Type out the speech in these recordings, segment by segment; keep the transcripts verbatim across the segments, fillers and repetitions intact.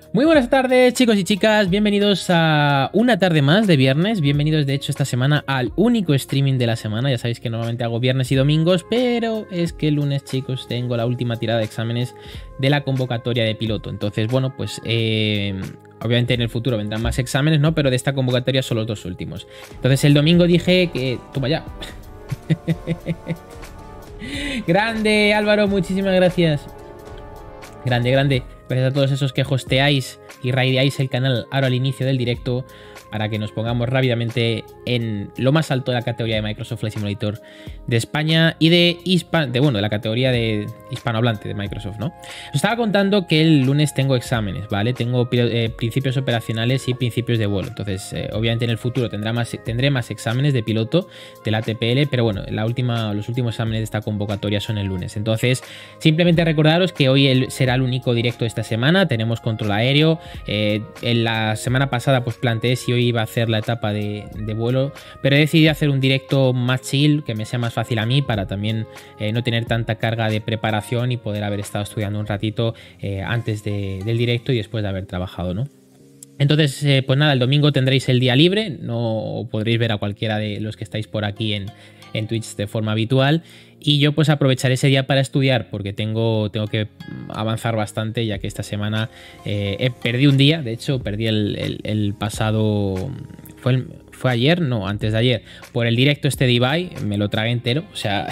Muy buenas tardes, chicos y chicas, bienvenidos a una tarde más de viernes, bienvenidos de hecho esta semana al único streaming de la semana. Ya sabéis que normalmente hago viernes y domingos, pero es que el lunes, chicos, tengo la última tirada de exámenes de la convocatoria de piloto. Entonces, bueno, pues eh, obviamente en el futuro vendrán más exámenes, ¿no? Pero de esta convocatoria son los dos últimos. Entonces el domingo dije que... Toma ya. Grande, Álvaro, muchísimas gracias. Grande, grande. Gracias a todos esos que hosteáis y raideáis el canal ahora al inicio del directo para que nos pongamos rápidamente en lo más alto de la categoría de Microsoft Flight Simulator de España y de, hispan de bueno, de la categoría de hispanohablante de Microsoft, ¿no? Os estaba contando que el lunes tengo exámenes, ¿vale? Tengo eh, principios operacionales y principios de vuelo. Entonces, eh, obviamente en el futuro tendrá más, tendré más exámenes de piloto de la T P L, pero bueno, la última, los últimos exámenes de esta convocatoria son el lunes. Entonces, simplemente recordaros que hoy el, será el único directo de esta semana. Tenemos control aéreo. Eh, en la semana pasada pues planteé si hoy iba a hacer la etapa de, de vuelo, pero he decidido hacer un directo más chill, que me sea más fácil a mí, para también eh, no tener tanta carga de preparación y poder haber estado estudiando un ratito eh, antes de, del directo y después de haber trabajado, ¿no? Entonces, eh, pues nada, el domingo tendréis el día libre, no podréis ver a cualquiera de los que estáis por aquí en, en Twitch de forma habitual. Y yo pues aprovecharé ese día para estudiar, porque tengo, tengo que avanzar bastante, ya que esta semana eh, he perdido un día. De hecho, perdí el, el, el pasado... Fue, el, fue ayer, no, antes de ayer, por el directo este de Ibai, me lo tragué entero. O sea,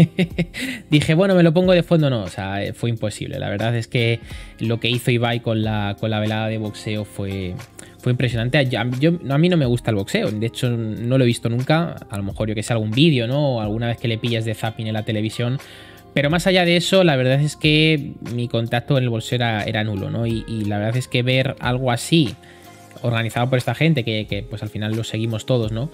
dije, bueno, me lo pongo de fondo, no, o sea, fue imposible. La verdad es que lo que hizo Ibai con la, con la velada de boxeo fue... Fue impresionante. Yo, yo, a mí no me gusta el boxeo. De hecho, no lo he visto nunca. A lo mejor yo que sé, algún vídeo, ¿no? O alguna vez que le pillas de zapping en la televisión. Pero más allá de eso, la verdad es que mi contacto en el boxeo era, era nulo, ¿no? Y, y la verdad es que ver algo así, organizado por esta gente, que, que pues al final lo seguimos todos, ¿no?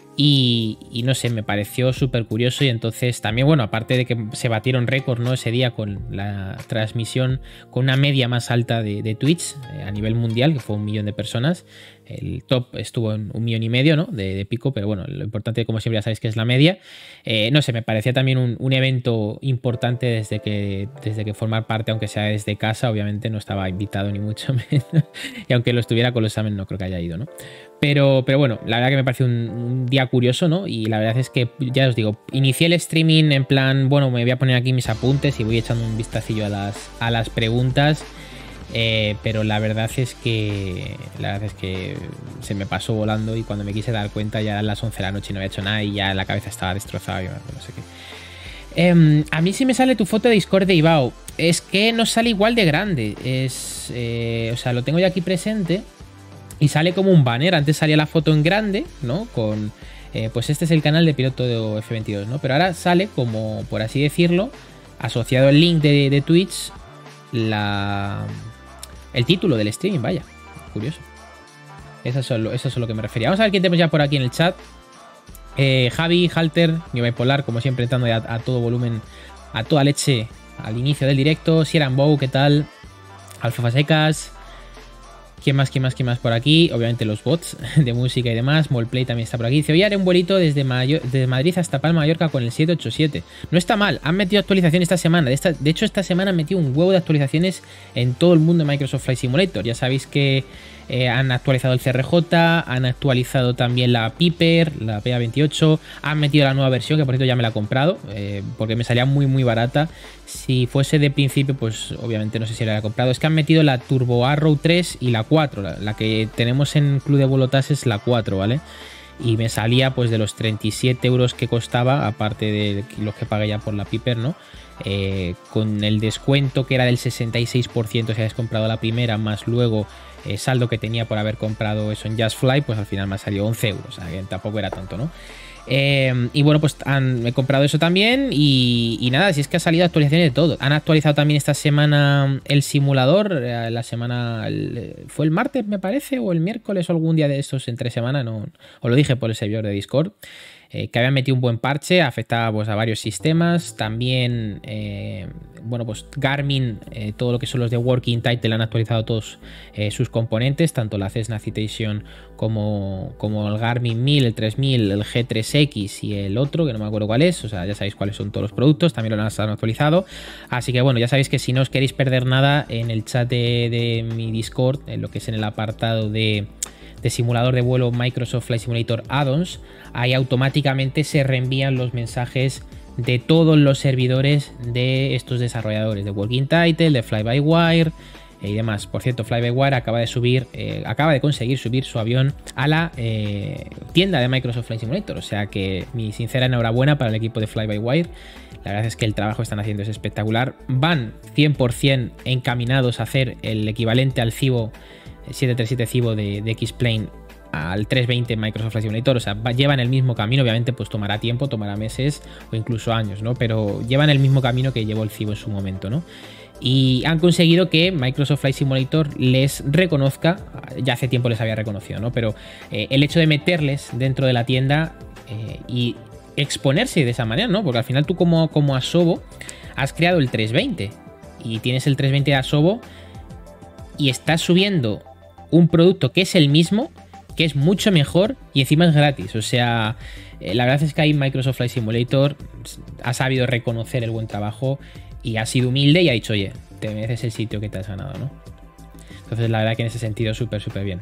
Y, y no sé, me pareció súper curioso. Y entonces también, bueno, aparte de que se batieron récords, ¿no? Ese día con la transmisión con una media más alta de, de Twitch eh, a nivel mundial, que fue un millón de personas. El top estuvo en un millón y medio, ¿no? De, de pico, pero bueno, lo importante, como siempre ya sabéis, que es la media. Eh, no sé, me parecía también un, un evento importante desde que, desde que formar parte, aunque sea desde casa. Obviamente no estaba invitado ni mucho menos. Y aunque lo estuviera con los exámenes, no creo que haya ido, ¿no? Pero, pero bueno, la verdad que me pareció un, un día curioso, ¿no? Y la verdad es que, ya os digo, inicié el streaming en plan, bueno, me voy a poner aquí mis apuntes y voy echando un vistacillo a las, a las preguntas. Eh, pero la verdad es que la verdad es que se me pasó volando y cuando me quise dar cuenta ya eran las once de la noche y no había hecho nada y ya la cabeza estaba destrozada y no sé qué. Eh, a mí sí me sale tu foto de Discord de Ibao. Es que no sale igual de grande. Es, eh, o sea, lo tengo ya aquí presente y sale como un banner. Antes salía la foto en grande, ¿no? Con, eh, pues este es el canal de piloto de F veintidós, ¿no? Pero ahora sale como, por así decirlo, asociado al link de, de Twitch, la... el título del streaming, vaya. Curioso. Eso es, lo, eso es a lo que me refería. Vamos a ver quién tenemos ya por aquí en el chat. Eh, Javi, Halter, mi bipolar, como siempre, entrando a, a todo volumen, a toda leche al inicio del directo. Sieran Bow, ¿qué tal? Alfa Secas. ¿Quién más, quién más, quién más por aquí? Obviamente los bots de música y demás. Molplay también está por aquí. Dice, hoy haré un vuelito desde, Mayo desde Madrid hasta Palma, Mallorca con el siete ocho siete. No está mal. Han metido actualizaciones esta semana. De, esta, de hecho, esta semana han metido un huevo de actualizaciones en todo el mundo de Microsoft Flight Simulator. Ya sabéis que eh, han actualizado el C R J, han actualizado también la Piper, la P A veintiocho. Han metido la nueva versión, que por cierto ya me la he comprado, eh, porque me salía muy, muy barata. Si fuese de principio, pues obviamente no sé si la he comprado. Es que han metido la Turbo Arrow tres y la cuatro. La, la que tenemos en Club de Volotas es la cuatro, ¿vale? Y me salía pues de los treinta y siete euros que costaba, aparte de los que pagué ya por la Piper, ¿no? Eh, con el descuento que era del sesenta y seis por ciento si habéis comprado la primera, más luego eh, saldo que tenía por haber comprado eso en Just Fly, pues al final me ha salido once euros. O sea, que tampoco era tanto, ¿no? Eh, y bueno, pues han, he comprado eso también y, y nada, si es que ha salido actualizaciones de todo. Han actualizado también esta semana el simulador, la semana, el, fue el martes me parece, o el miércoles o algún día de estos entre semana, no, os lo dije por el servidor de Discord. eh, que habían metido un buen parche, afectaba pues, a varios sistemas. También, eh, bueno, pues Garmin, eh, todo lo que son los de Working Title han actualizado todos eh, sus componentes, tanto la Cessna Citation como, como el Garmin mil, el tres mil, el G tres X y el otro, que no me acuerdo cuál es. O sea, ya sabéis cuáles son todos los productos, también lo han actualizado. Así que bueno, ya sabéis que si no os queréis perder nada, en el chat de, de mi Discord, en lo que es en el apartado de... de simulador de vuelo Microsoft Flight Simulator Add-ons, ahí automáticamente se reenvían los mensajes de todos los servidores de estos desarrolladores, de Working Title, de Fly-by-Wire y demás. Por cierto, Fly-by-Wire acaba de subir, eh, acaba de conseguir subir su avión a la eh, tienda de Microsoft Flight Simulator, o sea que mi sincera enhorabuena para el equipo de Fly-by-Wire. La verdad es que el trabajo que están haciendo es espectacular. Van cien por cien encaminados a hacer el equivalente al Cibo siete treinta y siete Cibo de, de X-Plane al trescientos veinte Microsoft Flight Simulator, o sea, va, llevan el mismo camino. Obviamente pues tomará tiempo, tomará meses o incluso años, ¿no? Pero llevan el mismo camino que llevó el Cibo en su momento, ¿no? Y han conseguido que Microsoft Flight Simulator les reconozca, ya hace tiempo les había reconocido, ¿no? Pero eh, el hecho de meterles dentro de la tienda eh, y exponerse de esa manera, ¿no? Porque al final tú como, como Asobo has creado el trescientos veinte y tienes el trescientos veinte de Asobo y estás subiendo un producto que es el mismo, que es mucho mejor y encima es gratis. O sea, eh, la verdad es que ahí Microsoft Flight Simulator ha sabido reconocer el buen trabajo y ha sido humilde y ha dicho, oye, te mereces el sitio que te has ganado, ¿no? Entonces la verdad que en ese sentido súper, súper bien.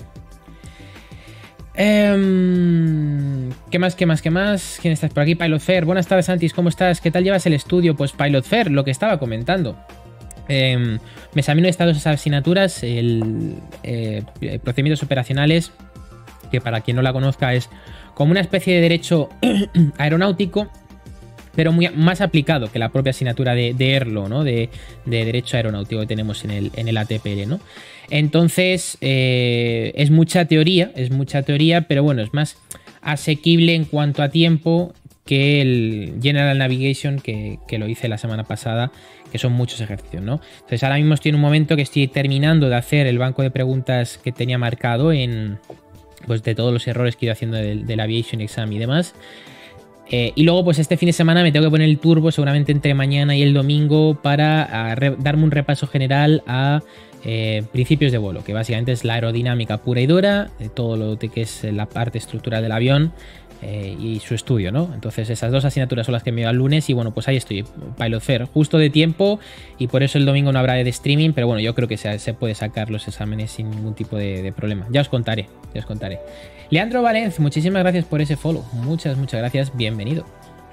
Eh, ¿Qué más, qué más, qué más? ¿Quién estás por aquí? Pilot Fair. Buenas tardes, Santis, ¿cómo estás? ¿Qué tal llevas el estudio? Pues Pilot Fair, lo que estaba comentando. Eh, me examino estas dos asignaturas, el eh, procedimientos operacionales, que para quien no la conozca es como una especie de derecho aeronáutico, pero muy, más aplicado que la propia asignatura de, de ERLO, ¿no? De, de derecho aeronáutico que tenemos en el, en el A T P L, ¿no? Entonces, eh, es mucha teoría, es mucha teoría, pero bueno, es más asequible en cuanto a tiempo que el General Navigation, que, que lo hice la semana pasada, que son muchos ejercicios, ¿no? Entonces ahora mismo estoy en un momento que estoy terminando de hacer el banco de preguntas que tenía marcado en, pues, de todos los errores que he ido haciendo del, del Aviation Exam y demás. Eh, y luego pues este fin de semana me tengo que poner el turbo seguramente entre mañana y el domingo para a, re, darme un repaso general a eh, principios de vuelo, que básicamente es la aerodinámica pura y dura, de todo lo que es la parte estructural del avión. Eh, y su estudio, ¿no? Entonces esas dos asignaturas son las que me llevan el lunes y bueno, pues ahí estoy, Pilot Fair, justo de tiempo y por eso el domingo no habrá de streaming, pero bueno, yo creo que se, se puede sacar los exámenes sin ningún tipo de, de problema. Ya os contaré, ya os contaré. Leandro Valencia, muchísimas gracias por ese follow, muchas, muchas gracias, bienvenido.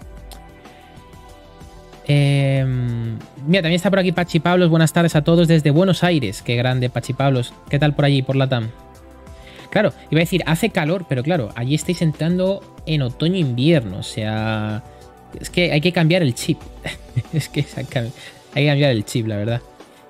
Eh, mira, también está por aquí Pachi Pablos, buenas tardes a todos desde Buenos Aires, qué grande Pachi Pablos, ¿qué tal por allí, por la T A M? Claro, iba a decir, hace calor, pero claro, allí estáis entrando en otoño-invierno, o sea, es que hay que cambiar el chip. Es que hay que cambiar el chip, la verdad.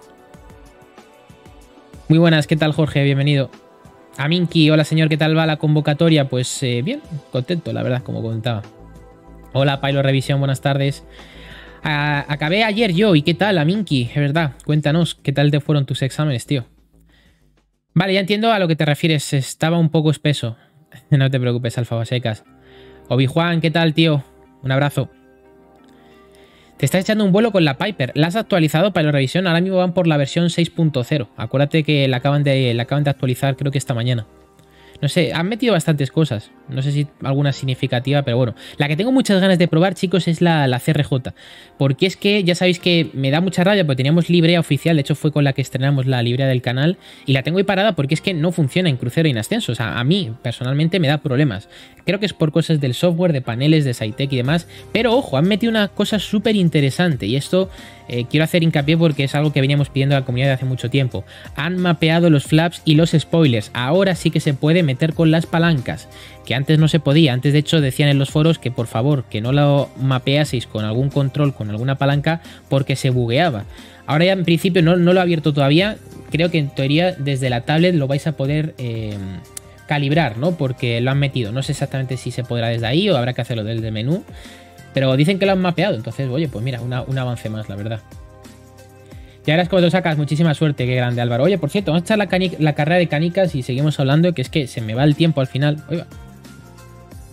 Muy buenas, ¿qué tal, Jorge? Bienvenido. A Minky, hola señor, ¿qué tal va la convocatoria? Pues eh, bien, contento, la verdad, como contaba. Hola, Pilot Revisión, buenas tardes. A acabé ayer yo, ¿y qué tal, a Minky? Es verdad, cuéntanos, ¿qué tal te fueron tus exámenes, tío? Vale, ya entiendo a lo que te refieres. Estaba un poco espeso. No te preocupes, Alfa Basecas. Obi-Juan, ¿qué tal, tío? Un abrazo. Te estás echando un vuelo con la Piper. ¿La has actualizado para la revisión? Ahora mismo van por la versión seis punto cero. Acuérdate que la acaban de, la acaban de actualizar, creo que esta mañana. No sé, han metido bastantes cosas. No sé si alguna significativa, pero bueno. La que tengo muchas ganas de probar, chicos, es la, la C R J. Porque es que ya sabéis que me da mucha rabia porque teníamos librea oficial. De hecho, fue con la que estrenamos la librea del canal. Y la tengo ahí parada porque es que no funciona en crucero y en ascenso. O sea, a mí, personalmente, me da problemas. Creo que es por cosas del software, de paneles, de SciTech y demás. Pero, ojo, han metido una cosa súper interesante. Y esto... Eh, quiero hacer hincapié porque es algo que veníamos pidiendo a la comunidad de hace mucho tiempo. Han mapeado los flaps y los spoilers. Ahora sí que se puede meter con las palancas, que antes no se podía. Antes, de hecho, decían en los foros que por favor que no lo mapeaseis con algún control, con alguna palanca, porque se bugueaba. Ahora ya en principio no, no lo he abierto todavía. Creo que en teoría desde la tablet lo vais a poder eh, calibrar, ¿no? Porque lo han metido. No sé exactamente si se podrá desde ahí o habrá que hacerlo desde el menú. Pero dicen que lo han mapeado, entonces, oye, pues mira, una, un avance más, la verdad. Ya verás cómo te lo sacas, muchísima suerte, qué grande, Álvaro. Oye, por cierto, vamos a echar la, la carrera de canicas y seguimos hablando, que es que se me va el tiempo al final. Oiga.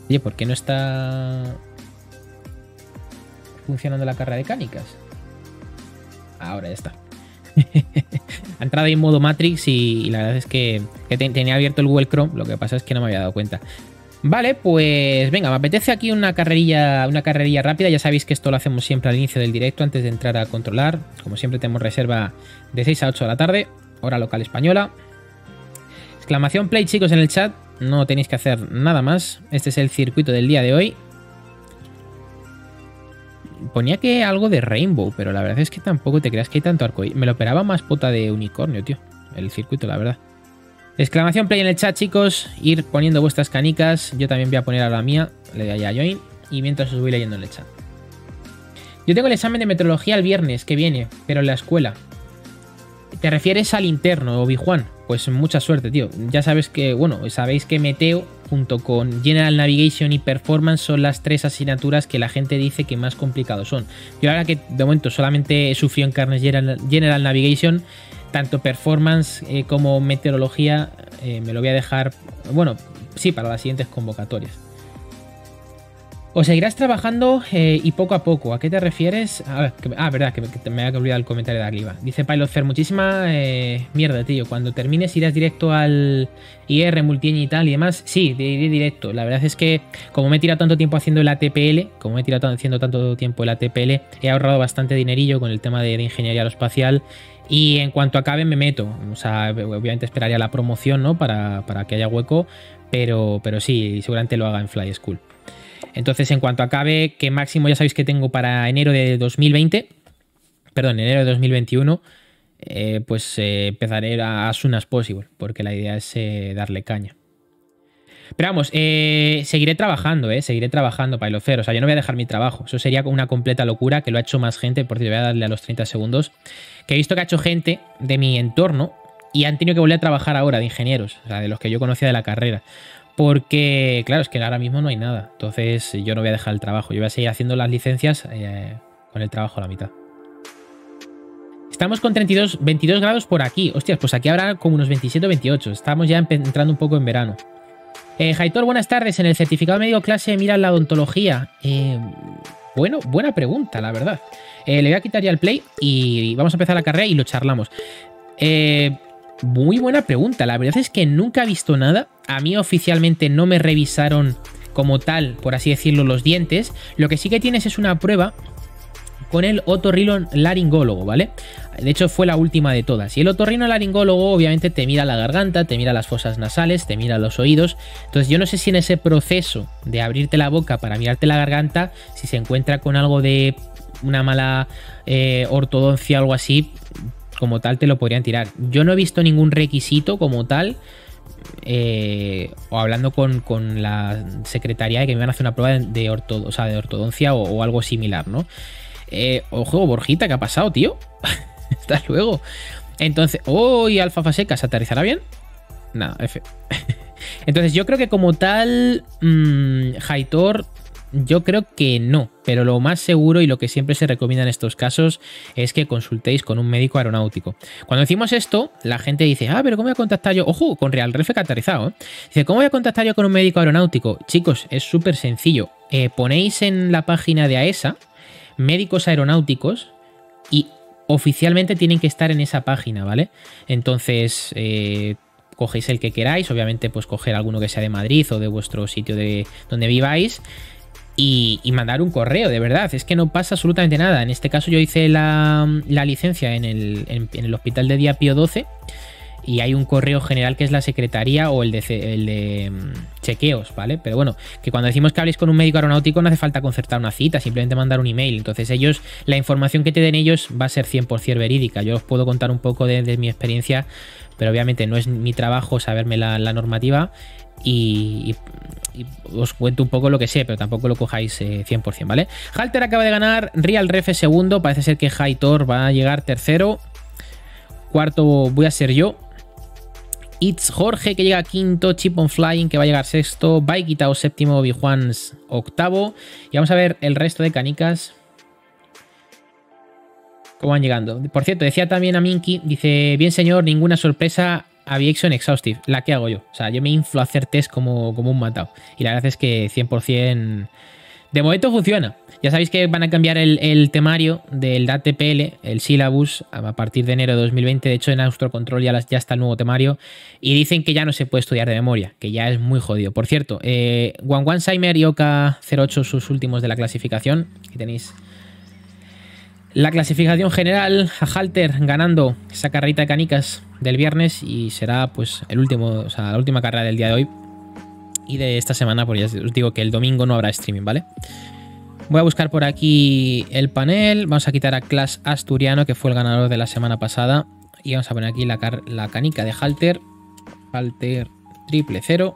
Oye, ¿por qué no está funcionando la carrera de Canicas? Ahora ya está. Ha entrado ahí en modo Matrix y, y la verdad es que, que te, tenía abierto el Google Chrome. Lo que pasa es que no me había dado cuenta. Vale, pues venga, me apetece aquí una carrerilla, una carrerilla rápida. Ya sabéis que esto lo hacemos siempre al inicio del directo, antes de entrar a controlar. Como siempre tenemos reserva de seis a ocho de la tarde, hora local española. Exclamación play, chicos, en el chat. No tenéis que hacer nada más. Este es el circuito del día de hoy. Ponía que algo de Rainbow, pero la verdad es que tampoco te creas que hay tanto arcoíris. Me lo esperaba más pota de unicornio, tío. El circuito, la verdad. Exclamación play en el chat, chicos. Ir poniendo vuestras canicas. Yo también voy a poner a la mía. Le doy a join. Y mientras os voy leyendo en el chat. Yo tengo el examen de meteorología el viernes que viene, pero en la escuela. ¿Te refieres al interno, Obi-Juan? Pues mucha suerte, tío. Ya sabes que, bueno, sabéis que Meteo, junto con General Navigation y Performance, son las tres asignaturas que la gente dice que más complicados son. Yo la verdad que de momento solamente he sufrido en carnes General Navigation. Tanto Performance eh, como Meteorología eh, me lo voy a dejar, bueno, sí, para las siguientes convocatorias. O seguirás trabajando eh, y poco a poco. ¿A qué te refieres? A ver, que, ah, verdad, que, que me había olvidado el comentario de arriba. Dice Pilotfer, muchísima eh, mierda, tío. Cuando termines irás directo al I R, multieña y tal y demás. Sí, iré directo. La verdad es que como me he tirado tanto tiempo haciendo el A T P L, como me he tirado haciendo tanto tiempo el A T P L, he ahorrado bastante dinerillo con el tema de, de ingeniería aeroespacial. Y en cuanto acabe me meto. O sea, obviamente esperaría la promoción, ¿no? Para, para que haya hueco. Pero, pero sí, seguramente lo haga en Fly School. Entonces, en cuanto acabe, que máximo ya sabéis que tengo para enero de dos mil veinte, perdón, enero de dos mil veintiuno, eh, pues eh, empezaré as soon as possible, porque la idea es eh, darle caña. Pero vamos, eh, seguiré trabajando, eh, seguiré trabajando, Pilotfer. O sea, yo no voy a dejar mi trabajo. Eso sería una completa locura, que lo ha hecho más gente. Por cierto, voy a darle a los treinta segundos. Que he visto que ha hecho gente de mi entorno y han tenido que volver a trabajar ahora de ingenieros, o sea, de los que yo conocía de la carrera. Porque, claro, es que ahora mismo no hay nada. Entonces yo no voy a dejar el trabajo. Yo voy a seguir haciendo las licencias eh, con el trabajo a la mitad. Estamos con treinta y dos, veintidós grados por aquí. Hostias, pues aquí habrá como unos veintisiete o veintiocho. Estamos ya entrando un poco en verano. Eh, Jaitor, buenas tardes. En el certificado médico clase mira la odontología. Eh, bueno, buena pregunta, la verdad. Eh, le voy a quitar ya el play y vamos a empezar la carrera y lo charlamos. Eh... Muy buena pregunta. La verdad es que nunca he visto nada. A mí oficialmente no me revisaron como tal, por así decirlo, los dientes. Lo que sí que tienes es una prueba con el otorrinolaringólogo, ¿vale? De hecho fue la última de todas. Y el otorrinolaringólogo obviamente te mira la garganta, te mira las fosas nasales, te mira los oídos. Entonces yo no sé si en ese proceso de abrirte la boca para mirarte la garganta, si se encuentra con algo de una mala eh, ortodoncia o algo así, como tal te lo podrían tirar. Yo no he visto ningún requisito como tal, eh, o hablando con, con la secretaría de que me van a hacer una prueba de, de, orto, o sea, de ortodoncia o, o algo similar, ¿no? Eh, ojo, Borjita, ¿qué ha pasado, tío? Hasta luego. Entonces, oh, y Alfa Faseca, ¿se aterrizará bien? Nada, F. Entonces yo creo que como tal, mmm, Jaitor, yo creo que no, pero lo más seguro y lo que siempre se recomienda en estos casos es que consultéis con un médico aeronáutico. Cuando decimos esto, la gente dice, ah, pero ¿cómo voy a contactar yo? Ojo, con Real Refe que ha aterrizado, ¿eh? Dice, ¿cómo voy a contactar yo con un médico aeronáutico? Chicos, es súper sencillo. Eh, ponéis en la página de A E S A médicos aeronáuticos y oficialmente tienen que estar en esa página, ¿vale? Entonces, eh, cogéis el que queráis, obviamente pues coger alguno que sea de Madrid o de vuestro sitio de donde viváis. Y, y mandar un correo, de verdad, es que no pasa absolutamente nada. En este caso yo hice la, la licencia en el, en, en el hospital de día Pío doce y hay un correo general que es la secretaría o el de, el de um, chequeos, ¿vale? Pero bueno, que cuando decimos que habléis con un médico aeronáutico no hace falta concertar una cita, simplemente mandar un email. Entonces ellos, la información que te den ellos va a ser cien por ciento verídica. Yo os puedo contar un poco de, de mi experiencia, pero obviamente no es mi trabajo saberme la, la normativa. Y, y, y os cuento un poco lo que sé, pero tampoco lo cojáis eh, cien por ciento, ¿vale? Halter acaba de ganar, Real Refe segundo, parece ser que Jaitor va a llegar tercero, cuarto voy a ser yo, It's Jorge que llega quinto, Chip on Flying que va a llegar sexto, Baikita o séptimo, Bijuans octavo, y vamos a ver el resto de canicas cómo van llegando. Por cierto, decía también a Minky, dice, bien señor, ninguna sorpresa. Aviation Exhaustive, la que hago yo. O sea, yo me inflo a hacer test como, como un matado. Y la verdad es que cien por cien de momento funciona. Ya sabéis que van a cambiar el, el temario del D A T P L, el syllabus, a partir de enero de dos mil veinte. De hecho, en Austro Control ya, las, ya está el nuevo temario. Y dicen que ya no se puede estudiar de memoria, que ya es muy jodido. Por cierto, eh, Wanwansheimer y Oka cero ocho, sus últimos de la clasificación. Aquí tenéis la clasificación general. A Halter ganando esa carrerita de canicas del viernes. Y será pues el último, o sea, la última carrera del día de hoy. Y de esta semana, porque ya os digo que el domingo no habrá streaming, ¿vale? Voy a buscar por aquí el panel. Vamos a quitar a Clash Asturiano, que fue el ganador de la semana pasada. Y vamos a poner aquí la, la canica de Halter. Halter triple cero.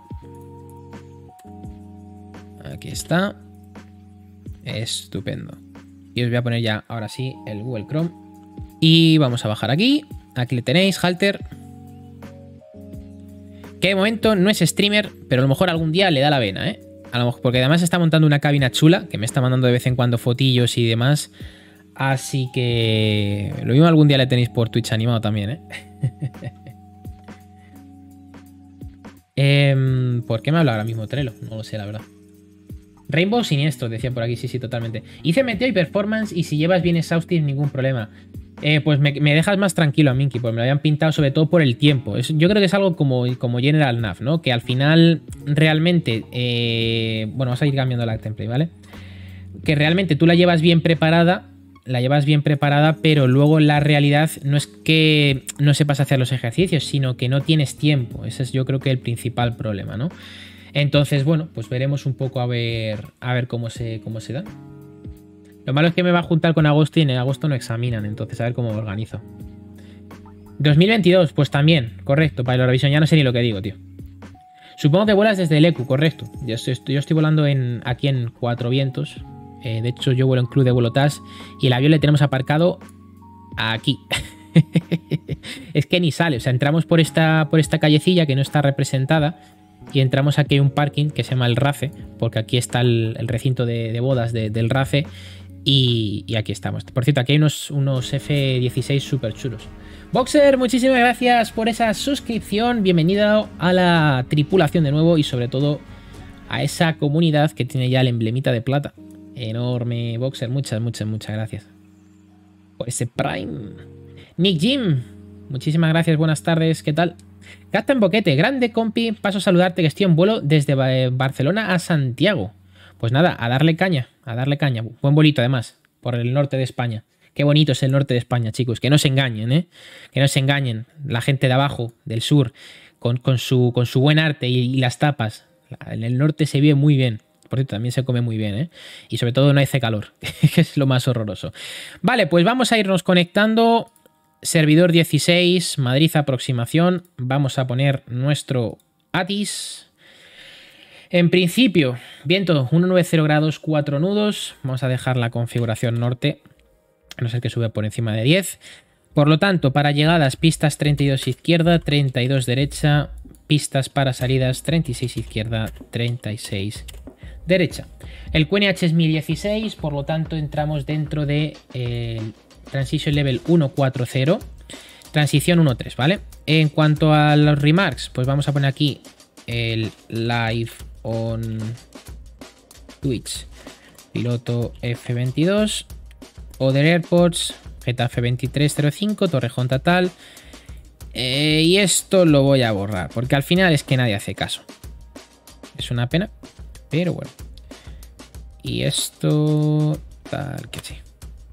Aquí está. Estupendo. Y os voy a poner ya, ahora sí, el Google Chrome. Y vamos a bajar aquí. Aquí le tenéis, Halter. Que de momento no es streamer, pero a lo mejor algún día le da la vena, ¿eh? A lo mejor, porque además está montando una cabina chula, que me está mandando de vez en cuando fotillos y demás. Así que lo mismo algún día le tenéis por Twitch animado también, ¿eh? eh ¿Por qué me habla ahora mismo Trello? No lo sé, la verdad. Rainbow siniestro, decía por aquí, sí, sí, totalmente. Hice meteo y performance y si llevas bien exhaustive, ningún problema. Eh, pues me, me dejas más tranquilo a Minky, porque me lo habían pintado sobre todo por el tiempo. Es, yo creo que es algo como, como General Nav, ¿no? Que al final realmente... Eh, bueno, vamos a ir cambiando la template, ¿vale? Que realmente tú la llevas bien preparada, la llevas bien preparada, pero luego la realidad no es que no sepas hacer los ejercicios, sino que no tienes tiempo. Ese es yo creo que el principal problema, ¿no? Entonces, bueno, pues veremos un poco a ver, a ver cómo se, cómo se da. Lo malo es que me va a juntar con agosto y en agosto no examinan, entonces a ver cómo me organizo. dos mil veintidós, pues también, correcto, para el Eurovisión ya no sé ni lo que digo, tío. Supongo que vuelas desde el E Q, correcto. Yo estoy, yo estoy volando en, aquí en Cuatro Vientos. Eh, de hecho, yo vuelo en Club de Vuelo T A S y el avión le tenemos aparcado aquí. Es que ni sale, o sea, entramos por esta, por esta callecilla que no está representada y entramos aquí, hay un parking que se llama el R A C E, porque aquí está el, el recinto de, de bodas de, del R A C E. Y, y aquí estamos. Por cierto, aquí hay unos, unos F dieciséis súper chulos. Boxer, muchísimas gracias por esa suscripción. Bienvenido a la tripulación de nuevo y sobre todo a esa comunidad que tiene ya el emblemita de plata. Enorme, Boxer. Muchas, muchas, muchas gracias por ese Prime. Nick Jim, muchísimas gracias. Buenas tardes. ¿Qué tal? Gasta en boquete. Grande, compi. Paso a saludarte que estoy en vuelo desde Barcelona a Santiago. Pues nada, a darle caña, a darle caña. Buen bolito además, por el norte de España. Qué bonito es el norte de España, chicos. Que no se engañen, ¿eh? Que no se engañen. La gente de abajo, del sur, con, con, su, con su buen arte y, y las tapas. En el norte se vive muy bien. Por cierto, también se come muy bien, ¿eh? Y sobre todo no hace calor, que es lo más horroroso. Vale, pues vamos a irnos conectando. Servidor dieciséis, Madrid aproximación. Vamos a poner nuestro A T I S. En principio, viento ciento noventa grados, cuatro nudos. Vamos a dejar la configuración norte, a no ser que sube por encima de diez. Por lo tanto, para llegadas, pistas treinta y dos izquierda, treinta y dos derecha. Pistas para salidas, treinta y seis izquierda, treinta y seis derecha. El Q N H es mil dieciséis, por lo tanto entramos dentro de eh, Transition Level ciento cuarenta, Transición uno tres, ¿vale? En cuanto a los remarks, pues vamos a poner aquí el live on Twitch, piloto F veintidós, Other Airports, Getafe veintitrés cero cinco, Torrejón Tatal. Eh, y esto lo voy a borrar, porque al final es que nadie hace caso. Es una pena, pero bueno. Y esto tal que sí.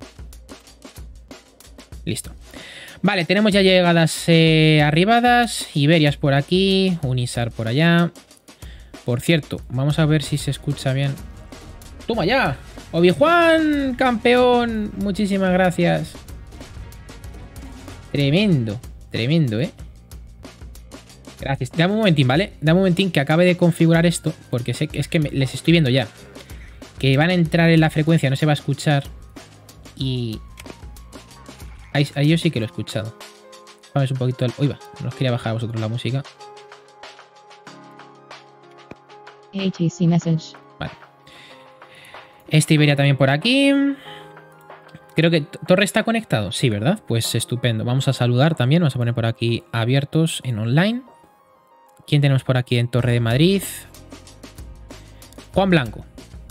Listo. Vale, tenemos ya llegadas eh, arribadas. Iberias por aquí, Unisar por allá. Por cierto, vamos a ver si se escucha bien. ¡Toma ya! ¡Obi-Juan, campeón! Muchísimas gracias. Tremendo, tremendo, ¿eh? Gracias. Dame un momentín, ¿vale? Dame un momentín que acabe de configurar esto, porque sé que es que me, les estoy viendo ya. Que van a entrar en la frecuencia, no se va a escuchar. Y... Ahí, ahí yo sí que lo he escuchado. Vamos un poquito... El... Uy, va, no os quería bajar a vosotros la música. A T C message. Vale. Este Iberia también por aquí. Creo que Torre está conectado. Sí, ¿verdad? Pues estupendo. Vamos a saludar también. Vamos a poner por aquí abiertos en online. ¿Quién tenemos por aquí en Torre de Madrid? Juan Blanco.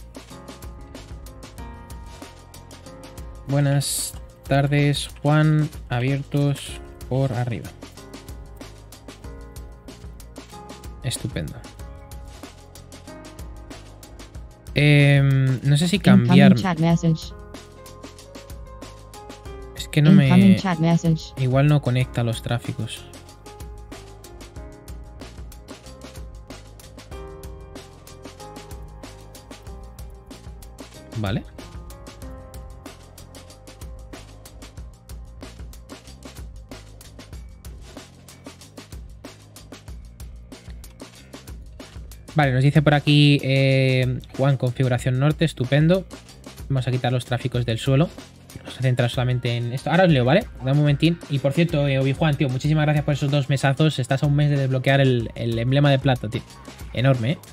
Buenas tardes, Juan. Abiertos por arriba. Estupendo. Eh, no sé si cambiar... Es que no me... Igual no conecta los tráficos. Vale. Vale, nos dice por aquí eh, Juan, configuración norte, estupendo. Vamos a quitar los tráficos del suelo. Vamos a centrar solamente en esto. Ahora os leo, ¿vale? Da un momentín. Y por cierto, eh, Obi Juan, tío, muchísimas gracias por esos dos mesazos. Estás a un mes de desbloquear el, el emblema de plata, tío. Enorme, ¿eh?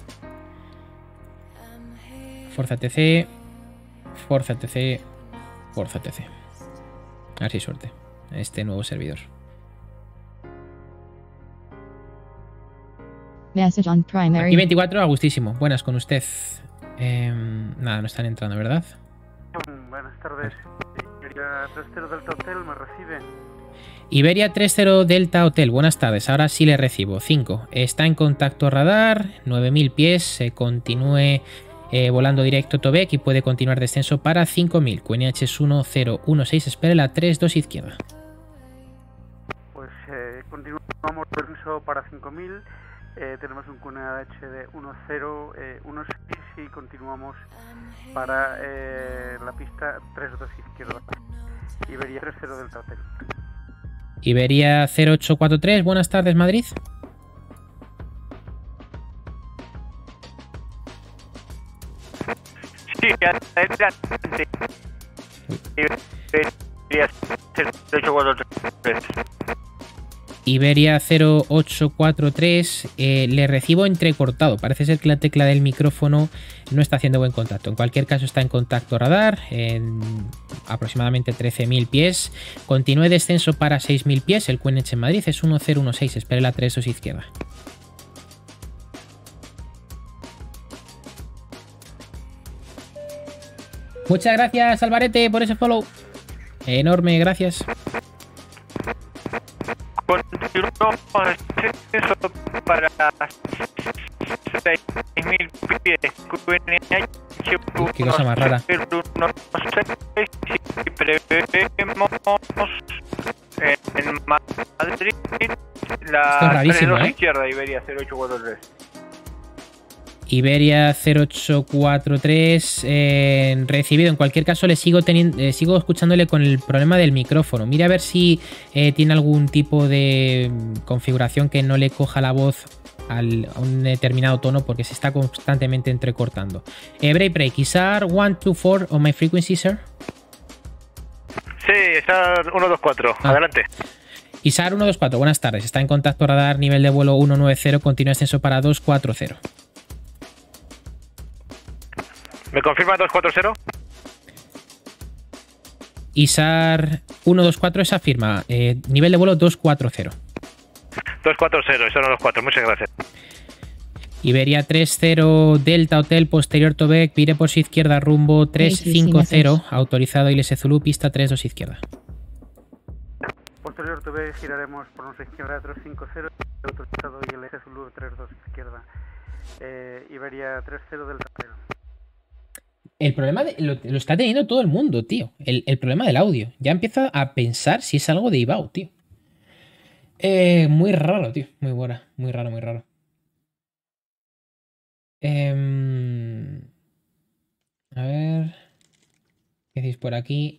Forza T C. Forza T C. Forza T C. A ver si hay suerte en este nuevo servidor. Message on primary. Aquí veinticuatro, a gustísimo. Buenas con usted. Eh, nada, no están entrando, ¿verdad? Buenas tardes. Iberia tres cero Delta Hotel, ¿me recibe? Iberia tres cero Delta Hotel, buenas tardes. Ahora sí le recibo. cinco. Está en contacto radar. nueve mil pies. Se continúe eh, volando directo Tobec y puede continuar descenso para cinco mil. Q N H es uno cero uno seis. Espere la tres dos izquierda. Pues eh, continuamos descenso para cinco mil. Eh, tenemos un Q N H de uno cero uno seis y continuamos para eh, la pista tres dos izquierda. Iberia tres cero Delta Hotel. Iberia cero ocho cuatro tres, buenas tardes Madrid. Sí, adelante. Iberia cero ocho cuatro tres. Iberia cero ocho cuatro tres, eh, le recibo entrecortado. Parece ser que la tecla del micrófono no está haciendo buen contacto. En cualquier caso está en contacto radar, en aproximadamente trece mil pies. Continúe descenso para seis mil pies. El Q N H en Madrid es uno cero uno seis. Espere la tres dos izquierda. Muchas gracias, Alvarete, por ese follow. Enorme, gracias. Continuamos eso para seis mil pies. Uf, qué cosa más rara. Y prevemos en Madrid la tres dos ¿eh? izquierda, Iberia cero ocho cuatro tres. Iberia cero ocho cuatro tres, eh, recibido. En cualquier caso le sigo teniendo, eh, sigo escuchándole con el problema del micrófono. Mira a ver si eh, tiene algún tipo de configuración que no le coja la voz al, a un determinado tono, porque se está constantemente entrecortando. Eh, break break, is R one two four on my frequency, sir? Sí, está uno dos cuatro, ah. Adelante. Isar uno dos cuatro, buenas tardes. Está en contacto radar, nivel de vuelo uno nueve cero, continúa ascenso para dos cuatro cero. ¿Me confirma dos cuatro cero? Isar uno dos cuatro, esa firma. Eh, nivel de vuelo dos cuatro cero. dos cuatro cero, eso no dos cuatro, muchas gracias. Iberia tres cero Delta Hotel, posterior Tobec, vire por su izquierda rumbo tres cinco cero, autorizado I L S Zulu, pista tres dos izquierda. Posterior Tobec, giraremos por nuestra izquierda tres cinco cero, autorizado I L S Zulu tres dos izquierda. Eh, Iberia tres cero Delta Hotel. El problema de, lo, lo está teniendo todo el mundo, tío. El, el problema del audio. Ya empieza a pensar si es algo de I B A U, tío. Eh, muy raro, tío. Muy buena. Muy raro, muy raro. Eh, a ver. ¿Qué decís por aquí?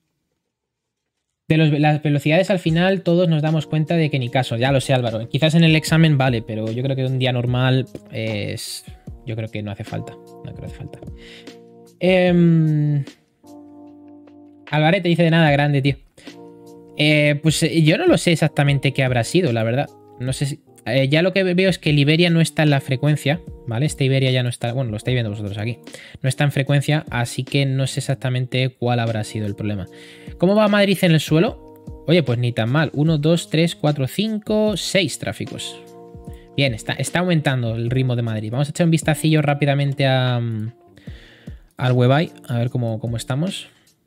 De los, las velocidades al final todos nos damos cuenta de que ni caso. Ya lo sé, Álvaro. Quizás en el examen vale, pero yo creo que un día normal es... Yo creo que no hace falta. No creo que hace falta. Eh, Alvarete dice de nada grande, tío. Eh, pues yo no lo sé exactamente qué habrá sido, la verdad. No sé si... Eh, ya lo que veo es que el Iberia no está en la frecuencia, ¿vale? Este Iberia ya no está, bueno, lo estáis viendo vosotros aquí. No está en frecuencia, así que no sé exactamente cuál habrá sido el problema. ¿Cómo va Madrid en el suelo? Oye, pues ni tan mal. uno, dos, tres, cuatro, cinco, seis tráficos. Bien, está, está aumentando el ritmo de Madrid. Vamos a echar un vistacillo rápidamente a, al WebEye, a ver cómo, cómo estamos.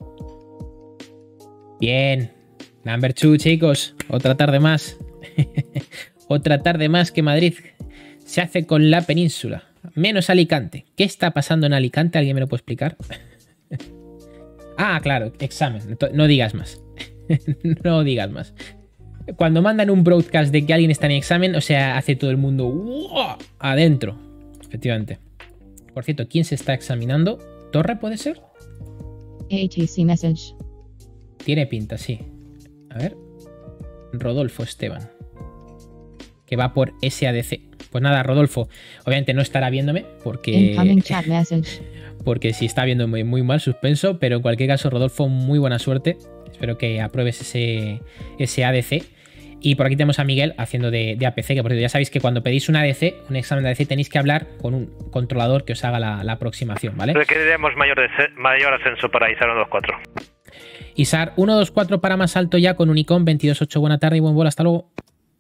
Bien. Number two, chicos. Otra tarde más. Otra tarde más que Madrid se hace con la península. Menos Alicante. ¿Qué está pasando en Alicante? ¿Alguien me lo puede explicar? Ah, claro, examen. No digas más. No digas más. Cuando mandan un broadcast de que alguien está en examen, o sea, hace todo el mundo ¡wow! Adentro. Efectivamente. Por cierto, ¿quién se está examinando? ¿Torre puede ser? A T C message. Tiene pinta, sí. A ver. Rodolfo Esteban. Que va por S A D C. Pues nada, Rodolfo, obviamente no estará viéndome porque... Incoming chat message. Porque sí está viendo muy, muy mal suspenso, pero en cualquier caso, Rodolfo, muy buena suerte. Espero que apruebes ese, ese A D C. Y por aquí tenemos a Miguel haciendo de, de A P C, que por cierto ya sabéis que cuando pedís un A D C, un examen de A D C, tenéis que hablar con un controlador que os haga la, la aproximación, ¿vale? Requeriremos mayor, mayor ascenso para I S A R uno dos cuatro. I S A R uno dos cuatro para más alto ya con Unicom veintidós ocho. Buena tarde y buen vuelo. Hasta luego.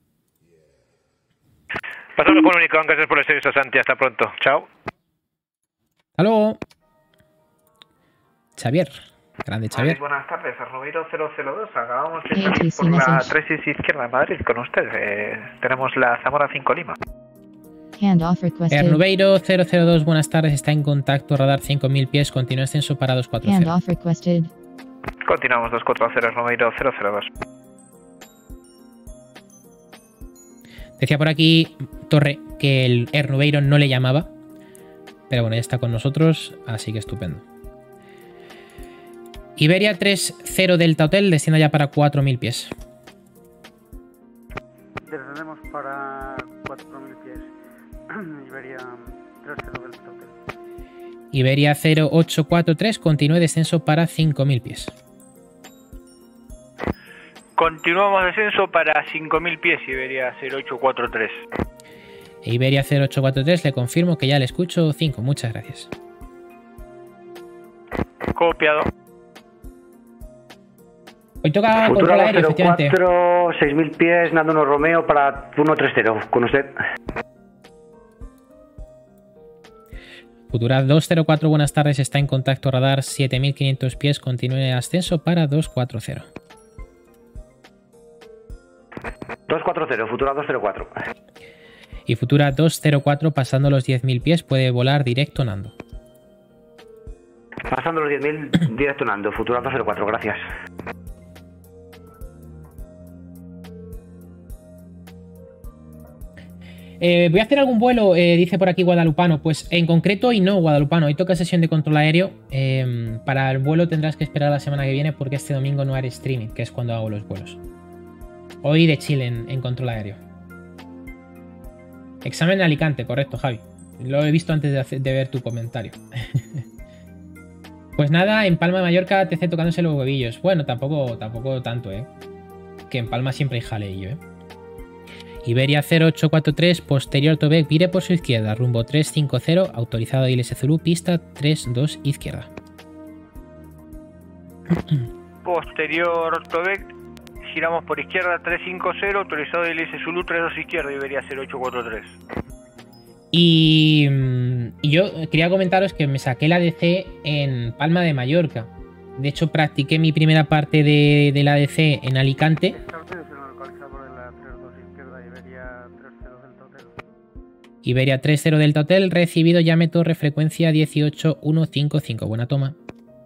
Pasamos con Unicom, gracias por el servicio, Santi. Hasta pronto. Chao. Hasta luego. Xavier. Grande Xavier. Buenas tardes, Arrobeiro cero cero dos. Acabamos de Sí, salir sí, por sí, la message. tres X izquierda de Madrid con usted. Eh, tenemos la Zamora cinco Lima. Handoff requested. Ernubeiro cero cero dos, buenas tardes. Está en contacto. Radar cinco mil pies. Continúa ascenso para dos cuatro cero. Handoff requested. Continuamos dos cuatro cero, Arrobeiro cero cero dos. Decía por aquí Torre que el Ernubeiro no le llamaba. Pero bueno, ya está con nosotros. Así que estupendo. Iberia tres cero Delta Hotel, descienda ya para cuatro mil pies. Descendemos para cuatro mil pies. Iberia tres cero Delta Hotel. Iberia cero ocho cuatro tres, continúe descenso para cinco mil pies. Continuamos descenso para cinco mil pies, Iberia cero ocho cuatro tres. E Iberia cero ocho cuatro tres, le confirmo que ya le escucho cinco. Muchas gracias. Copiado. Hoy toca control aéreo, efectivamente. seis mil pies, Nando Romeo para uno tres cero, con usted. Futura dos cero cuatro, buenas tardes, está en contacto radar siete mil quinientos pies, continúe ascenso para dos cuatro cero. dos cuatro cero, Futura dos cero cuatro. Y Futura dos cero cuatro, pasando los diez mil pies, puede volar directo Nando. Pasando los diez mil, directo Nando, Futura dos cero cuatro, gracias. Eh, voy a hacer algún vuelo, eh, dice por aquí Guadalupano. Pues en concreto hoy no, Guadalupano. Hoy toca sesión de control aéreo. Eh, para el vuelo tendrás que esperar la semana que viene porque este domingo no haré streaming, que es cuando hago los vuelos. Hoy de Chile en, en control aéreo. Examen en Alicante, correcto, Javi. Lo he visto antes de, hacer, de ver tu comentario. Pues nada, en Palma de Mallorca T C tocándose los huevillos. Bueno, tampoco, tampoco tanto, ¿eh? Que en Palma siempre hay jaleillo, ¿eh? Iberia cero ocho cuatro tres, posterior Tobec, vire por su izquierda, rumbo tres cinco cero, autorizado I L S Zulu, pista tres dos izquierda. Posterior Tobec, giramos por izquierda tres cinco cero, autorizado I L S Zulu tres dos izquierda, Iberia cero ocho cuatro tres. Y, y yo quería comentaros que me saqué la A D C en Palma de Mallorca. De hecho, practiqué mi primera parte de, de la A D C en Alicante. Iberia tres cero Delta Hotel, recibido, llame torre, frecuencia dieciocho uno cinco cinco. Buena toma.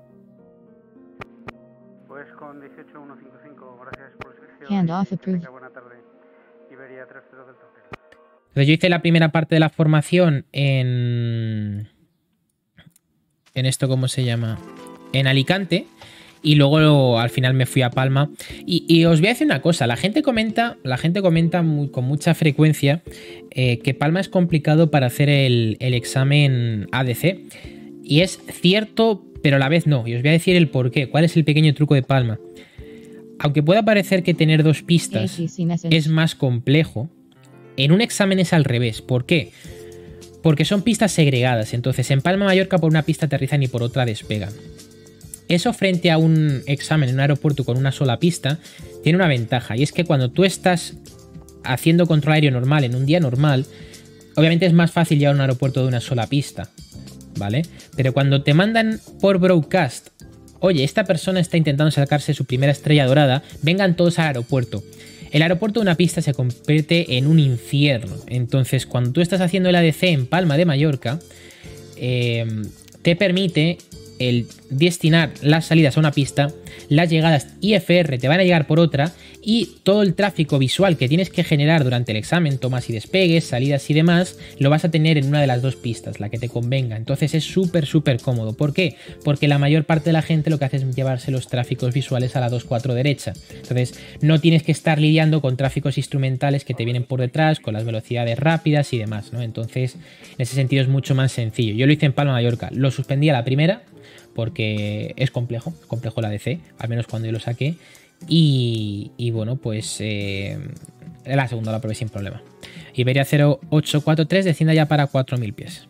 Pues con dieciocho uno cinco cinco, gracias por el servicio. Handoff approved. Buena tarde. Iberia tres cero Delta Hotel. Entonces yo hice la primera parte de la formación en... En esto, ¿cómo se llama? En Alicante. Y luego al final me fui a Palma. Y, y os voy a decir una cosa. La gente comenta, la gente comenta muy, con mucha frecuencia eh, que Palma es complicado para hacer el, el examen A D C. Y es cierto, pero a la vez no. Y os voy a decir el por qué. ¿Cuál es el pequeño truco de Palma? Aunque pueda parecer que tener dos pistas es más complejo, En un examen es al revés. ¿Por qué? Porque son pistas segregadas. Entonces, en Palma de Mallorca por una pista aterrizan y por otra despegan. Eso frente a un examen en un aeropuerto con una sola pista tiene una ventaja. Y es que cuando tú estás haciendo control aéreo normal en un día normal, obviamente es más fácil llevar un aeropuerto de una sola pista, ¿vale? Pero cuando te mandan por broadcast, oye, esta persona está intentando sacarse su primera estrella dorada, vengan todos al aeropuerto. El aeropuerto de una pista se convierte en un infierno. Entonces, cuando tú estás haciendo el A D C en Palma de Mallorca, eh, te permite el destinar las salidas a una pista, las llegadas I F R te van a llegar por otra y todo el tráfico visual que tienes que generar durante el examen, tomas y despegues, salidas y demás, lo vas a tener en una de las dos pistas, la que te convenga. Entonces es súper súper cómodo. ¿Por qué? Porque la mayor parte de la gente lo que hace es llevarse los tráficos visuales a la dos cuatro derecha. Entonces no tienes que estar lidiando con tráficos instrumentales que te vienen por detrás, con las velocidades rápidas y demás, ¿no? Entonces en ese sentido es mucho más sencillo. Yo lo hice en Palma de Mallorca, lo suspendí a la primera porque es complejo, complejo la A D C, al menos cuando yo lo saqué. Y, y bueno, pues eh, la segunda la probé sin problema. Iberia cero ocho cuatro tres descienda ya para cuatro mil pies.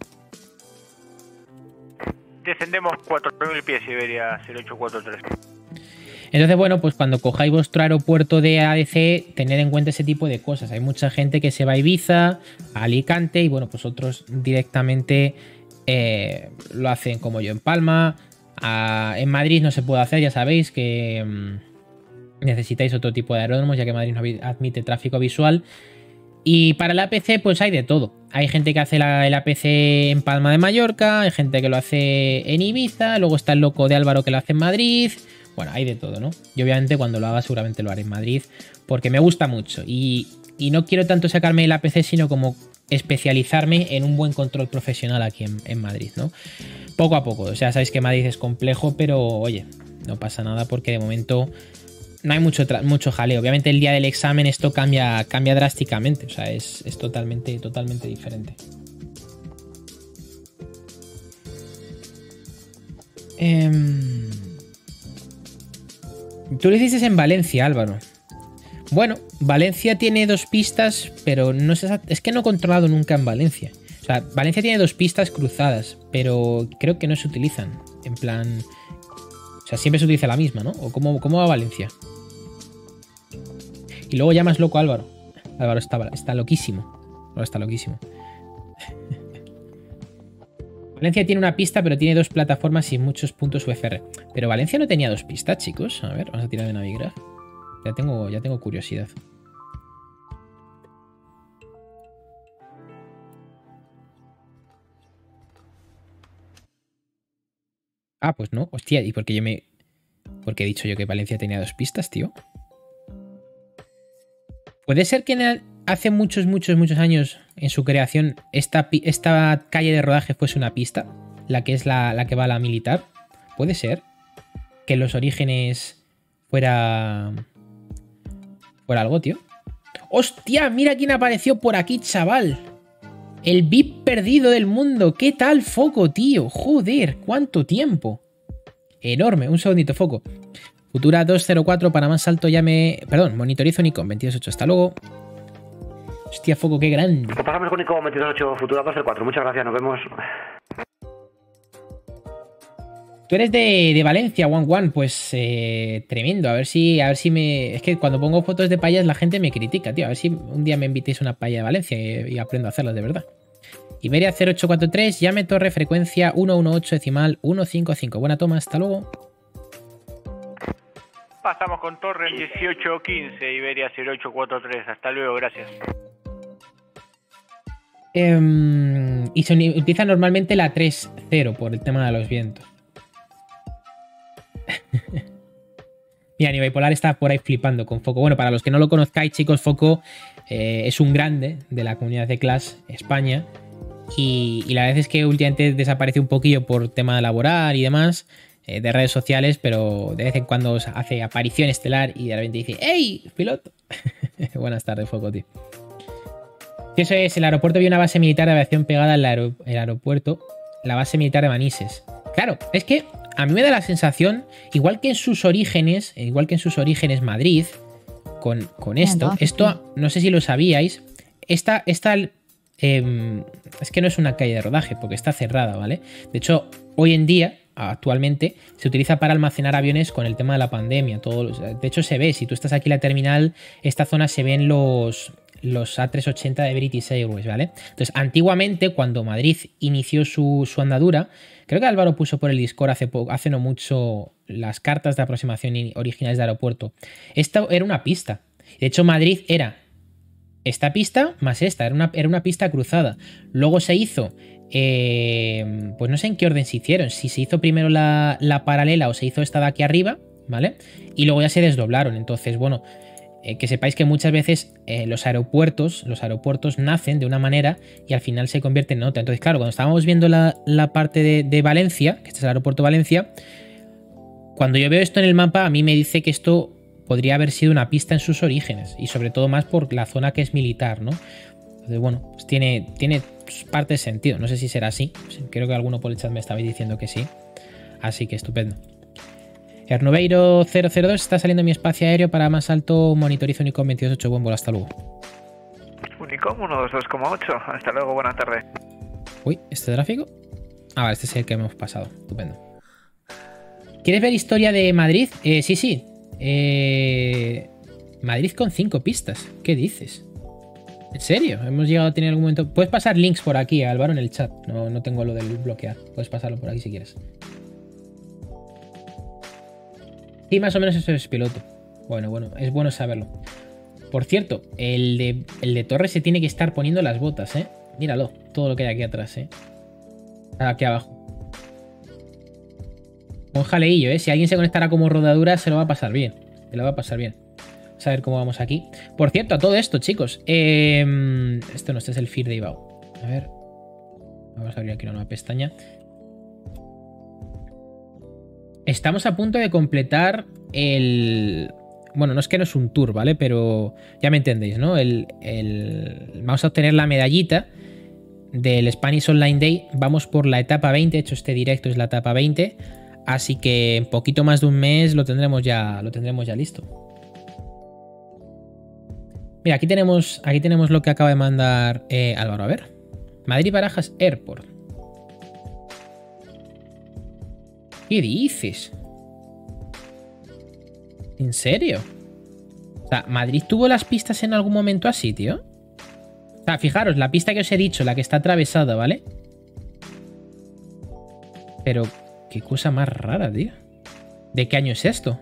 Descendemos cuatro mil pies, Iberia cero ocho cuatro tres. Entonces, bueno, pues cuando cojáis vuestro aeropuerto de A D C, tened en cuenta ese tipo de cosas. Hay mucha gente que se va a Ibiza, a Alicante, y bueno, pues otros directamente eh, lo hacen como yo en Palma. A, en Madrid no se puede hacer, ya sabéis que mmm, necesitáis otro tipo de aeródromos, ya que Madrid no admite tráfico visual. Y para el A P C, pues hay de todo. Hay gente que hace la, el A P C en Palma de Mallorca, hay gente que lo hace en Ibiza, luego está el loco de Álvaro que lo hace en Madrid. Bueno, hay de todo, ¿no? Y obviamente cuando lo haga seguramente lo haré en Madrid, porque me gusta mucho. Y, y no quiero tanto sacarme el A P C, sino como especializarme en un buen control profesional aquí en, en Madrid, ¿no? Poco a poco. O sea, sabéis que Madrid es complejo, pero oye, no pasa nada porque de momento no hay mucho, mucho jaleo. Obviamente el día del examen esto cambia, cambia drásticamente. O sea, es, es totalmente, totalmente diferente. Eh... Tú lo hiciste en Valencia, Álvaro. Bueno, Valencia tiene dos pistas, pero no es, es que no he controlado nunca en Valencia. O sea, Valencia tiene dos pistas cruzadas, pero creo que no se utilizan. En plan... O sea, siempre se utiliza la misma, ¿no? ¿O cómo, cómo va Valencia? Y luego llamas loco a Álvaro. Álvaro está, está loquísimo. Álvaro está loquísimo. Valencia tiene una pista, pero tiene dos plataformas y muchos puntos U F R. Pero Valencia no tenía dos pistas, chicos. A ver, vamos a tirar de Navigraph. Ya tengo, ya tengo curiosidad. Ah, pues no. Hostia, ¿y por qué yo me... ¿Por qué he dicho yo que Valencia tenía dos pistas, tío? Puede ser que hace muchos, muchos, muchos años en su creación esta, esta calle de rodaje fuese una pista, la que es la, la que va a la militar. Puede ser que en los orígenes fuera fuera algo, tío. ¡Hostia! Mira quién apareció por aquí, chaval. El V I P perdido del mundo. ¿Qué tal, Foco, tío? Joder, cuánto tiempo. Enorme. Un segundito, Foco. Futura dos cero cuatro para más alto llame... Perdón, monitorizo Nikon veintidós ocho. Hasta luego. Hostia, Foco, qué grande. Pues pasamos con Nikon veintidós ocho, Futura dos cero cuatro. Muchas gracias, nos vemos. Tú eres de, de Valencia, One One, pues eh, tremendo. A ver si, a ver si me... Es que cuando pongo fotos de payas la gente me critica, tío. A ver si un día me invitéis a una paya de Valencia y, y aprendo a hacerlas de verdad. Iberia cero ocho cuatro tres, llame torre, frecuencia uno uno ocho decimal uno cinco cinco. Buena toma, hasta luego. Pasamos con torre dieciocho quince, Iberia cero ocho cuatro tres. Hasta luego, gracias. Eh, y se utiliza normalmente la tres cero por el tema de los vientos. Mira, ni Bipolar está por ahí flipando con Foco. Bueno, para los que no lo conozcáis, chicos, Foco eh, es un grande de la comunidad de Clash España. Y, y la verdad es que últimamente desaparece un poquillo por tema laboral y demás, eh, de redes sociales, pero de vez en cuando hace aparición estelar y de repente dice ¡Ey, piloto! Buenas tardes, Foco, tío. Eso es, el aeropuerto vio una base militar de aviación pegada al aer el aeropuerto, la base militar de Manises. Claro, es que a mí me da la sensación, igual que en sus orígenes, igual que en sus orígenes Madrid, con, con esto, esto no sé si lo sabíais, esta, esta eh, es que no es una calle de rodaje porque está cerrada, ¿vale? De hecho, hoy en día, actualmente, se utiliza para almacenar aviones con el tema de la pandemia. Todos, de hecho, se ve, si tú estás aquí en la terminal, esta zona se ven los, los A trescientos ochenta de British Airways, ¿vale? Entonces, antiguamente, cuando Madrid inició su, su andadura, creo que Álvaro puso por el Discord hace, poco, hace no mucho las cartas de aproximación originales de aeropuerto. Esta era una pista. De hecho, Madrid era esta pista más esta, era una, era una pista cruzada. Luego se hizo, eh, pues no sé en qué orden se hicieron, si se hizo primero la, la paralela o se hizo esta de aquí arriba, ¿vale? Y luego ya se desdoblaron. Entonces, bueno, eh, que sepáis que muchas veces eh, los aeropuertos, los aeropuertos nacen de una manera y al final se convierten en otra. Entonces, claro, cuando estábamos viendo la, la parte de, de Valencia, que este es el aeropuerto de Valencia, cuando yo veo esto en el mapa, a mí me dice que esto podría haber sido una pista en sus orígenes y sobre todo más por la zona que es militar, ¿no? Entonces, bueno, pues tiene, tiene parte de sentido. No sé si será así. Creo que alguno por el chat me estabais diciendo que sí. Así que estupendo. Ernubeiro cero cero dos está saliendo mi espacio aéreo para más alto. Monitorizo Unicom veintidós ocho. Buen vuelo. Hasta luego. Unicom uno dos dos coma ocho. Hasta luego. Buena tarde. Uy, ¿este tráfico? Ah, vale, este es el que hemos pasado. Estupendo. ¿Quieres ver historia de Madrid? Eh, sí, sí. Eh, Madrid con cinco pistas. ¿Qué dices? ¿En serio? Hemos llegado a tener algún momento... Puedes pasar links por aquí, Álvaro, en el chat. No, no tengo lo del bloquear. Puedes pasarlo por aquí si quieres. Sí, más o menos eso es piloto. Bueno, bueno, es bueno saberlo. Por cierto, el de, el de Torres se tiene que estar poniendo las botas, ¿eh? Míralo, todo lo que hay aquí atrás, ¿eh? Aquí abajo. Un jaleillo, ¿eh? Si alguien se conectará como rodadura, se lo va a pasar bien. Se lo va a pasar bien. Vamos a ver cómo vamos aquí. Por cierto, a todo esto, chicos. Eh, esto no, este es el feed de Ibao. A ver. Vamos a abrir aquí una nueva pestaña. Estamos a punto de completar el... Bueno, no es que no es un tour, ¿vale? Pero ya me entendéis, ¿no? El, el... Vamos a obtener la medallita del Spanish Online Day. Vamos por la etapa veinte. De hecho, este directo es la etapa veinte. Así que en poquito más de un mes lo tendremos ya, lo tendremos ya listo. Mira, aquí tenemos, aquí tenemos lo que acaba de mandar eh, Álvaro. A ver. Madrid Barajas Airport. ¿Qué dices? ¿En serio? O sea, ¿Madrid tuvo las pistas en algún momento así, tío? O sea, fijaros, la pista que os he dicho, la que está atravesada, ¿vale? Pero... qué cosa más rara, tío. ¿De qué año es esto?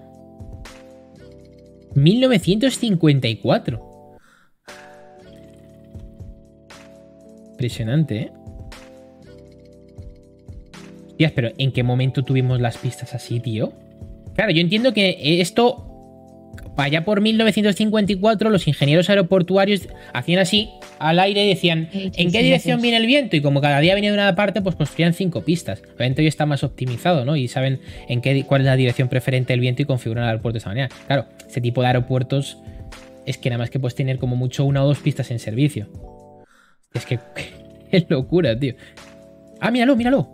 mil novecientos cincuenta y cuatro. Impresionante, ¿eh? Hostias, pero ¿en qué momento tuvimos las pistas así, tío? Claro, yo entiendo que esto... Allá por mil novecientos cincuenta y cuatro los ingenieros aeroportuarios hacían así al aire y decían ¿en qué dirección viene el viento? Y como cada día venía de una parte, pues construían cinco pistas. Obviamente hoy está más optimizado, ¿no? Y saben en qué, cuál es la dirección preferente del viento y configuran el aeropuerto de esa manera. Claro, este tipo de aeropuertos es que nada más que puedes tener como mucho una o dos pistas en servicio. Es que es locura, tío. Ah, míralo, míralo.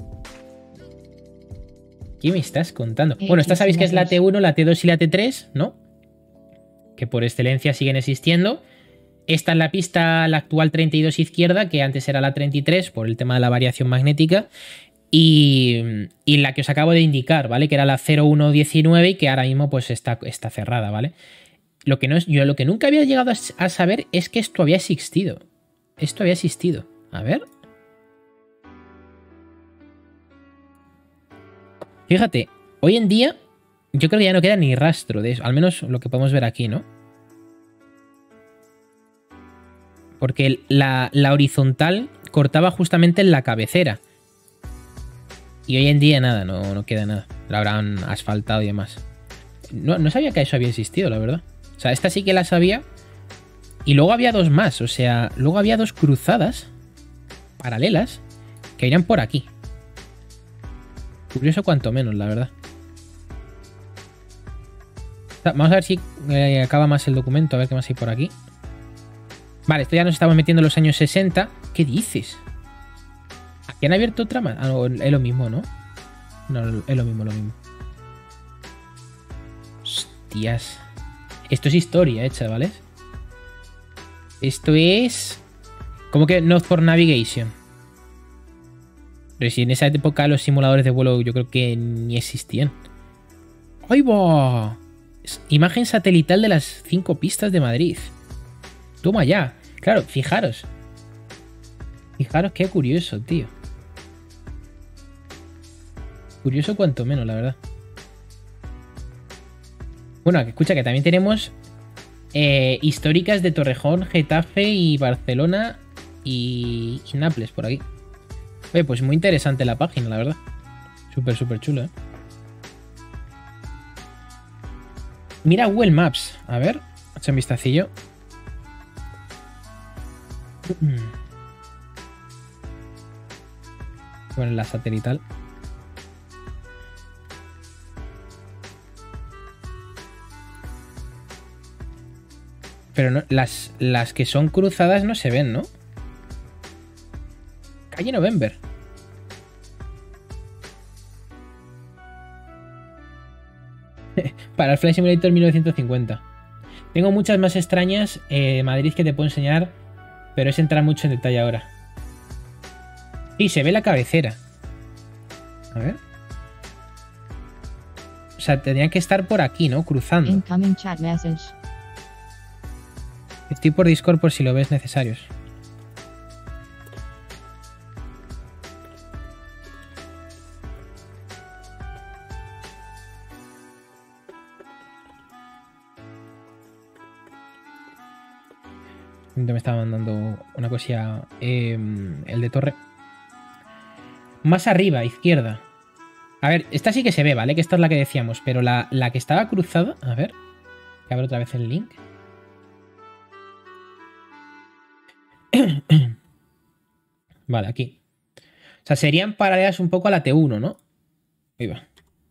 ¿Qué me estás contando? Bueno, esta sabéis que es la T uno, la T dos y la T tres, ¿no? Que por excelencia siguen existiendo. Esta es la pista, la actual treinta y dos izquierda, que antes era la treinta y tres por el tema de la variación magnética. Y, y la que os acabo de indicar, ¿vale? Que era la cero uno diecinueve y que ahora mismo pues está, está cerrada, ¿vale? Lo que, no es, yo lo que nunca había llegado a, a saber es que esto había existido. Esto había existido. A ver. Fíjate, hoy en día yo creo que ya no queda ni rastro de eso. Al menos lo que podemos ver aquí, ¿no? Porque la, la horizontal cortaba justamente en la cabecera. Y hoy en día nada, no, no queda nada. La habrán asfaltado y demás. No, no sabía que eso había existido, la verdad. O sea, esta sí que la sabía. Y luego había dos más. O sea, luego había dos cruzadas paralelas que irían por aquí. Curioso cuanto menos, la verdad. Vamos a ver si eh, acaba más el documento. A ver qué más hay por aquí. Vale, esto ya nos estamos metiendo en los años sesenta. ¿Qué dices? ¿Aquí han abierto otra más? Ah, no, es lo mismo, ¿no? No, es lo mismo, lo mismo. Hostias. Esto es historia, ¿eh, chavales? Esto es... ¿Cómo que Not for Navigation? Pero si en esa época los simuladores de vuelo yo creo que ni existían. ¡Ahí va! Imagen satelital de las cinco pistas de Madrid. Toma ya. Claro, fijaros. Fijaros qué curioso, tío. Curioso cuanto menos, la verdad. Bueno, escucha que también tenemos eh, históricas de Torrejón, Getafe y Barcelona y, y Nápoles por aquí. Oye, pues muy interesante la página, la verdad. Súper, súper chulo, ¿eh? Mira Google Maps. A ver, echa un vistacillo. Bueno, la satelital. Pero no, las, las que son cruzadas no se ven, ¿no? Calle November. Para el Flight Simulator mil novecientos cincuenta. Tengo muchas más extrañas eh, de Madrid que te puedo enseñar, pero es entrar mucho en detalle ahora. Sí, se ve la cabecera. A ver. O sea, tendrían que estar por aquí, ¿no? Cruzando. Incoming chat message. Estoy por Discord por si lo ves necesarios. Me estaba mandando una cosilla. Eh, el de torre. Más arriba, izquierda. A ver, esta sí que se ve, ¿vale? Que esta es la que decíamos. Pero la, la que estaba cruzada... A ver. Voy a ver otra vez el link. Vale, aquí. O sea, serían paralelas un poco a la T uno, ¿no? Ahí va.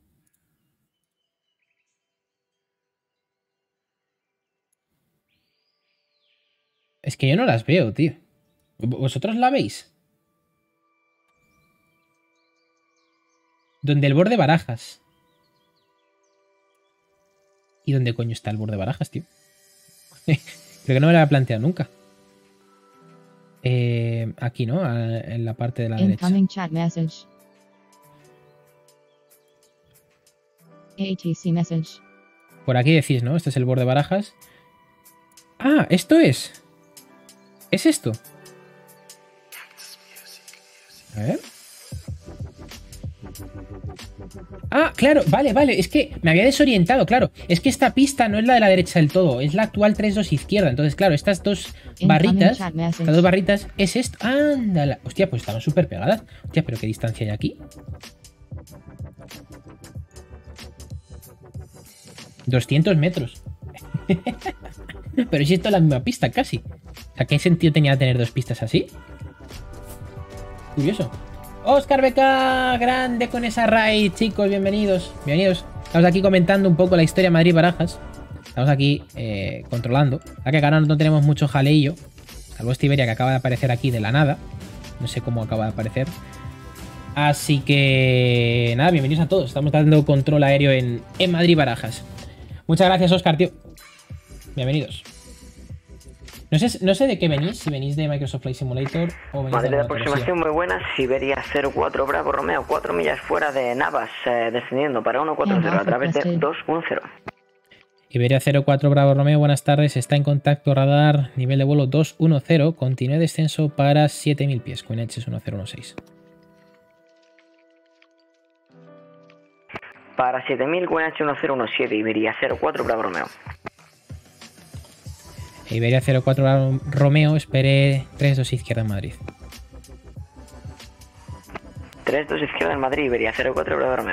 Es que yo no las veo, tío. ¿Vosotros la veis? ¿Dónde el borde Barajas? ¿Y dónde coño está el borde Barajas, tío? Creo que no me lo había planteado nunca. Eh, aquí, ¿no? En la parte de la derecha. Incoming chat message. A T C message. Por aquí decís, ¿no? Este es el borde Barajas. Ah, esto es. ¿Es esto? A ver. Ah, claro, vale, vale. Es que me había desorientado, claro. Es que esta pista no es la de la derecha del todo. Es la actual tres dos izquierda. Entonces, claro, estas dos barritas, estas dos barritas, es esto. Ándala. Hostia, pues estaban súper pegadas. Hostia, pero ¿qué distancia hay aquí? doscientos metros. Pero si esto es la misma pista, casi. O sea, ¿qué sentido tenía tener dos pistas así? Curioso. Oscar Beca, grande con esa raid, chicos, bienvenidos. Bienvenidos. Estamos aquí comentando un poco la historia Madrid-Barajas. Estamos aquí eh, controlando. Ya que acá no tenemos mucho jaleillo. Salvo este Iberia que acaba de aparecer aquí de la nada. No sé cómo acaba de aparecer. Así que nada, bienvenidos a todos. Estamos dando control aéreo en, en Madrid-Barajas. Muchas gracias, Oscar, tío. Bienvenidos. No sé, no sé de qué venís, si venís de Microsoft Flight Simulator o venís Madrid de de aproximación muy buena, Siberia cero cuatro Bravo Romeo, cuatro millas fuera de Navas, eh, descendiendo para uno cuatro cero a través de dos uno cero. Iberia cero cuatro Bravo Romeo, buenas tardes, está en contacto radar, nivel de vuelo dos uno cero, continúe descenso para siete mil pies, Queen H uno cero uno seis. Para siete mil, Queen H uno cero uno siete, Iberia cero cuatro Bravo Romeo. Iberia cero cuatro Bravo Romeo, espere tres dos izquierda en Madrid. tres dos izquierda en Madrid, Iberia cero cuatro Bravo Romeo.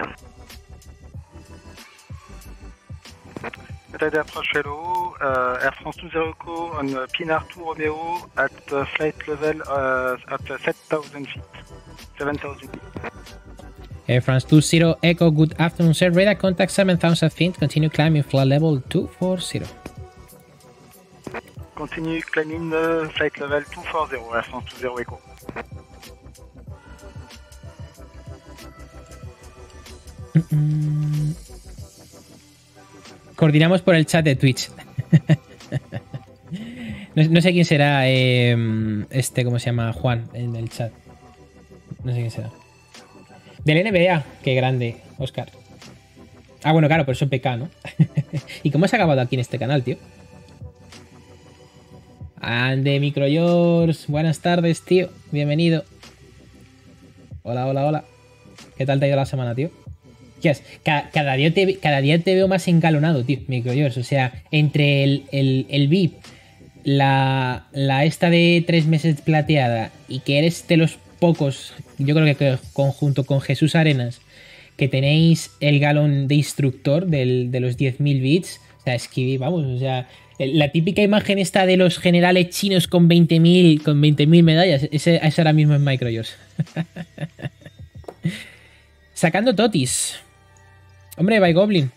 Ready approach hello, uh, Air France two zero Echo on uh, Pinar two Romeo at uh, flight level uh, at uh, seven thousand feet. seven thousand feet. Air France two zero Echo, good afternoon sir, radar contact seven thousand feet, continue climbing flight level two four zero. Continue climbing uh, flight level two four zero, Air France two zero Echo. Mm-mm. Coordinamos por el chat de Twitch. No, no sé quién será eh, este, ¿cómo se llama? Juan, en el chat. No sé quién será. Del N B A. Qué grande, Oscar. Ah, bueno, claro, por eso P K, ¿no? ¿Y cómo has acabado aquí en este canal, tío? Ande, Microyours. Buenas tardes, tío. Bienvenido. Hola, hola, hola. ¿Qué tal te ha ido la semana, tío? Yes, cada, cada, día te, cada día te veo más encalonado, tío, Microyours. O sea, entre el, el, el V I P, la, la esta de tres meses plateada y que eres de los pocos, yo creo que conjunto con Jesús Arenas, que tenéis el galón de instructor del, de los diez mil bits. O sea, es que, vamos, o sea, la típica imagen esta de los generales chinos con veinte mil con veinte mil medallas, ese, ese ahora mismo es Microyours. Sacando totis. Hombre, by Goblin.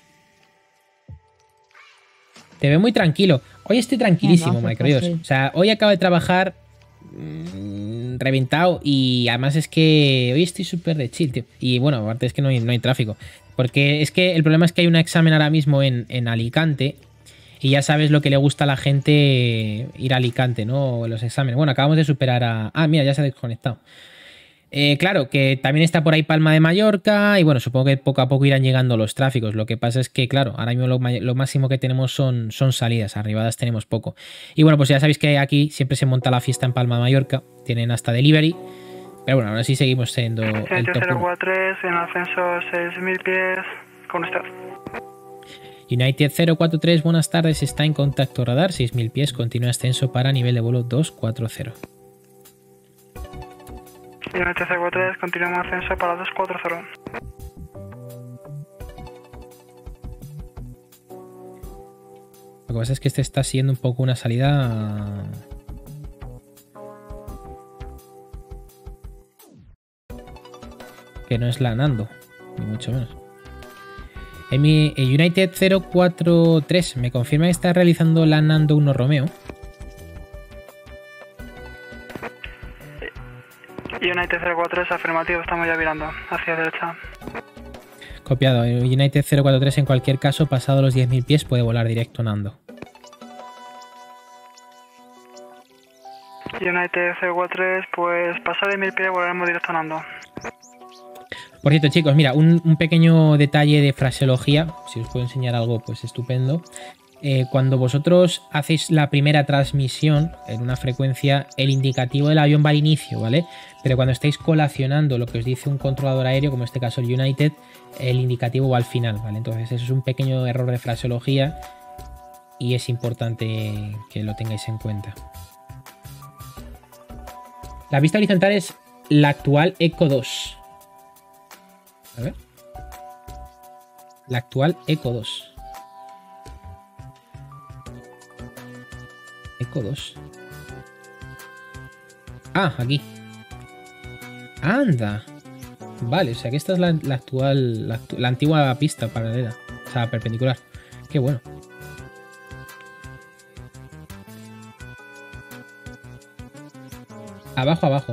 Te veo muy tranquilo. Hoy estoy tranquilísimo, Microyours. O sea, hoy acabo de trabajar mmm, reventado y además es que hoy estoy súper de chill, tío. Y bueno, aparte es que no hay, no hay tráfico. Porque es que el problema es que hay un examen ahora mismo en, en Alicante y ya sabes lo que le gusta a la gente ir a Alicante, ¿no? Los exámenes. Bueno, acabamos de superar a... Ah, mira, ya se ha desconectado. Eh, claro, que también está por ahí Palma de Mallorca y bueno, supongo que poco a poco irán llegando los tráficos. Lo que pasa es que, claro, ahora mismo lo, lo máximo que tenemos son, son salidas, arribadas tenemos poco. Y bueno, pues ya sabéis que aquí siempre se monta la fiesta en Palma de Mallorca, tienen hasta delivery, pero bueno, ahora sí seguimos siendo el top cero cuatro tres en ascenso seis mil pies, con usted. United cero cuatro tres, buenas tardes, está en contacto radar, seis mil pies, continúa ascenso para nivel de vuelo dos cuatro cero. United cero cuatro tres, continuamos ascenso para dos cuatro cero. Lo que pasa es que este está siendo un poco una salida... que no es la Nando, ni mucho menos. En mi United cero cuatro tres, ¿me confirma que está realizando la Nando uno Romeo? United cero cuatro tres, afirmativo, estamos ya virando hacia derecha. Copiado. United cero cuatro tres en cualquier caso, pasado los diez mil pies, puede volar directo Nando. United cero cuatro tres, pues pasado de mil pies volaremos directo Nando. Por cierto, chicos, mira, un, un pequeño detalle de fraseología, si os puedo enseñar algo, pues estupendo. Eh, cuando vosotros hacéis la primera transmisión en una frecuencia, el indicativo del avión va al inicio, ¿vale? Pero cuando estáis colacionando lo que os dice un controlador aéreo, como en este caso el United, el indicativo va al final, ¿vale? Entonces eso es un pequeño error de fraseología y es importante que lo tengáis en cuenta. La vista horizontal es la actual Eco dos. A ver. La actual Eco dos. Eco dos. Ah, aquí. Anda. Vale, o sea que esta es la, la actual, la, la antigua pista paralela. O sea, perpendicular. Qué bueno. Abajo, abajo.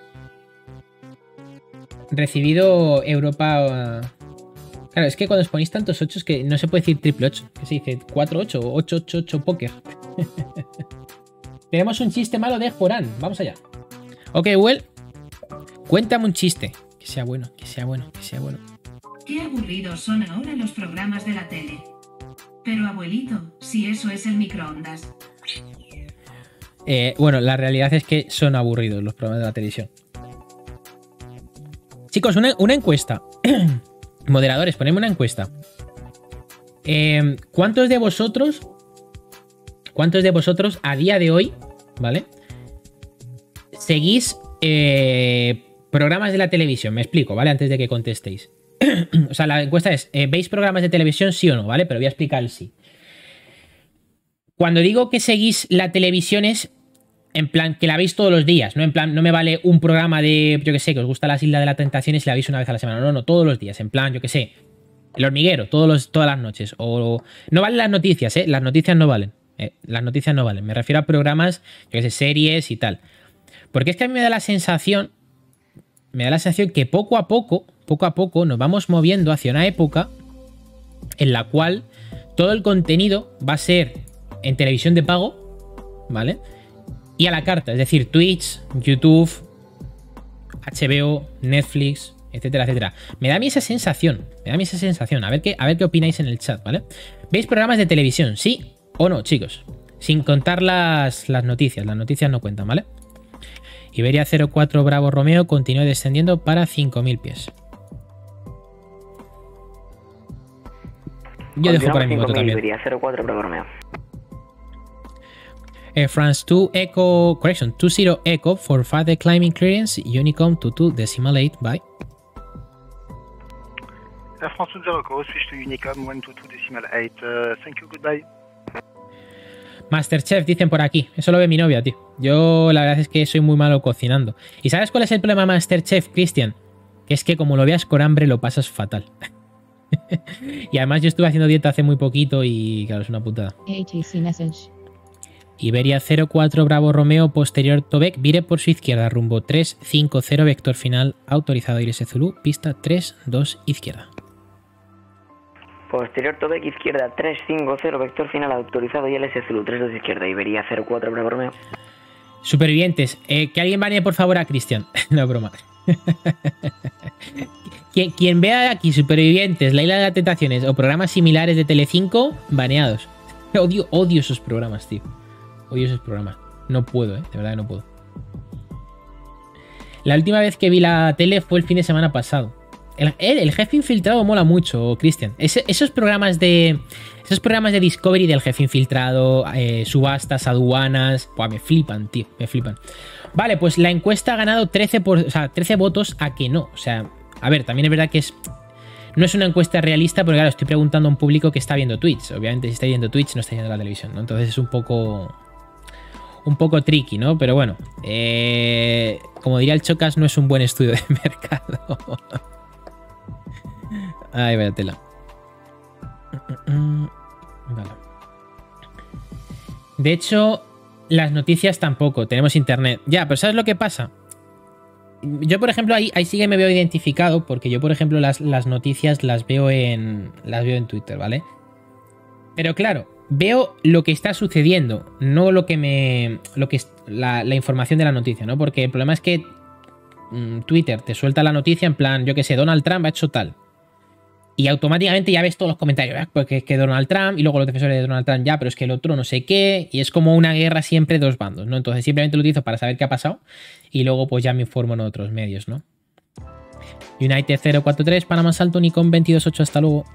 Recibido Europa... Claro, es que cuando os ponéis tantos ocho es que no se puede decir triple ocho. ¿Qué se dice? ¿cuatro ocho o ocho ocho ocho póker? Tenemos un chiste malo de Joran. Vamos allá. Ok, Well. Cuéntame un chiste. Que sea bueno, que sea bueno, que sea bueno. Qué aburridos son ahora los programas de la tele. Pero abuelito, si eso es el microondas. Eh, bueno, la realidad es que son aburridos los programas de la televisión. Chicos, una, una encuesta. Moderadores, ponedme una encuesta. Eh, ¿Cuántos de vosotros... ¿Cuántos de vosotros a día de hoy, ¿vale? Seguís eh, programas de la televisión? Me explico, ¿vale? Antes de que contestéis. O sea, la encuesta es, eh, ¿veis programas de televisión sí o no? ¿Vale? Pero voy a explicar el sí. Cuando digo que seguís la televisión es en plan que la veis todos los días, ¿no? En plan, no me vale un programa de, yo que sé, que os gusta las Islas de la Tentación y si la veis una vez a la semana. No, no, todos los días. En plan, yo que sé, El Hormiguero, todos los, todas las noches. O no valen las noticias, ¿eh? Las noticias no valen. Eh, las noticias no valen. Me refiero a programas, yo que sé, series y tal. Porque es que a mí me da la sensación, me da la sensación que poco a poco, poco a poco nos vamos moviendo hacia una época en la cual todo el contenido va a ser en televisión de pago, ¿vale? y a la carta, es decir, Twitch, YouTube, H B O, Netflix, etcétera, etcétera. Me da a mí esa sensación, me da a mí esa sensación. A ver qué, a ver qué opináis en el chat, ¿vale? ¿Veis programas de televisión? ¿Sí o no, chicos? Sin contar las, las noticias, las noticias no cuentan, ¿vale? Iberia cero cuatro Bravo Romeo continúa descendiendo para cinco mil pies. Yo dejo para mi voto también. Iberia cero cuatro Bravo Romeo. Eh, France two Echo, correction, two zero Echo for further climbing clearance, Unicom two two decimal eight, bye. Air France two zero Echo, switch to Unicom one two two decimal eight, uh, thank you, goodbye. Masterchef, dicen por aquí. Eso lo ve mi novia, tío. Yo la verdad es que soy muy malo cocinando. ¿Y sabes cuál es el problema de Masterchef, Cristian? Que es que como lo veas con hambre lo pasas fatal. Y además yo estuve haciendo dieta hace muy poquito y claro, es una putada. A T C message. Iberia cero cuatro Bravo Romeo, posterior Tobek, vire por su izquierda, rumbo tres cinco cero, vector final, autorizado Iris Zulu, pista tres dos izquierda. Posterior Tobek izquierda tres cinco cero, vector final autorizado y L S Zulu tres dos izquierda, Iberia cero cuatro Bravo Romeo. Supervivientes, eh, que alguien banee por favor a Cristian. No, broma. quien, quien vea aquí Supervivientes, La Isla de las Tentaciones o programas similares de Telecinco, baneados. Odio, odio esos programas, tío. Odio esos programas. No puedo, eh. De verdad que no puedo. La última vez que vi la tele fue el fin de semana pasado. El, el, el jefe infiltrado mola mucho, Cristian. Ese, esos programas de. Esos programas de Discovery del jefe infiltrado, eh, subastas, aduanas. Buah, me flipan, tío. Me flipan. Vale, pues la encuesta ha ganado trece, por, o sea, trece votos a que no. O sea, a ver, también es verdad que es. No es una encuesta realista, porque claro, estoy preguntando a un público que está viendo Twitch. Obviamente, si está viendo Twitch, no está viendo la televisión, ¿no? Entonces es un poco. Un poco tricky, ¿no? Pero bueno. Eh, como diría el Chocas, no es un buen estudio de mercado. Ay, vaya tela. Vale. De hecho, las noticias tampoco. Tenemos internet. Ya, pero ¿sabes lo que pasa? Yo, por ejemplo, ahí, ahí sí que me veo identificado, porque yo, por ejemplo, las, las noticias las veo en. Las veo en Twitter, ¿vale? Pero claro, veo lo que está sucediendo, no lo que me. Lo que es la, la información de la noticia, ¿no? Porque el problema es que mmm, Twitter te suelta la noticia en plan, yo qué sé, Donald Trump ha hecho tal. Y automáticamente ya ves todos los comentarios, ¿eh? Porque es que Donald Trump, y luego los defensores de Donald Trump, ya, pero es que el otro no sé qué, y es como una guerra siempre de dos bandos, ¿no? Entonces simplemente lo utilizo para saber qué ha pasado, y luego pues ya me informo en otros medios, ¿no? United cero cuatro tres, Panamá Salto, Nikon veintidós ocho, hasta luego.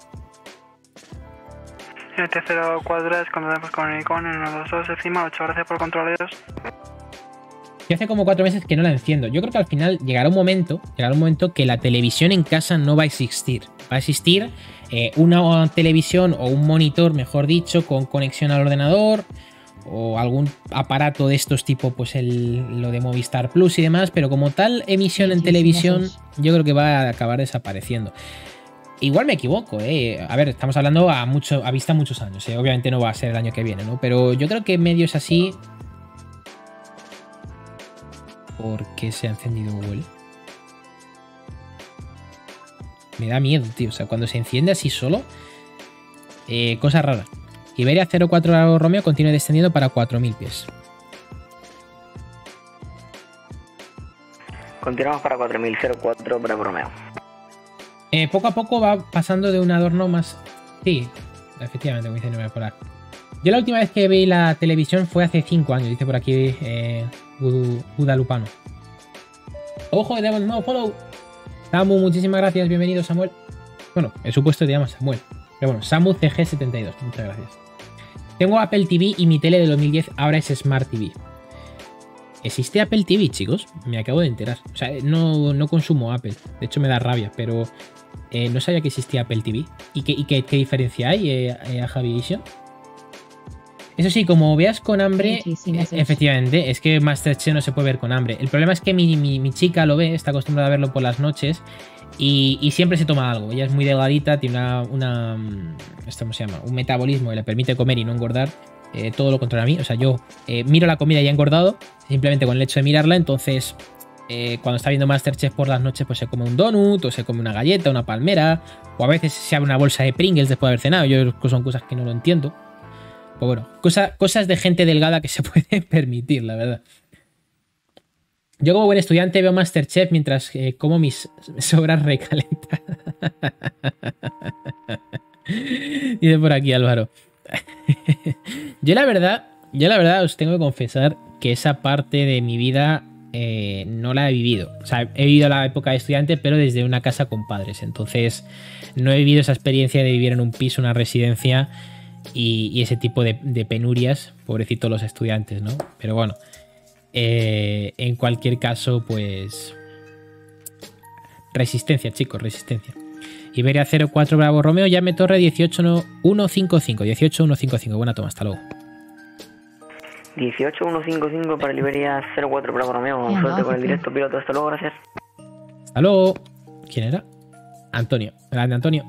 United cero cuatro tres, contactamos con Nikon en uno dos dos, encima, ocho, gracias por controles. Y hace como cuatro meses que no la enciendo. Yo creo que al final llegará un momento, llegará un momento que la televisión en casa no va a existir. Va a existir eh, una televisión o un monitor, mejor dicho, con conexión al ordenador o algún aparato de estos tipo, pues el, lo de Movistar Plus y demás, pero como tal emisión en televisión, yo creo que va a acabar desapareciendo. Igual me equivoco, eh. A ver, estamos hablando a mucho, a vista muchos años, eh. Obviamente no va a ser el año que viene, ¿no? Pero yo creo que medios así. ¿Por qué se ha encendido Google? Me da miedo, tío. O sea, cuando se enciende así solo. Eh, cosa rara. Iberia cero cuatro Romeo continúa descendiendo para cuatro mil pies. Continuamos para cuatro mil cuatro Bravo Romeo. Eh, poco a poco va pasando de un adorno más. Sí, efectivamente, como dice Nueva por ahí. Yo la última vez que vi la televisión fue hace cinco años, dice por aquí eh, Udalupano. Ojo, que tenemos un nuevo follow. Samu, muchísimas gracias, bienvenido Samuel. Bueno, el supuesto te llama Samuel. Pero bueno, Samu C G setenta y dos, muchas gracias. Tengo Apple T V y mi tele de dos mil diez ahora es Smart T V. ¿Existe Apple T V, chicos? Me acabo de enterar. O sea, no, no consumo Apple. De hecho, me da rabia, pero eh, no sabía que existía Apple T V. ¿Y qué, y qué, qué diferencia hay eh, eh, a Javi Vision? Eso sí, como veas con hambre, eh, efectivamente, es que Masterchef no se puede ver con hambre. El problema es que mi, mi, mi chica lo ve, está acostumbrada a verlo por las noches y, y siempre se toma algo. Ella es muy delgadita, tiene una, una ¿esto cómo se llama? Un metabolismo que le permite comer y no engordar. Eh, todo lo contrario a mí, o sea, yo eh, miro la comida y he engordado simplemente con el hecho de mirarla. Entonces eh, cuando está viendo Masterchef por las noches, pues se come un donut o se come una galleta, una palmera, o a veces se abre una bolsa de Pringles después de haber cenado. Yo son cosas que no lo entiendo. Pues bueno, cosa, cosas de gente delgada que se pueden permitir, la verdad. Yo como buen estudiante veo MasterChef mientras eh, como mis sobras recalentadas. Dice por aquí Álvaro. Yo la verdad, yo la verdad os tengo que confesar que esa parte de mi vida eh, no la he vivido. O sea, he vivido la época de estudiante, pero desde una casa con padres. Entonces, no he vivido esa experiencia de vivir en un piso, una residencia y, y ese tipo de, de penurias. Pobrecitos los estudiantes, ¿no? Pero bueno, eh, en cualquier caso, pues... Resistencia, chicos, resistencia. Iberia cero cuatro Bravo Romeo, llame Torre dieciocho uno cinco cinco. dieciocho uno cinco cinco. Buena toma, hasta luego. dieciocho uno cinco cinco para Iberia cero cuatro Bravo Romeo. Yeah, Suerte no, con el sí. directo, piloto. Hasta luego, gracias. Hasta luego. ¿Quién era? Antonio. Grande Antonio.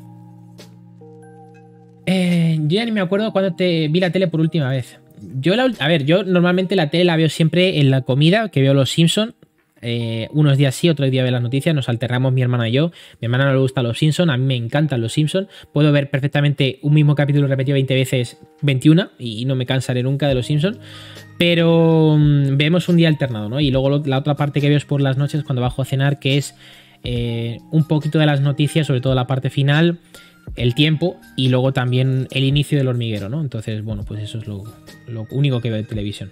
Eh, yo ya ni me acuerdo cuando te vi la tele por última vez. Yo la, a ver, yo normalmente la tele la veo siempre en la comida, que veo Los Simpsons. Eh, unos días sí, otros días veo las noticias, nos alternamos mi hermana y yo. Mi hermana no le gusta Los Simpsons, a mí me encantan Los Simpsons. Puedo ver perfectamente un mismo capítulo repetido veinte veces, veintiuna, y no me cansaré nunca de Los Simpsons. Pero mmm, vemos un día alternado, ¿no? Y luego lo, la otra parte que veo es por las noches cuando bajo a cenar, que es eh, un poquito de las noticias, sobre todo la parte final, el tiempo y luego también el inicio del hormiguero, ¿no? Entonces, bueno, pues eso es lo, lo único que veo de televisión.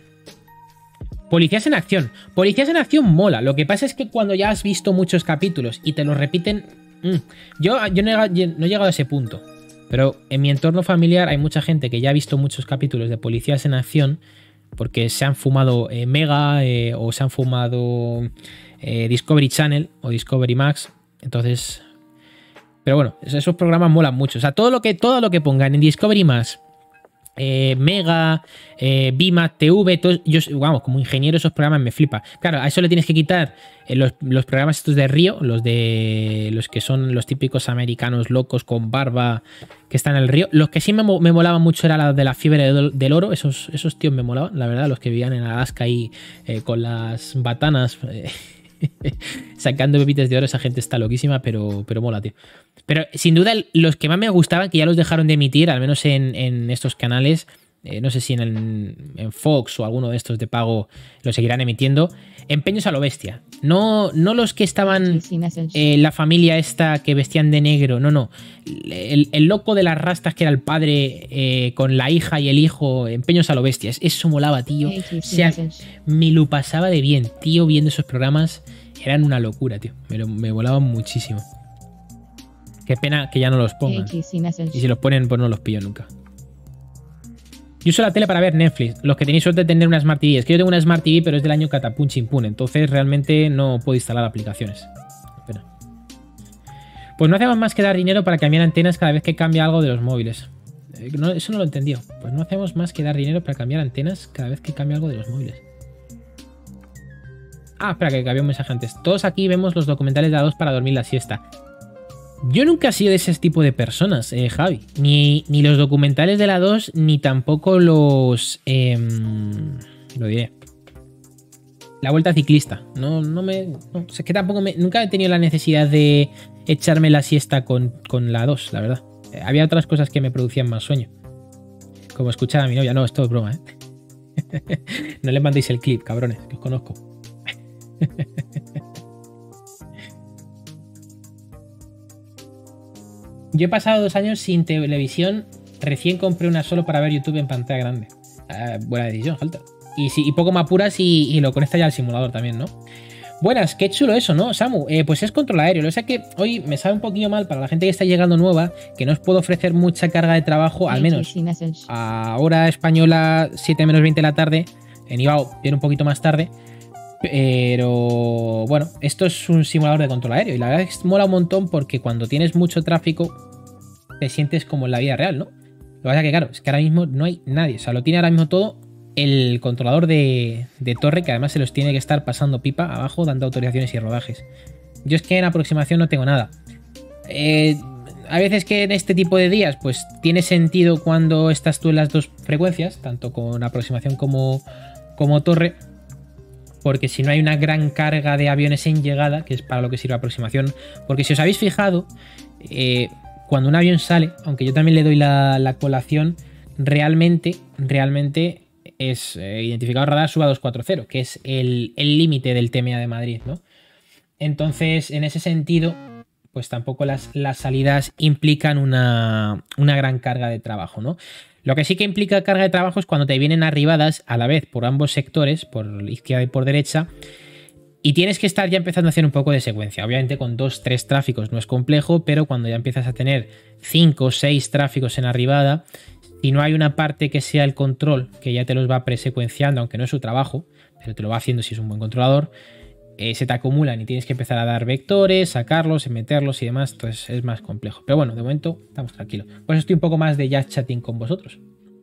Policías en acción. Policías en acción mola. Lo que pasa es que cuando ya has visto muchos capítulos y te los repiten... Mmm, yo yo no, he, no he llegado a ese punto. Pero en mi entorno familiar hay mucha gente que ya ha visto muchos capítulos de Policías en acción porque se han fumado eh, Mega eh, o se han fumado eh, Discovery Channel o Discovery Max. Entonces... Pero bueno, esos programas molan mucho. O sea, todo lo que, todo lo que pongan en Discovery Max... Eh, Mega, eh, Bimac, T V, todo, yo, vamos, como ingeniero esos programas me flipa. Claro, a eso le tienes que quitar eh, los, los programas estos de Río, los de los que son los típicos americanos locos con barba que están en el río. Los que sí me, me molaban mucho era la de la fiebre del, del oro, esos, esos tíos me molaban, la verdad, los que vivían en Alaska ahí eh, con las batanas eh, sacando pepitas de oro. Esa gente está loquísima, pero, pero mola, tío. Pero sin duda los que más me gustaban, que ya los dejaron de emitir, al menos en, en estos canales, eh, no sé si en, el, en Fox o alguno de estos de pago lo seguirán emitiendo, Empeños a lo bestia. No, no los que estaban eh, la familia esta que vestían de negro, no, no. El, el loco de las rastas que era el padre eh, con la hija y el hijo, Empeños a lo bestia. Eso molaba, tío. O sea, me lo pasaba de bien, tío, viendo esos programas. Eran una locura, tío. Me, lo, me volaban muchísimo. Qué pena que ya no los pongan. Y si los ponen, pues no los pillo nunca. Yo uso la tele para ver Netflix. Los que tenéis suerte de tener una Smart T V. Es que yo tengo una Smart T V, pero es del año catapum chimpún. Entonces realmente no puedo instalar aplicaciones. Espera. Pues no hacemos más que dar dinero para cambiar antenas cada vez que cambia algo de los móviles. Eh, no, eso no lo he entendido. Pues no hacemos más que dar dinero para cambiar antenas cada vez que cambia algo de los móviles. Ah, espera, que había un mensaje antes. Todos aquí vemos los documentales de A dos para dormir la siesta. Yo nunca he sido de ese tipo de personas, eh, Javi. Ni, ni los documentales de la dos, ni tampoco los... Eh, lo diré. La vuelta ciclista. No, no me... No, es que tampoco me... Nunca he tenido la necesidad de echarme la siesta con, con la dos, la verdad. Eh, había otras cosas que me producían más sueño. Como escuchar a mi novia. No, esto es broma, ¿eh? No le mandéis el clip, cabrones, que os conozco. Yo he pasado dos años sin televisión. Recién compré una solo para ver YouTube en pantalla grande. Eh, buena decisión, falta. Y, si, y poco me apuras y, y lo conecta ya al simulador también, ¿no? Buenas, qué chulo eso, ¿no, Samu? Eh, pues es control aéreo. Lo sé que hoy me sabe un poquillo mal para la gente que está llegando nueva, que no os puedo ofrecer mucha carga de trabajo, al menos a hora española, siete menos veinte de la tarde. En Ibao viene un poquito más tarde. Pero bueno, esto es un simulador de control aéreo y la verdad es que mola un montón porque cuando tienes mucho tráfico te sientes como en la vida real, ¿no? Lo que pasa es que claro, es que ahora mismo no hay nadie, o sea, lo tiene ahora mismo todo el controlador de, de torre, que además se los tiene que estar pasando pipa abajo dando autorizaciones y rodajes. Yo es que en aproximación no tengo nada. Eh, a veces que en este tipo de días pues tiene sentido cuando estás tú en las dos frecuencias, tanto con aproximación como, como torre. Porque si no hay una gran carga de aviones en llegada, que es para lo que sirve aproximación. Porque si os habéis fijado, eh, cuando un avión sale, aunque yo también le doy la, la colación, realmente, realmente es eh, identificado radar suba doscientos cuarenta, que es el límite del T M A de Madrid, ¿no? Entonces, en ese sentido, pues tampoco las, las salidas implican una, una gran carga de trabajo, ¿no? Lo que sí que implica carga de trabajo es cuando te vienen arribadas a la vez por ambos sectores, por izquierda y por derecha, y tienes que estar ya empezando a hacer un poco de secuencia. Obviamente con dos, tres tráficos no es complejo, pero cuando ya empiezas a tener cinco o seis tráficos en arribada, si no hay una parte que sea el control, que ya te los va presecuenciando, aunque no es su trabajo, pero te lo va haciendo si es un buen controlador, eh, se te acumulan y tienes que empezar a dar vectores, sacarlos, meterlos y demás, entonces es más complejo. Pero bueno, de momento estamos tranquilos. Pues estoy un poco más de jazz chatting con vosotros.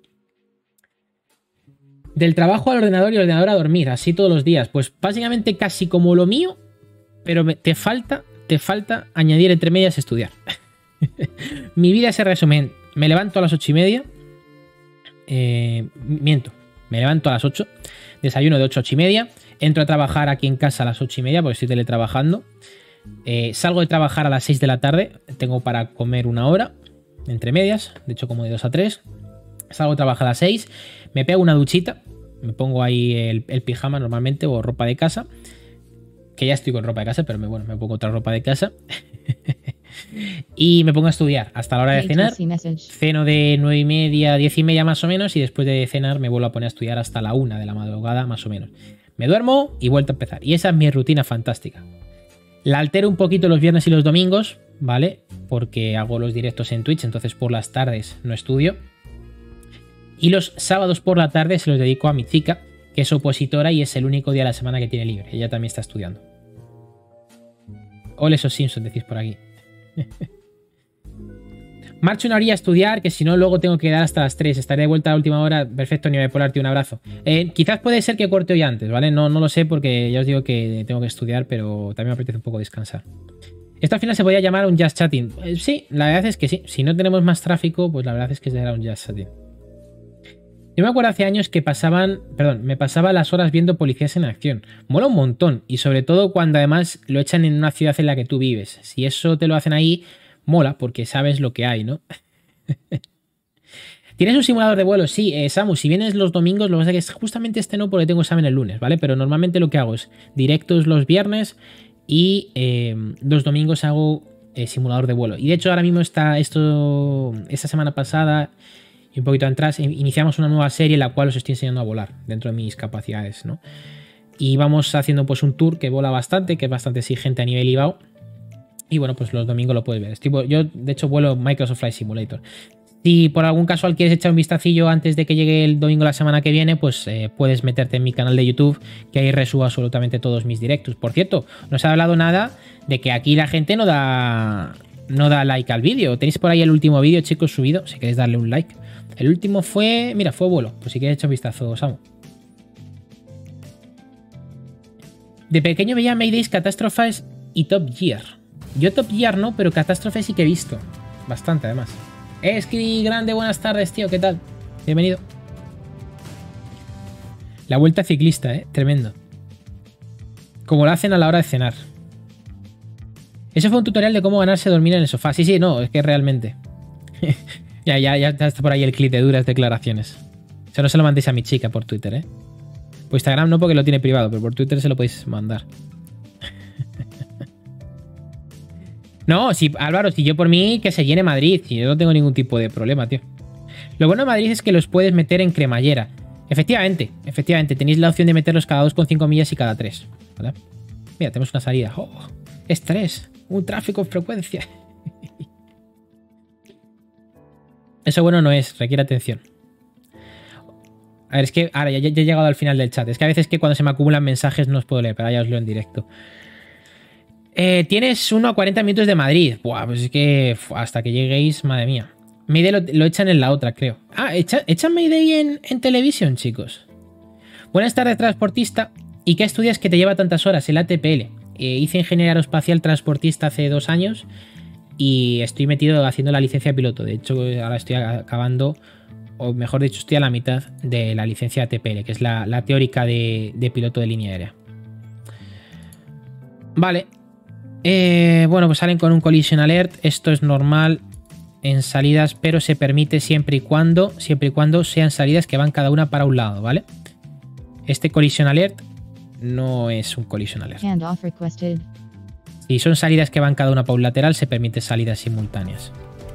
Del trabajo al ordenador y el ordenador a dormir, así todos los días. Pues básicamente casi como lo mío, pero te falta, te falta añadir entre medias estudiar. Mi vida se resume en, me levanto a las ocho y media, eh, miento, me levanto a las ocho, desayuno de ocho a ocho y media, entro a trabajar aquí en casa a las ocho y media porque estoy teletrabajando, eh, salgo de trabajar a las seis de la tarde, tengo para comer una hora, entre medias, de hecho como de dos a tres, salgo de trabajar a las seis, me pego una duchita, me pongo ahí el, el pijama normalmente o ropa de casa, que ya estoy con ropa de casa, pero me, bueno, me pongo otra ropa de casa y me pongo a estudiar hasta la hora de cenar. Ceno de nueve y media, diez y media más o menos, y después de cenar me vuelvo a poner a estudiar hasta la una de la madrugada más o menos. Me duermo y vuelvo a empezar. Y esa es mi rutina fantástica. La altero un poquito los viernes y los domingos, ¿vale? Porque hago los directos en Twitch, entonces por las tardes no estudio. Y los sábados por la tarde se los dedico a mi chica, que es opositora y es el único día de la semana que tiene libre. Ella también está estudiando. Ole esos Simpsons, decís por aquí. Marcho una orilla a estudiar, que si no luego tengo que quedar hasta las tres. Estaré de vuelta a la última hora. Perfecto, Nieve Polarte, un abrazo. Eh, quizás puede ser que corte hoy antes, ¿vale? No, no lo sé porque ya os digo que tengo que estudiar, pero también me apetece un poco descansar. Esto al final se podría llamar un jazz chatting. Eh, sí, la verdad es que sí. Si no tenemos más tráfico, pues la verdad es que será un jazz chatting. Yo me acuerdo hace años que pasaban, perdón, me pasaba las horas viendo policías en acción. Mola un montón y sobre todo cuando además lo echan en una ciudad en la que tú vives. Si eso te lo hacen ahí, mola porque sabes lo que hay, ¿no? ¿Tienes un simulador de vuelo? Sí, eh, Samu, si vienes los domingos, lo que pasa es que justamente este no porque tengo examen el lunes, ¿vale? Pero normalmente lo que hago es directos los viernes y eh, los domingos hago eh, simulador de vuelo. Y de hecho ahora mismo está esto, esta semana pasada y un poquito atrás, iniciamos una nueva serie en la cual os estoy enseñando a volar dentro de mis capacidades, ¿no? Y vamos haciendo pues un tour que vola bastante, que es bastante exigente a nivel I B A O. Y bueno, pues los domingos lo puedes ver. Estoy, yo, de hecho, vuelo Microsoft Flight Simulator. Si por algún casual quieres echar un vistacillo antes de que llegue el domingo la semana que viene, pues eh, puedes meterte en mi canal de YouTube, que ahí resubo absolutamente todos mis directos. Por cierto, no se ha hablado nada de que aquí la gente no da, no da like al vídeo. Tenéis por ahí el último vídeo, chicos, subido, si queréis darle un like. El último fue, mira, fue vuelo. Pues si quieres echar un vistazo, Samu. De pequeño veía Maydays, Catástrofes y Top Gear. Yo Top Gear no, pero Catástrofe sí que he visto. Bastante, además. Escri, grande, buenas tardes, tío. ¿Qué tal? Bienvenido. La vuelta ciclista, ¿eh? Tremendo. Como lo hacen a la hora de cenar. Eso fue un tutorial de cómo ganarse a dormir en el sofá. Sí, sí, no, es que realmente. ya, ya, ya está por ahí el clip de duras declaraciones. Eso no se lo mandéis a mi chica por Twitter, ¿eh? Por Instagram no, porque lo tiene privado, pero por Twitter se lo podéis mandar. No, si, Álvaro, si yo por mí que se llene Madrid, si yo no tengo ningún tipo de problema, tío. Lo bueno de Madrid es que los puedes meter en cremallera. Efectivamente, efectivamente, tenéis la opción de meterlos cada dos coma cinco millas y cada tres, ¿vale? Mira, tenemos una salida. ¡Oh! Estrés, un tráfico en frecuencia. Eso bueno no es, requiere atención. A ver, es que ahora ya, ya he llegado al final del chat. Es que a veces que cuando se me acumulan mensajes no os puedo leer, pero ya os leo en directo. Eh, tienes uno a cuarenta minutos de Madrid. Buah, pues es que hasta que lleguéis, madre mía. Mayday lo, lo echan en la otra, creo. Ah, ¿echan, echan Mayday en, en televisión, chicos? Buenas tardes, transportista. ¿Y qué estudias que te lleva tantas horas? El A T P L. Eh, hice ingeniería aeroespacial transportista hace dos años y estoy metido haciendo la licencia de piloto. De hecho, ahora estoy acabando, o mejor dicho, estoy a la mitad de la licencia A T P L, que es la, la teórica de, de piloto de línea aérea. Vale. Eh, bueno, pues salen con un collision alert. Esto es normal. en salidas, pero se permite siempre y cuando, siempre y cuando sean salidas que van cada una para un lado, ¿vale? Este collision alert no es un collision alert. Handoff requested. Si son salidas que van cada una para un lateral, se permite salidas simultáneas.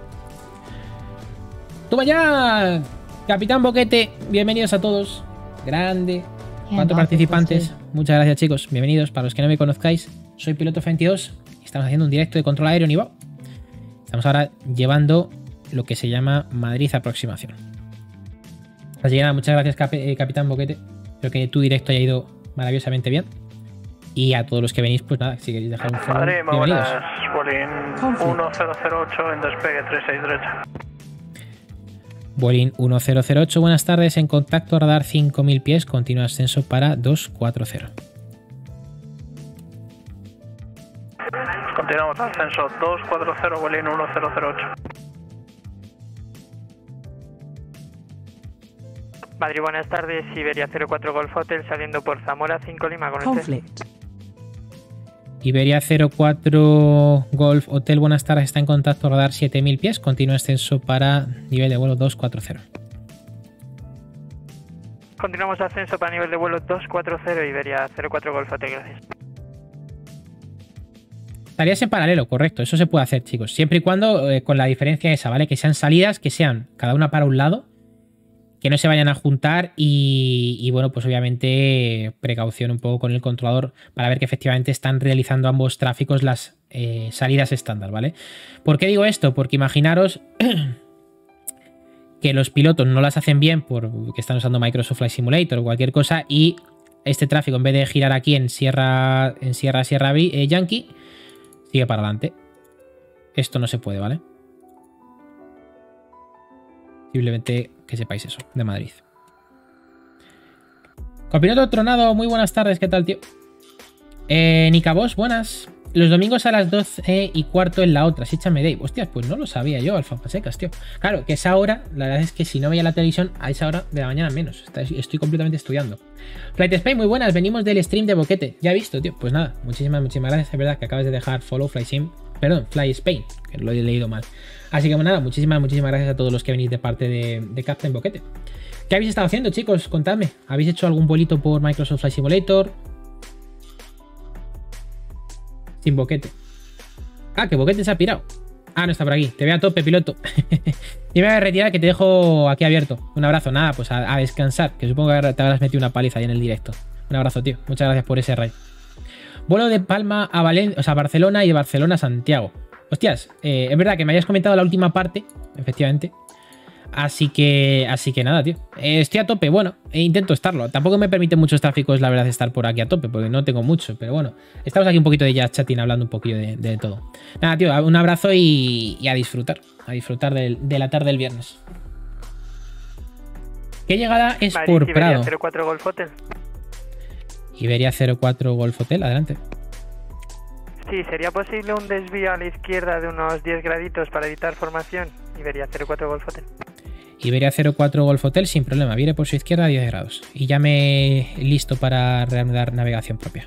¡Toma ya! Capitán Boquete, bienvenidos a todos. Grande. Cuatro participantes. Muchas gracias, chicos. Bienvenidos. Para los que no me conozcáis, soy Piloto veintidós y estamos haciendo un directo de control aéreo en Ibao. Estamos ahora llevando lo que se llama Madrid Aproximación. Así que nada, muchas gracias, Cap eh, Capitán Boquete. Espero que tu directo haya ido maravillosamente bien. Y a todos los que venís, pues nada, si queréis dejar un follow, Madrid, muy bienvenidos. buenas. Bolín uno cero cero ocho en despegue treinta y seis derecha. Bolín uno cero cero ocho, buenas tardes. En contacto, radar cinco mil pies, continuo ascenso para dos cuatro cero. Continuamos ascenso dos cuatro cero, Bolín uno cero cero ocho. Madrid, buenas tardes. Iberia cero cuatro Golf Hotel saliendo por Zamora cinco Lima con usted. Iberia cero cuatro Golf Hotel, buenas tardes. Está en contacto, radar siete mil pies, continuo ascenso para nivel de vuelo dos cuatro cero. Continuamos ascenso para nivel de vuelo dos cuatro cero, Iberia cero cuatro Golf Hotel, gracias. Salidas en paralelo, correcto, eso se puede hacer, chicos. Siempre y cuando, eh, con la diferencia esa, ¿vale? Que sean salidas, que sean cada una para un lado, que no se vayan a juntar y, y bueno, pues obviamente precaución un poco con el controlador para ver que efectivamente están realizando ambos tráficos las eh, salidas estándar, ¿vale? ¿Por qué digo esto? Porque imaginaros que los pilotos no las hacen bien porque están usando Microsoft Flight Simulator o cualquier cosa y este tráfico, en vez de girar aquí en Sierra, en Sierra, Sierra eh, Yankee, sigue para adelante. Esto no se puede, ¿vale? Simplemente que sepáis eso, de Madrid. Copiloto Tronado, muy buenas tardes, ¿qué tal, tío? Eh, Nicabos, buenas. Los domingos a las doce y cuarto en la otra, sí, échame Dave. Hostias, pues no lo sabía yo, Alfa Pasecas, tío. Claro, que esa hora, la verdad es que si no veía la televisión, a esa hora de la mañana menos. Estoy completamente estudiando. Flight Spain, muy buenas, venimos del stream de Boquete. Ya he visto, tío. Pues nada, muchísimas, muchísimas gracias. Es verdad que acabas de dejar follow Flight Sim. Perdón, Fly Spain, que lo he leído mal. Así que nada, muchísimas, muchísimas gracias a todos los que venís de parte de, de Captain Boquete. ¿Qué habéis estado haciendo, chicos? Contadme. ¿Habéis hecho algún vuelito por Microsoft Flight Simulator? Sin Boquete. Ah, que Boquete se ha pirado. Ah, no está por aquí. Te veo a tope, piloto. Yo me voy a retirar, que te dejo aquí abierto. Un abrazo. Nada, pues a, a descansar. Que supongo que te habrás metido una paliza ahí en el directo. Un abrazo, tío. Muchas gracias por ese raid. Vuelo de Palma a Valencia, o sea, Barcelona y de Barcelona a Santiago. Hostias, eh, es verdad que me hayas comentado la última parte, efectivamente. Así que, así que nada, tío. Eh, estoy a tope, bueno, e intento estarlo. Tampoco me permite muchos tráficos, la verdad, estar por aquí a tope, porque no tengo mucho. Pero bueno, estamos aquí un poquito de jazz chatting, hablando un poquillo de, de todo. Nada, tío, un abrazo y, y a disfrutar. A disfrutar de, de la tarde del viernes. ¿Qué llegada es Madrid, por Iberia Prado? cero cuatro Golf Hotel. Iberia cero cuatro Golf Hotel, adelante. Sí, ¿sería posible un desvío a la izquierda de unos diez graditos para evitar formación? Iberia cero cuatro Golf Hotel. Iberia cero cuatro Golf Hotel, sin problema. Viene por su izquierda a diez grados. Y ya me listo para reanudar navegación propia.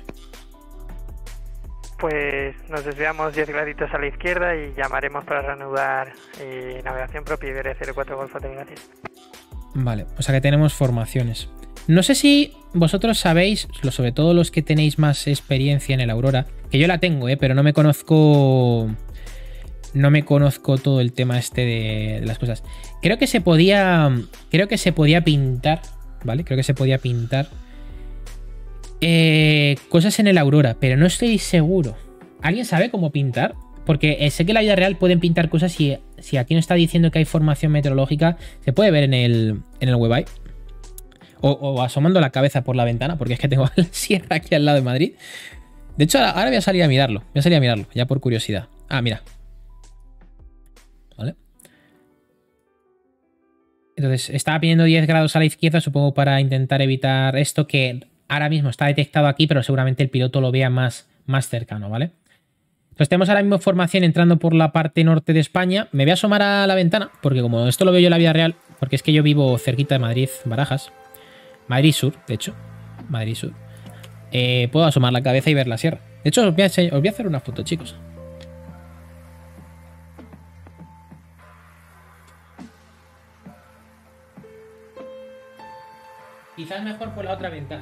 Pues nos desviamos diez graditos a la izquierda y llamaremos para reanudar eh, navegación propia. Iberia cero cuatro Golf Hotel, gracias. Vale, o sea que tenemos formaciones. No sé si vosotros sabéis, sobre todo los que tenéis más experiencia en el Aurora, que yo la tengo, ¿eh? Pero no me conozco... No me conozco todo el tema este de, de las cosas. Creo que se podía... Creo que se podía pintar, ¿vale? Creo que se podía pintar eh, cosas en el Aurora, pero no estoy seguro. ¿Alguien sabe cómo pintar? Porque eh, sé que en la vida real pueden pintar cosas y si aquí no está diciendo que hay formación meteorológica, se puede ver en el, en el web. O, o asomando la cabeza por la ventana, porque es que tengo la sierra aquí al lado de Madrid. De hecho, ahora voy a salir a mirarlo. Voy a salir a mirarlo, ya por curiosidad. Ah, mira. Vale. Entonces, estaba pidiendo diez grados a la izquierda, supongo para intentar evitar esto que ahora mismo está detectado aquí, pero seguramente el piloto lo vea más, más cercano, ¿vale? Entonces tenemos ahora mismo formación entrando por la parte norte de España. Me voy a asomar a la ventana, porque como esto lo veo yo en la vida real, porque es que yo vivo cerquita de Madrid, Barajas. Madrid Sur, de hecho. Madrid Sur. Eh, puedo asomar la cabeza y ver la sierra. De hecho, os voy a, os voy a hacer una foto, chicos. quizás mejor por la otra ventana.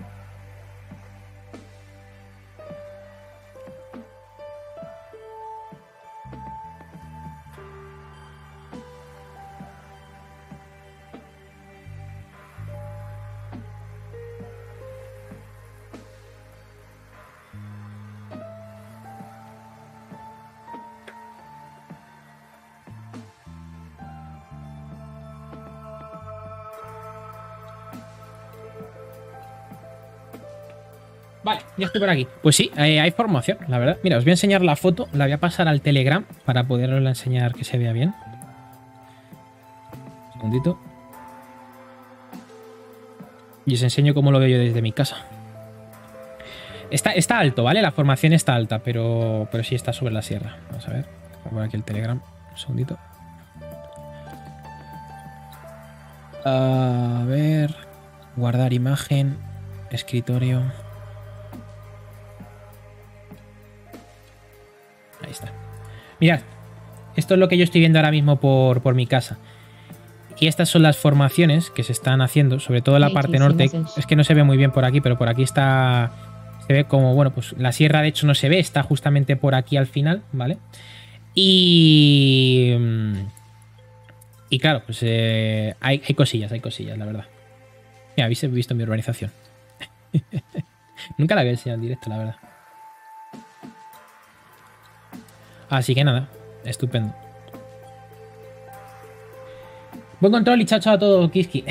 Vale, ya estoy por aquí. Pues sí, eh, hay formación, la verdad. Mira, os voy a enseñar la foto. La voy a pasar al Telegram para poderosla enseñar que se vea bien. Un segundito. Y os enseño cómo lo veo yo desde mi casa. Está, está alto, ¿vale? La formación está alta, pero, pero sí está sobre la sierra. Vamos a ver. Voy a poner aquí el Telegram. Un segundito. A ver. Guardar imagen. Escritorio. Ahí está. Mirad, esto es lo que yo estoy viendo ahora mismo por, por mi casa. Y estas son las formaciones que se están haciendo, sobre todo en la parte norte. Es que no se ve muy bien por aquí, pero por aquí está... Se ve como, bueno, pues la sierra de hecho no se ve, está justamente por aquí al final, ¿vale? Y... Y claro, pues eh, hay, hay cosillas, hay cosillas, la verdad. Mira, habéis visto mi urbanización. Nunca la había enseñado en directo, la verdad. Así que nada, estupendo. Buen control y chao chao a todo, Kiski.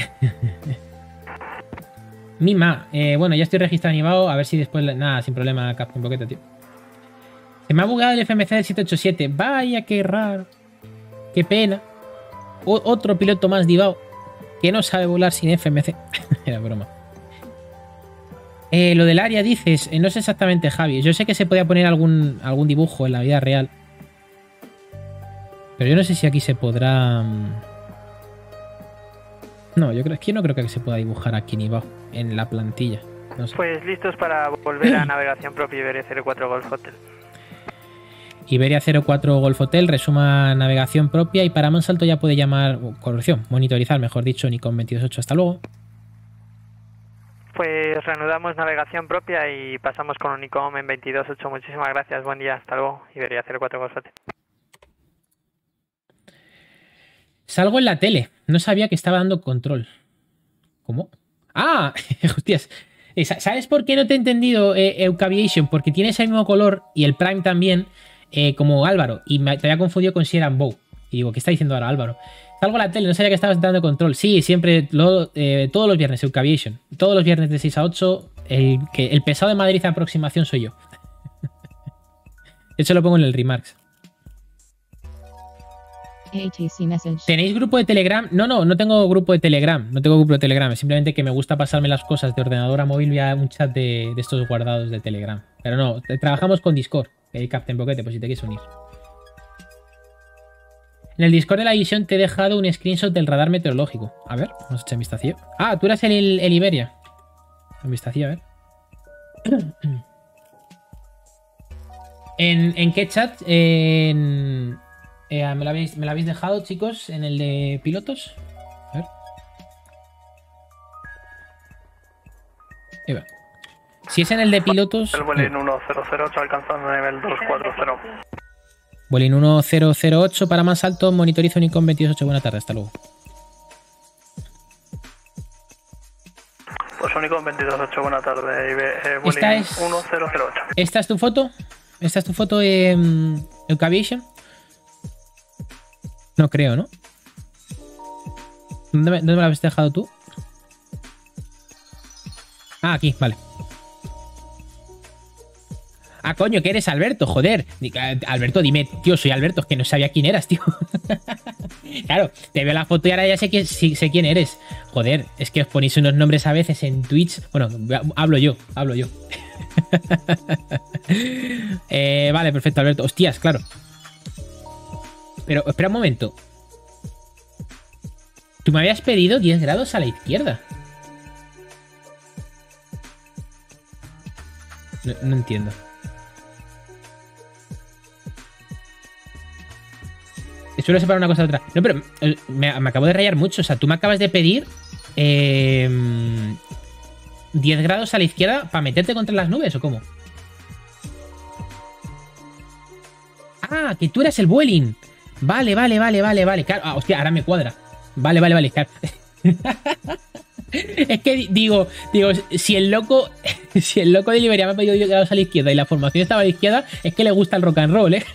Mima, eh, bueno, ya estoy registrado en Ibao. A ver si después... Nada, sin problema, Captain Poqueta, tío. Se me ha bugado el F M C del siete ocho siete. Vaya, qué raro. Qué pena. O otro piloto más de Ibao que no sabe volar sin F M C. Era broma. Eh, lo del área dices, eh, no sé exactamente, Javi. Yo sé que se podía poner algún, algún dibujo en la vida real. Pero yo no sé si aquí se podrá... No, yo creo es que no creo que se pueda dibujar aquí ni abajo, en la plantilla. No sé. Pues listos para volver a navegación propia Iberia cero cuatro Golf Hotel. Iberia cero cuatro Golf Hotel, resuma navegación propia y para Monsalto ya puede llamar, corrección, monitorizar, mejor dicho, Nikon veintidós ocho. Hasta luego. Pues reanudamos navegación propia y pasamos con un Nikon en veintidós ocho. Muchísimas gracias, buen día, hasta luego. Iberia cero cuatro Golf Hotel. Salgo en la tele. No sabía que estaba dando control. ¿Cómo? ¡Ah! Hostias. ¿Sabes por qué no te he entendido, eh, Eucaviation? Porque tiene ese mismo color y el Prime también, eh, como Álvaro. Y me te había confundido con Sierra Bow. Y digo, ¿qué está diciendo ahora Álvaro? Salgo a la tele, no sabía que estabas dando control. Sí, siempre, lo, eh, todos los viernes, Eucaviation. Todos los viernes de seis a ocho. El, que, el pesado de Madrid a aproximación soy yo. De hecho, lo pongo en el Remarks. A T C message. ¿Tenéis grupo de Telegram? No, no, no tengo grupo de Telegram. No tengo grupo de Telegram. Es simplemente que me gusta pasarme las cosas de ordenador a móvil vía un chat de, de estos guardados de Telegram. Pero no, trabajamos con Discord. Eh, Captain Poquete, pues si te quieres unir. En el Discord de la edición te he dejado un screenshot del radar meteorológico. A ver, vamos a echar un vistacillo. Ah, tú eras el, el, el Iberia. Un vistacillo, a ver. ¿En, en qué chat? En... Eh, ¿me, lo habéis, ¿Me lo habéis dejado, chicos? ¿En el de pilotos? A ver. Ahí va. Si es en el de pilotos... El Vueling uno cero cero ocho alcanzando nivel dos cuatro cero. Vueling uno cero cero ocho para más alto. Monitorizo Nikon veintidós ocho. Buena tarde, hasta luego. Pues Nikon veintidós ocho, buena tarde. Eh, Esta es... uno cero cero ocho. ¿Esta es tu foto? ¿Esta es tu foto, eh, Eucaviation? No creo, ¿no? ¿Dónde me, ¿Dónde me la habéis dejado tú? Ah, aquí, vale. Ah, coño, que eres Alberto, joder. Alberto, dime, tío, soy Alberto, es que no sabía quién eras, tío. Claro, te veo la foto y ahora ya sé, que, sí, sé quién eres. Joder, es que os ponéis unos nombres a veces en Twitch. Bueno, hablo yo, hablo yo. eh, vale, perfecto, Alberto. Hostias, claro. Pero, espera un momento. Tú me habías pedido diez grados a la izquierda. No, no entiendo. Suelo separar una cosa de otra. No, pero me, me acabo de rayar mucho. O sea, tú me acabas de pedir Eh, ¿diez grados a la izquierda para meterte contra las nubes o cómo? Ah, que tú eras el Vueling. Vale, vale, vale, vale, vale. Claro, ah, hostia, ahora me cuadra. Vale, vale, vale, claro. Es que digo, digo, si el loco, si el loco de Liberia me ha pedido diez grados a la izquierda y la formación estaba a la izquierda, es que le gusta el rock and roll, ¿eh?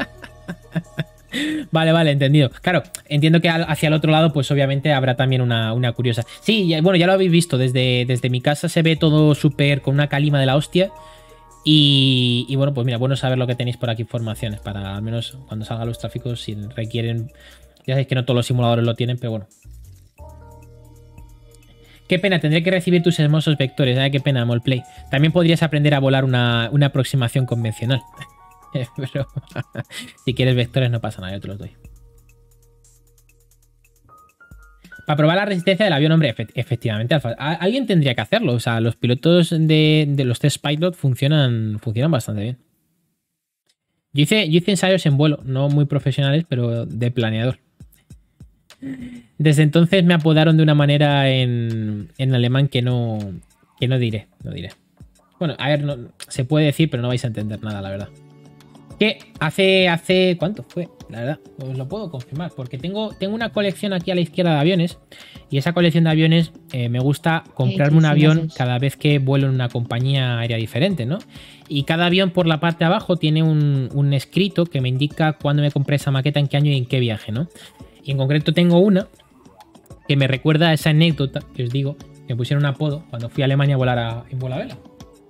Vale, vale, entendido. Claro, entiendo que hacia el otro lado, pues obviamente habrá también una, una curiosa. Sí, ya, bueno, ya lo habéis visto. Desde, desde mi casa se ve todo súper con una calima de la hostia. Y, y bueno, pues mira, bueno saber lo que tenéis por aquí, formaciones, para al menos cuando salgan los tráficos, si requieren. Ya sabéis que no todos los simuladores lo tienen, pero bueno. Qué pena, tendré que recibir tus hermosos vectores. ¿eh? Qué pena, Molplay. También podrías aprender a volar una, una aproximación convencional. Pero si quieres vectores no pasa nada, yo te los doy. Para probar la resistencia del avión, hombre, efectivamente, Alfa, alguien tendría que hacerlo. O sea, los pilotos de, de los test pilot funcionan, funcionan bastante bien. Yo hice, yo hice ensayos en vuelo, no muy profesionales, pero de planeador. Desde entonces me apodaron de una manera en, en alemán que no, que no diré, no diré. Bueno, a ver, no, se puede decir, pero no vais a entender nada, la verdad. Que hace, hace, ¿cuánto fue? La verdad, os lo puedo confirmar, porque tengo, tengo una colección aquí a la izquierda de aviones, y esa colección de aviones eh, me gusta comprarme un avión cada vez que vuelo en una compañía aérea diferente, ¿no? Y cada avión por la parte de abajo tiene un, un escrito que me indica cuándo me compré esa maqueta, en qué año y en qué viaje, ¿no? Y en concreto tengo una que me recuerda a esa anécdota que os digo, que me pusieron un apodo cuando fui a Alemania a volar a, en vuelo a vela.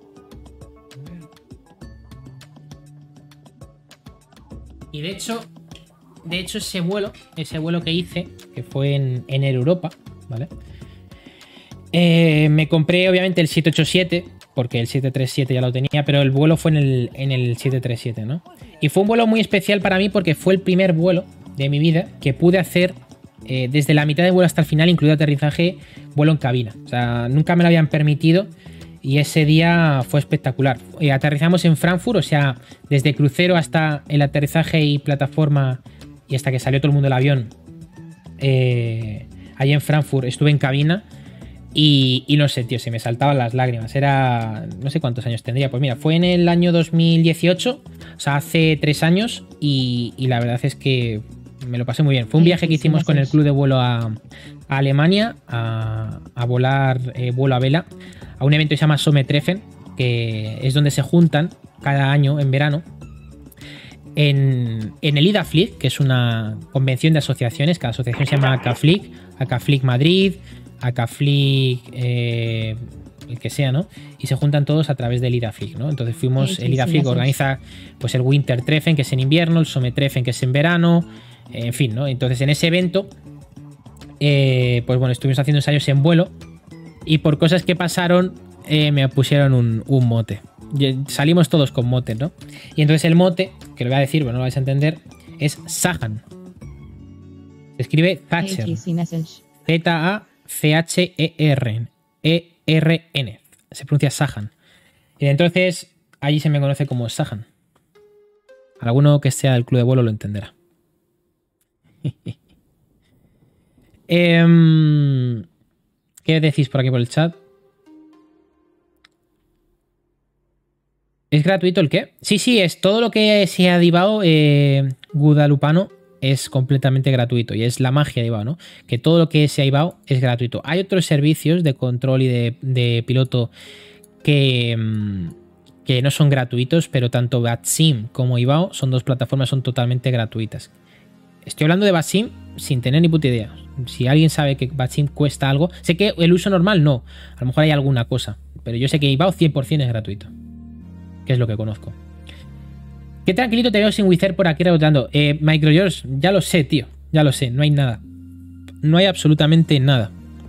Y de hecho, de hecho ese vuelo, ese vuelo que hice, que fue en, en Air Europa, ¿vale? Eh, me compré obviamente el siete ocho siete, porque el siete tres siete ya lo tenía, pero el vuelo fue en el, en el siete tres siete, ¿no? Y fue un vuelo muy especial para mí porque fue el primer vuelo de mi vida que pude hacer eh, desde la mitad de vuelo hasta el final, incluido aterrizaje, vuelo en cabina. O sea, nunca me lo habían permitido. Y ese día fue espectacular. Eh, aterrizamos en Frankfurt, o sea, desde crucero hasta el aterrizaje y plataforma y hasta que salió todo el mundo del avión. Eh, ahí en Frankfurt estuve en cabina y, y no sé, tío, se me saltaban las lágrimas. Era, no sé cuántos años tendría. Pues mira, fue en el año dos mil dieciocho, o sea, hace tres años y, y la verdad es que me lo pasé muy bien. Fue un viaje que hicimos con el club de vuelo a, a Alemania a, a volar eh, vuelo a vela, a un evento que se llama Sommertreffen, que es donde se juntan cada año en verano en, en el IDAFLIG, que es una convención de asociaciones. Cada asociación se llama ACAFLIG, ACAFLIG Madrid, ACAFLIG eh, el que sea, ¿no? Y se juntan todos a través del IDAFLIG, ¿no? Entonces fuimos, el IDAFLIG organiza pues el Wintertreffen, que es en invierno, el Sommertreffen, que es en verano, en fin, ¿no? Entonces en ese evento eh, pues bueno, estuvimos haciendo ensayos en vuelo. Y por cosas que pasaron, eh, me pusieron un, un mote. Salimos todos con mote, ¿no? Y entonces el mote, que lo voy a decir, pero no lo vais a entender, es Sahan. Se escribe Thatcher. Z A C H E R E R N. Se pronuncia Sahan. Y entonces, allí se me conoce como Sahan. Alguno que sea del club de vuelo lo entenderá. eh... ¿Qué decís por aquí por el chat? ¿Es gratuito el qué? Sí, sí, es todo lo que se ha divado eh, Gudalupano es completamente gratuito. Y es la magia de I B A O, ¿no? Que todo lo que se ha I B A O es gratuito. Hay otros servicios de control y de, de piloto que, que no son gratuitos, pero tanto Batsim como I B A O son dos plataformas, son totalmente gratuitas. Estoy hablando de Batsim sin tener ni puta idea. Si alguien sabe que Batsim cuesta algo, sé que el uso normal no, a lo mejor hay alguna cosa, pero yo sé que I B A O cien por cien es gratuito, que es lo que conozco. Qué tranquilito te veo sin Wizard por aquí rebotando. Eh, Micro George, ya lo sé, tío, ya lo sé, no hay nada. No hay absolutamente nada.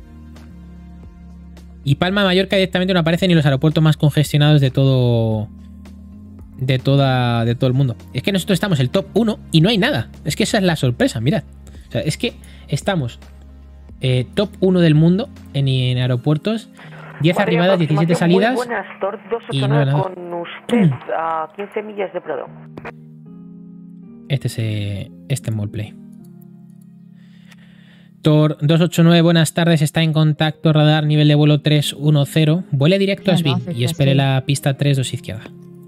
Y Palma de Mallorca directamente no aparece ni en los aeropuertos más congestionados de todo... De toda, de todo el mundo. Es que nosotros estamos el top uno y no hay nada. Es que esa es la sorpresa, mirad. O sea, es que estamos eh, top uno del mundo en, en aeropuertos. diez arribadas, diecisiete salidas. Muy buenas, Tor dos ocho y nueve no, con usted a quince millas de Prado. Este es eh, este Molplay. Tor dos ocho nueve, buenas tardes, está en contacto, radar, nivel de vuelo tres uno cero. Vuele directo a Svin y espere la pista tres dos izquierda.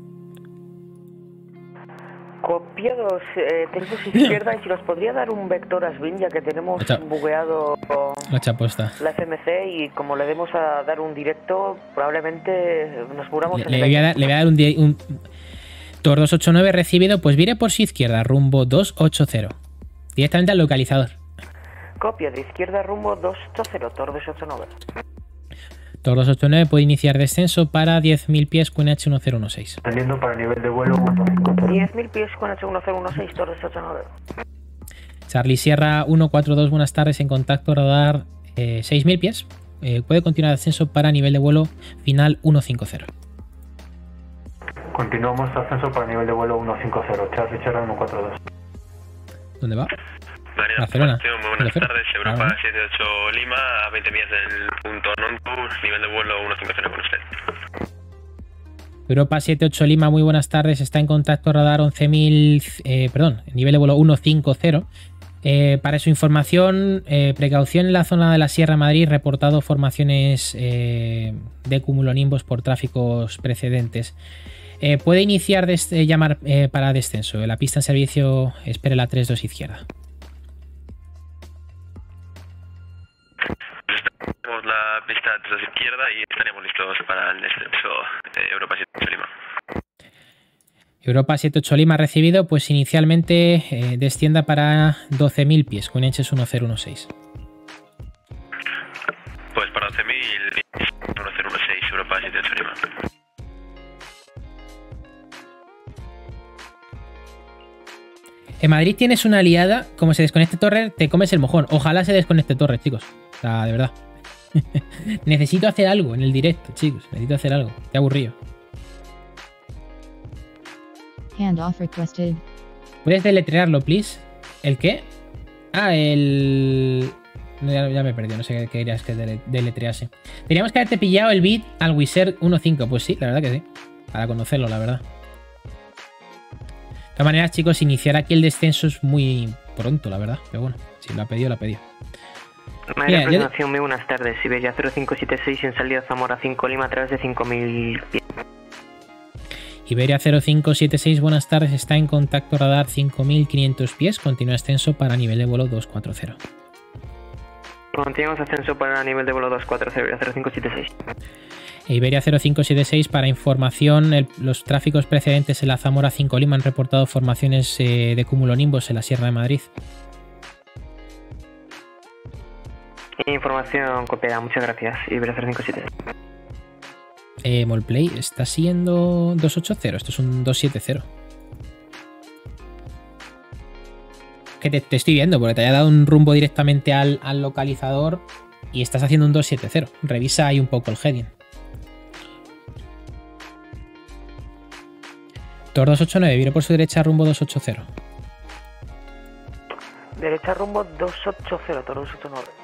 Copiados, eh, tres dos izquierda, y si nos podría dar un vector a Svin, ya que tenemos bugueado la chapuesta. La F M C, y como le demos a dar un directo, probablemente nos muramos Le, en le, el voy a dar, le voy a dar un, un Tor dos ocho nueve recibido, pues vire por su izquierda, rumbo dos ocho cero. Directamente al localizador. Copia de izquierda rumbo dos ocho cero, Tor dos ocho nueve. Tor dos ocho nueve puede iniciar descenso para diez mil pies Q N H uno cero uno seis. Saliendo para nivel de vuelo uno cinco cero. diez mil pies Q N H uno cero uno seis, Tor dos ocho nueve. Charlie Sierra uno cuatro dos, buenas tardes, en contacto, radar eh, seis mil pies. Eh, puede continuar ascenso para nivel de vuelo final uno cinco cero. Continuamos ascenso para nivel de vuelo uno cinco cero, Charlie Sierra uno cuatro dos. ¿Dónde va? Barcelona. Muy buenas tardes, Europa ah, siete ocho Lima, a veinte millas del punto non-tour, nivel de vuelo uno cinco cero con usted. Europa siete ocho Lima, muy buenas tardes, está en contacto, radar once mil, eh, perdón, nivel de vuelo uno cinco cero. Eh, para su información, eh, precaución en la zona de la Sierra de Madrid, reportado formaciones eh, de cumulonimbos por tráficos precedentes. Eh, puede iniciar des, eh, llamar eh, para descenso. La pista en servicio, espere la tres dos izquierda. Tenemos la pista tres dos izquierda y estaremos listos para el descenso de Europa siete ocho Lima. Europa siete ocho Lima recibido, pues inicialmente eh, descienda para doce mil pies, con H uno cero uno seis. Pues para doce mil uno cero uno seis, Europa siete ocho Lima. En Madrid tienes una aliada, como se desconecte Torre, te comes el mojón. Ojalá se desconecte Torre, chicos. O sea, de verdad. Necesito hacer algo en el directo, chicos. Necesito hacer algo. Qué aburrido. Handoff requested. ¿Puedes deletrearlo, please? ¿El qué? Ah, el... No, ya, ya me he perdido, no sé qué querías que dele deletrease. Teníamos que haberte pillado el beat al Wizard uno cinco. Pues sí, la verdad que sí. Para conocerlo, la verdad. De todas maneras, chicos, iniciar aquí el descenso es muy pronto, la verdad. Pero bueno, si lo ha pedido, lo ha pedido. María Aproximación, muy buenas tardes. Siberia cero cinco siete seis en salida Zamora cinco Lima a través de cinco mil pies. Iberia cero cinco siete seis, buenas tardes. Está en contacto, radar cinco mil quinientos pies. Continúa ascenso para nivel de vuelo dos cuatro cero. Continuamos ascenso para nivel de vuelo dos cuatro cero, cero cinco siete seis. Iberia cero cinco siete seis, para información, el, los tráficos precedentes en la Zamora cinco Lima han reportado formaciones eh, de cumulonimbos en la Sierra de Madrid. Información copiada, muchas gracias. Iberia cero cinco siete seis. Eh, Molplay está siendo dos ocho cero, esto es un dos siete cero. Que te, te estoy viendo, porque te haya dado un rumbo directamente al, al localizador y estás haciendo un dos siete cero. Revisa ahí un poco el heading. Tor dos ocho nueve, vire por su derecha rumbo dos ocho cero. Derecha rumbo dos ocho cero, Tor dos ocho nueve.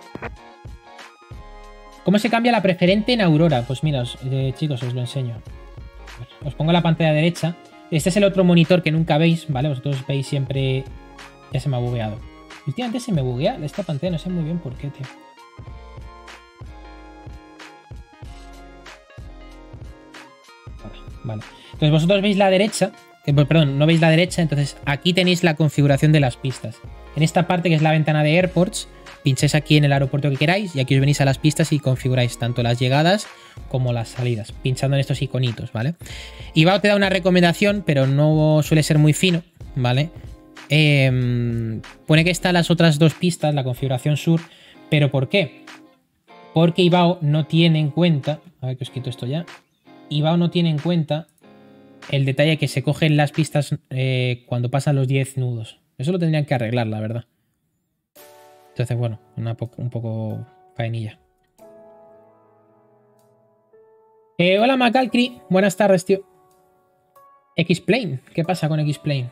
¿Cómo se cambia la preferente en Aurora? Pues mira, os, eh, chicos, os lo enseño. Os pongo la pantalla derecha. Este es el otro monitor que nunca veis, ¿vale? Vosotros veis siempre... Ya se me ha bugueado. Últimamente se me buguea esta pantalla, no sé muy bien por qué, tío. Vale. Entonces vosotros veis la derecha, eh, perdón, no veis la derecha, entonces aquí tenéis la configuración de las pistas. En esta parte que es la ventana de Airports, pincháis aquí en el aeropuerto que queráis y aquí os venís a las pistas y configuráis tanto las llegadas como las salidas, pinchando en estos iconitos, ¿vale? Ibao te da una recomendación, pero no suele ser muy fino, ¿vale? Eh, pone que están las otras dos pistas, la configuración sur, pero ¿por qué? Porque Ibao no tiene en cuenta, a ver que os quito esto ya, Ibao no tiene en cuenta el detalle que se cogen las pistas eh, cuando pasan los diez nudos. Eso lo tendrían que arreglar, la verdad. Entonces, bueno, una po un poco faenilla. Eh, hola, Macalcri. Buenas tardes, tío. X-Plane. ¿Qué pasa con X-Plane?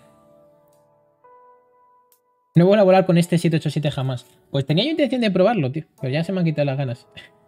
No vuelvo a volar con este siete ocho siete jamás. Pues tenía yo intención de probarlo, tío. Pero ya se me han quitado las ganas.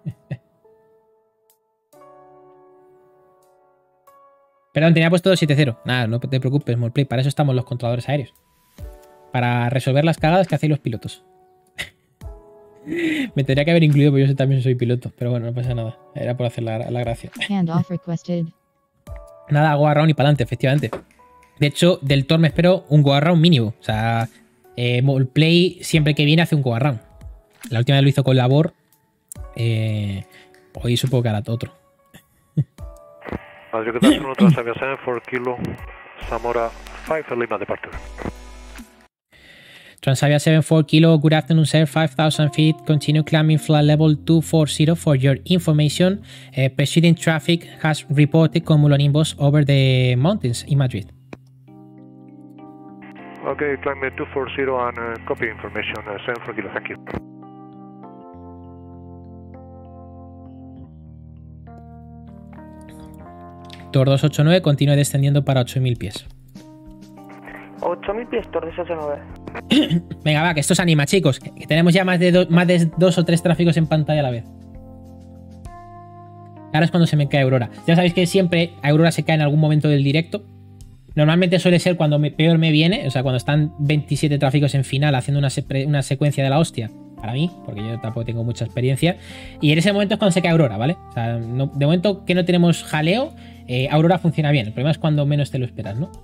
Perdón, tenía puesto dos siete cero. Nada, no te preocupes, Molplay. Para eso estamos los controladores aéreos. Para resolver las cagadas que hacéis los pilotos. Me tendría que haber incluido porque yo también soy piloto. Pero bueno, no pasa nada. Era por hacer la, la gracia. Handoff requested. Nada, go around y para adelante, efectivamente. De hecho, del Thor me espero un go around mínimo. O sea, eh, Play siempre que viene hace un go around. La última vez lo hizo con Labor. Eh, hoy supongo que hará otro. Madrid, ¿qué tal? Uno Transavia seven four Kilo, Zamora five, Lima departure. Transavia seven four Kilo, good afternoon sir, five thousand feet, continue climbing flight level two forty for your information. Uh, preceding traffic has reported cumulonimbus over the mountains in Madrid. Okay, climb two forty and uh, copy information, uh, seven four Kilo, thank you. Tor dos ocho nueve continúe descendiendo para ocho mil pies. ocho mil pies, Tor dos ocho nueve. Venga, va, que esto se anima, chicos. Que tenemos ya más de, do, más de dos o tres tráficos en pantalla a la vez. Ahora es cuando se me cae Aurora. Ya sabéis que siempre Aurora se cae en algún momento del directo. Normalmente suele ser cuando me, peor me viene. O sea, cuando están veintisiete tráficos en final haciendo una, se, una secuencia de la hostia. Para mí, porque yo tampoco tengo mucha experiencia. Y en ese momento es cuando se cae Aurora, ¿vale? O sea, no, de momento que no tenemos jaleo, eh, Aurora funciona bien. El problema es cuando menos te lo esperas, ¿no?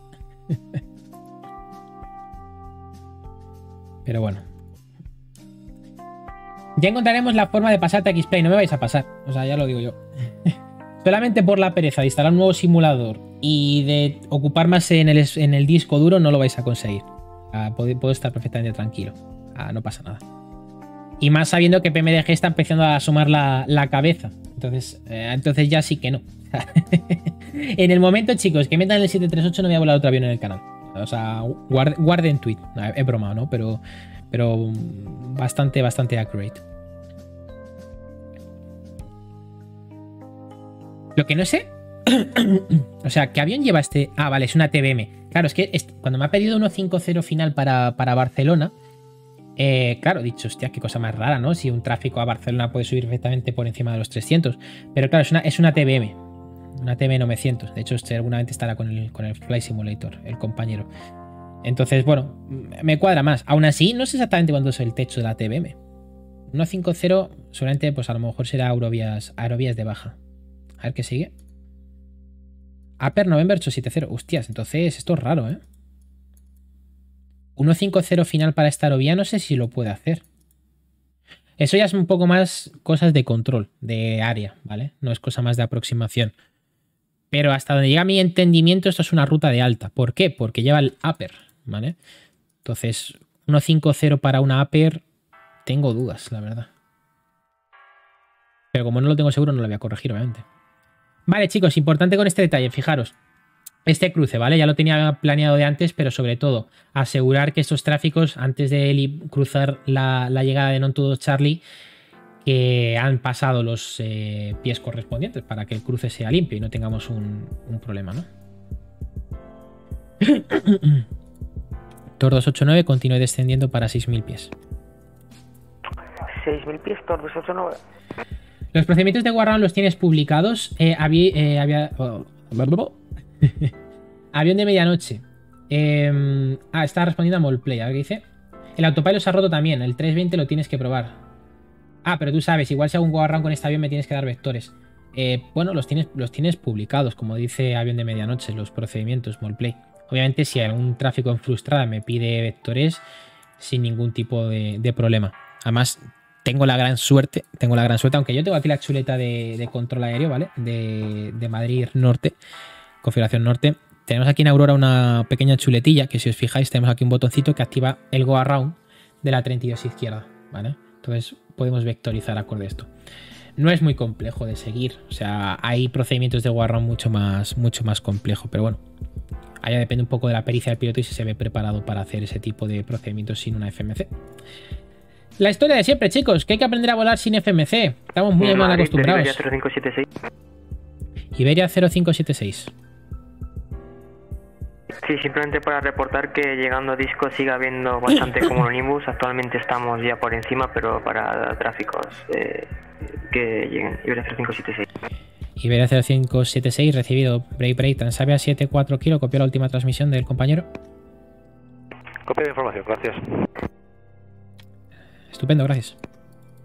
Pero bueno. Ya encontraremos la forma de pasarte a X-Play. No me vais a pasar. O sea, ya lo digo yo. Solamente por la pereza de instalar un nuevo simulador y de ocupar más en el, en el disco duro no lo vais a conseguir. Ah, puedo, puedo estar perfectamente tranquilo. Ah, no pasa nada. Y más sabiendo que P M D G está empezando a asomar la, la cabeza. Entonces, eh, entonces ya sí que no. En el momento, chicos, que metan el siete tres ocho no voy a volar otro avión en el canal. O sea, guarden, guarden tweet. No, he bromado, ¿no? Pero, pero bastante, bastante accurate. Lo que no sé... O sea, ¿qué avión lleva este? Ah, vale, es una T B M. Claro, es que es, cuando me ha pedido uno cinco cero final para, para Barcelona... Eh, claro, he dicho, hostia, qué cosa más rara, ¿no? Si un tráfico a Barcelona puede subir perfectamente por encima de los trescientos. Pero claro, es una, es una T B M. Una T B M novecientos. De hecho, seguramente estará con el, con el Flight Simulator, el compañero. Entonces, bueno, me cuadra más. Aún así, no sé exactamente cuándo es el techo de la T B M. uno cinco cero, seguramente, pues a lo mejor será aerovías, aerovías de baja. A ver qué sigue. Upper November ocho siete cero. Hostias, entonces esto es raro, ¿eh? uno cinco cero final para esta aerovía, no sé si lo puede hacer. Eso ya es un poco más cosas de control, de área, ¿vale? No es cosa más de aproximación. Pero hasta donde llega mi entendimiento, esto es una ruta de alta. ¿Por qué? Porque lleva el upper, ¿vale? Entonces, uno cinco cero para una upper, tengo dudas, la verdad. Pero como no lo tengo seguro, no lo voy a corregir, obviamente. Vale, chicos, importante con este detalle, fijaros. Este cruce, ¿vale? Ya lo tenía planeado de antes, pero sobre todo asegurar que estos tráficos, antes de cruzar la, la llegada de Non dos Charlie, que han pasado los eh, pies correspondientes para que el cruce sea limpio y no tengamos un, un problema, ¿no? Tor dos ocho nueve continúe descendiendo para seis mil pies. seis mil pies, Tor dos ocho nueve. Los procedimientos de Warround los tienes publicados. Eh, había... Eh, había oh, avión de medianoche. Eh, ah, está respondiendo a Molplay. A ver qué dice. El autopilot se ha roto también. El trescientos veinte lo tienes que probar. Ah, pero tú sabes, igual si hago un go around con este avión me tienes que dar vectores. Eh, bueno, los tienes, los tienes publicados, como dice avión de medianoche, los procedimientos Molplay. Obviamente, si algún tráfico en frustrada me pide vectores, sin ningún tipo de, de problema. Además, tengo la gran suerte, tengo la gran suerte, aunque yo tengo aquí la chuleta de, de control aéreo, ¿vale? De, de Madrid Norte. Configuración norte. Tenemos aquí en Aurora una pequeña chuletilla que, si os fijáis, tenemos aquí un botoncito que activa el Go Around de la treinta y dos izquierda, ¿vale? Entonces podemos vectorizar acorde a esto. No es muy complejo de seguir, o sea, hay procedimientos de Go Around mucho más, mucho más complejo, pero bueno, allá depende un poco de la pericia del piloto y si se ve preparado para hacer ese tipo de procedimientos sin una F M C. La historia de siempre, chicos, que hay que aprender a volar sin F M C. Estamos muy mal acostumbrados. Iberia cero cinco siete seis. Iberia cero cinco siete seis. Sí, simplemente para reportar que llegando a disco sigue habiendo bastante cumulonimbus. Actualmente estamos ya por encima, pero para tráficos eh, que lleguen. Iberia cero cinco siete seis. Iberia cero cinco siete seis, recibido. Break Break, Transavia siete cuatro Kilo. Copió la última transmisión del compañero. Copia de información, gracias. Estupendo, gracias.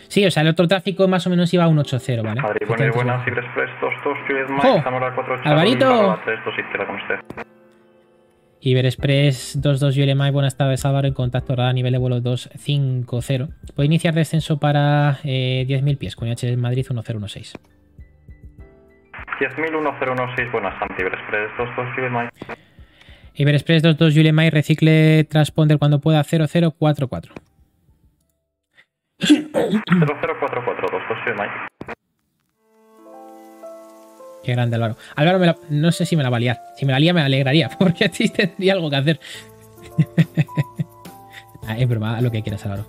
Sí, o sea, el otro tráfico más o menos iba a un ocho cero, ¿vale? Madrid, buenas, buenas, Iberexpress dos dos, Juliet Mike, ¡Oh! Zamora cuatro ocho, ¡Alvarito! tres dos izquierda con usted. Iberexpress dos dos U L M I, buenas tardes Álvaro, en contacto radar a nivel de vuelo dos cinco cero. Puede iniciar descenso para eh, diez mil pies con H Madrid uno cero uno seis. diez mil uno seis, buenas, Santi, Iberexpress dos dos U L M I. Iberexpress dos dos U L M I, recicle transponder cuando pueda cero cero cuatro cuatro. cero cero cuatro cuatro, dos dos U L M I. Qué grande Álvaro. Álvaro, me la, no sé si me la va a liar. Si me la lía me alegraría, porque así tendría algo que hacer. Ah, es broma, haz lo que quieras, Álvaro.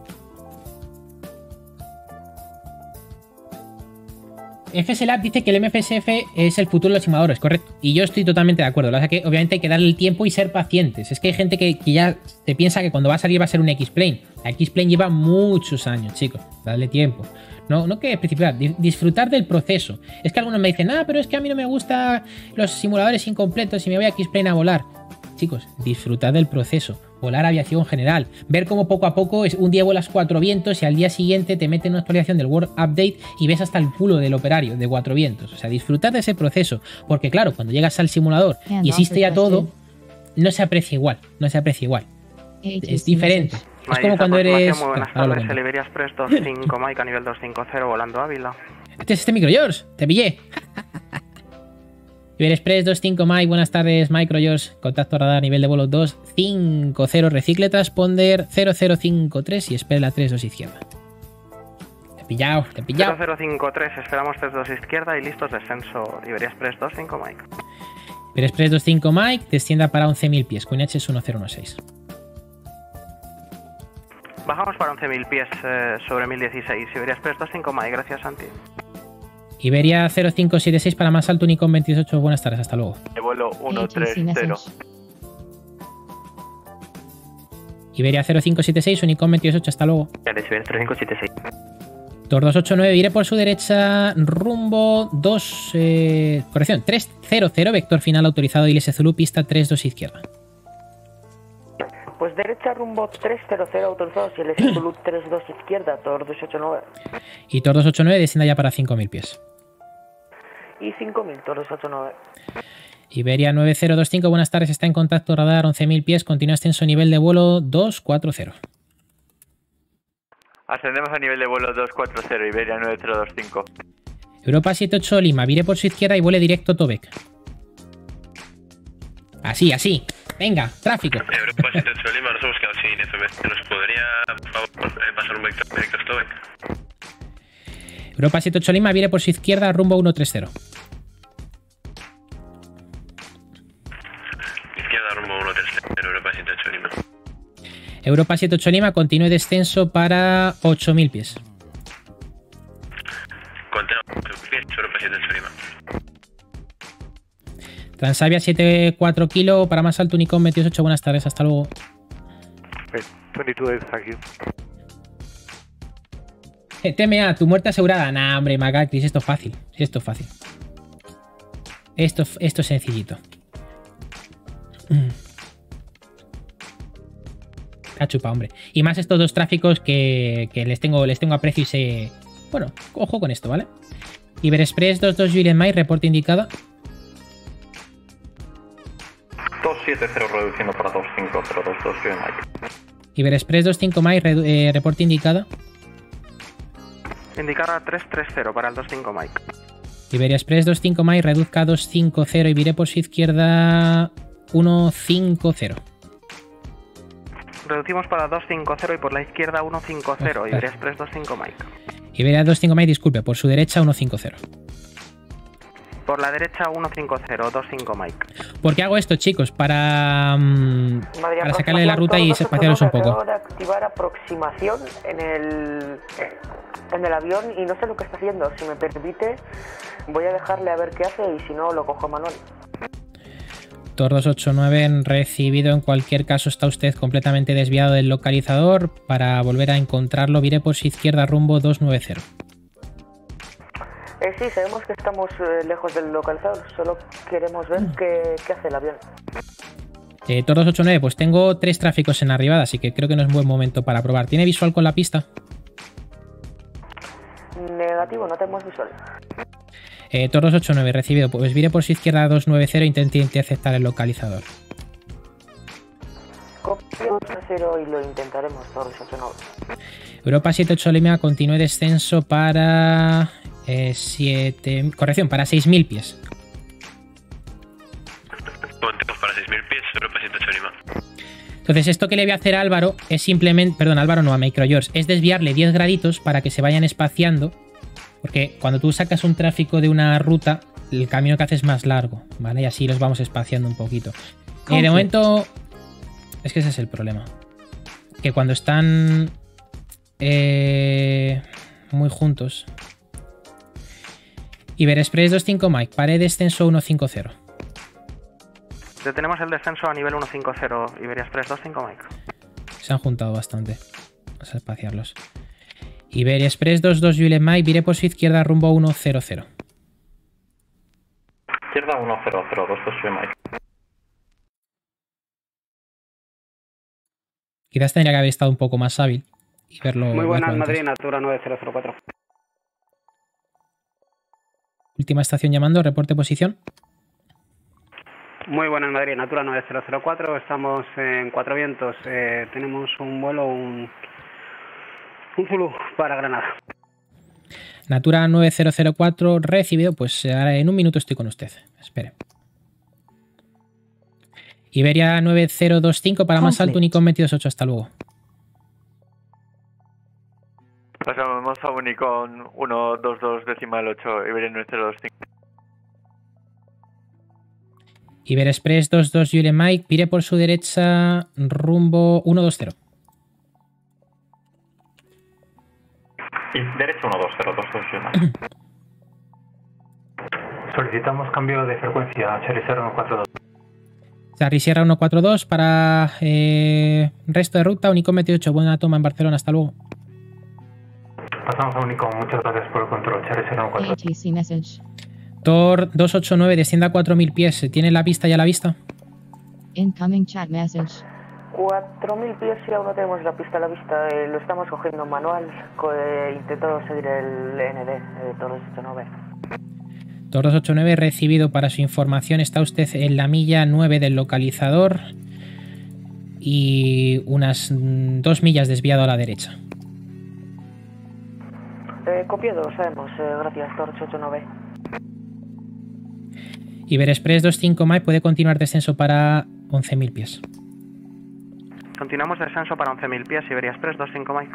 F S Lab dice que el M F S F es el futuro de los simuladores, correcto. Y yo estoy totalmente de acuerdo. O sea que obviamente hay que darle el tiempo y ser pacientes. Es que hay gente que, que ya se piensa que cuando va a salir va a ser un X-Plane. La X-Plane lleva muchos años, chicos. Darle tiempo. No, no que precipitar, disfrutar del proceso. Es que algunos me dicen, ah, pero es que a mí no me gustan los simuladores incompletos y me voy a X-Plane a volar. Chicos, disfrutad del proceso. Volar aviación general. Ver cómo poco a poco es, un día vuelas cuatro vientos y al día siguiente te meten una actualización del World Update y ves hasta el culo del operario de cuatro vientos. O sea, disfrutar de ese proceso. Porque claro, cuando llegas al simulador y existe ya todo, no se aprecia igual. No se aprecia igual. Es diferente. Es como cuando eres... Muy buenas Claro, tardes, el Iberia Express dos cinco Mike a nivel dos cinco cero volando Ávila. Este es este micro, George. Te pillé. Iberia Express dos cinco Mike, buenas tardes, Micro George. Contacto radar, nivel de vuelo dos cinco cero, recicle transponder cero cero cinco tres y espera la tres dos izquierda. Te he pillado, te he pillado. cero cero cinco tres, esperamos tres dos izquierda y listos, descenso Iberia Express dos cinco Mike. Iberia Express dos cinco Mike, descienda para once mil pies, con H es uno cero uno seis. Bajamos para once mil pies eh, sobre mil dieciséis, Iberia Express dos cinco Mike, gracias Santi. Iberia cero cinco siete seis para más alto, Unicom veintiocho, buenas tardes, hasta luego. De vuelo uno tres cero. Iberia cero cinco siete seis, Unicom veintiocho, hasta luego. Iberia cero cinco siete seis. Tor dos ocho nueve, iré por su derecha, rumbo dos, eh, corrección, tres cero cero, vector final autorizado, I L S Zulu, pista tres dos izquierda. Pues derecha rumbo tres cero cero autorizado, I L S Zulu tres dos izquierda, Tor dos ocho nueve. Y Tor dos ocho nueve descienda ya para cinco mil pies. Y cinco mil, Tor dos ocho nueve. Iberia nueve cero dos cinco, buenas tardes, está en contacto radar once mil pies, continúa ascenso nivel de vuelo dos cuatro cero. Ascendemos a nivel de vuelo dos cuatro cero, Iberia nueve cero dos cinco. Europa siete ocho Lima, vire por su izquierda y vuele directo Tobec. Así, así. Venga, tráfico. Europa siete ocho Lima, nos hemos quedado sin F B. ¿Nos podría, por favor, pasar un vector directo a Tobec? Europa siete ocho Lima, vire por su izquierda, rumbo uno tres cero. Izquierda, rumbo uno tres cero, Europa siete ocho Lima. Europa siete ocho Lima, continúe descenso para ocho mil pies. Continuamos ocho mil pies, Europa siete ocho Lima. Transavia siete cuatro kilo, para más alto Unicom veintiocho, buenas tardes, hasta luego. veintidós, thank you. Eh, T M A, tu muerte asegurada. Nah, hombre, Macacris, esto es fácil. Esto es fácil. Esto, esto es sencillito. Cachupa, hombre. Y más estos dos tráficos que, que les tengo les tengo aprecio y se... Bueno, ojo con esto, ¿vale? Iberexpress dos dos Juliet Mike, reporte indicado. dos siete cero reduciendo para dos cinco cero dos dos Juliet Mike. Iberexpress dos cinco Mike, eh, reporte indicado. Indicar a tres tres cero para el dos cinco Mike. Iberia Express dos cinco Mike, reduzca a dos cinco cero y viré por su izquierda uno cinco cero. Reducimos para dos cinco cero y por la izquierda uno cinco cero, Iberia Express dos cinco Mike. Iberia dos cinco Mike, disculpe, por su derecha uno cinco cero. Por la derecha uno cinco cero, dos cinco Mike. ¿Por qué hago esto, chicos? Para, um, para sacarle de la ruta y espaciaros un poco. Acabo de activar aproximación en el, en el avión y no sé lo que está haciendo. Si me permite, voy a dejarle a ver qué hace y si no, lo cojo manual. Tor dos ocho nueve, recibido. En cualquier caso, está usted completamente desviado del localizador. Para volver a encontrarlo, viré por su izquierda rumbo dos nueve cero. Eh, sí, sabemos que estamos eh, lejos del localizador, solo queremos ver qué, qué hace el avión. Eh, Tor dos ocho nueve, pues tengo tres tráficos en arribada, así que creo que no es un buen momento para probar. ¿Tiene visual con la pista? negativo, no tenemos visual. Eh, Tor dos ocho nueve, recibido. Pues vire por su izquierda dos nueve cero, intente interceptar el localizador. Copio cero y lo intentaremos, Tor dos ocho nueve. Europa siete ocho Lima, continúe descenso para eh, siete... Corrección, para seis mil pies. Continuamos para seis mil pies, Europa siete ocho Lima. Entonces esto que le voy a hacer a Álvaro es simplemente... Perdón, Álvaro no, a Microgeorge. Es desviarle diez graditos para que se vayan espaciando. Porque cuando tú sacas un tráfico de una ruta, el camino que haces es más largo, ¿vale? Y así los vamos espaciando un poquito. Eh, de momento... Es que ese es el problema. Que cuando están... Eh, muy juntos. Iberexpress dos cinco Mike, pared descenso uno cinco cero. Detenemos el descenso a nivel uno cinco cero, Iberia Express dos cinco Mike. Se han juntado bastante. Vamos a espaciarlos. Iberia Express dos dos Juliet Mike, vire por su izquierda rumbo uno cero cero. Izquierda uno cero cero, dos dos Juliet Mike. Quizás tendría que haber estado un poco más hábil y verlo. Muy buenas, verlo Madrid, Natura nueve cero cero cuatro. Última estación llamando, reporte posición. Muy buenas, Madrid, Natura nueve cero cero cuatro, estamos en Cuatro Vientos, eh, tenemos un vuelo, un, un Zulu para Granada. Natura nueve cero cero cuatro, recibido, pues ahora en un minuto estoy con usted, espere. Iberia nueve cero dos cinco para más alto, Unicom veintidós ocho, hasta luego. Pasamos a Unicom uno dos dos decimal ocho, Iberia nueve cero dos cinco. Iberexpress dos dos Juliet Mike, pire por su derecha rumbo uno dos cero. Y derecha uno dos cero, dos dos Juliet Mike. Solicitamos cambio de frecuencia, Cherry Sierra uno cuatro dos. Cherry Sierra uno cuatro dos para eh, resto de ruta, Unicom veintiocho, buena toma en Barcelona, hasta luego. Pasamos a Unicom, muchas gracias por el control, Cherry Sierra uno cuatro dos. A T C message. Tor dos ocho nueve, descienda a cuatro mil pies, ¿tiene la pista ya a la vista? Incoming chat message. cuatro mil pies y aún no tenemos la pista a la vista, eh, lo estamos cogiendo manual, co eh, intentando seguir el N D, eh, Tor dos ocho nueve. Tor dos ocho nueve, recibido. Para su información, está usted en la milla nueve del localizador y unas dos millas desviado a la derecha. Eh, copiado, sabemos, eh, gracias, Tor dos ocho nueve. Iberexpress dos cinco Mike puede continuar descenso para once mil pies. Continuamos descenso para once mil pies, Iberia Express dos cinco Mike.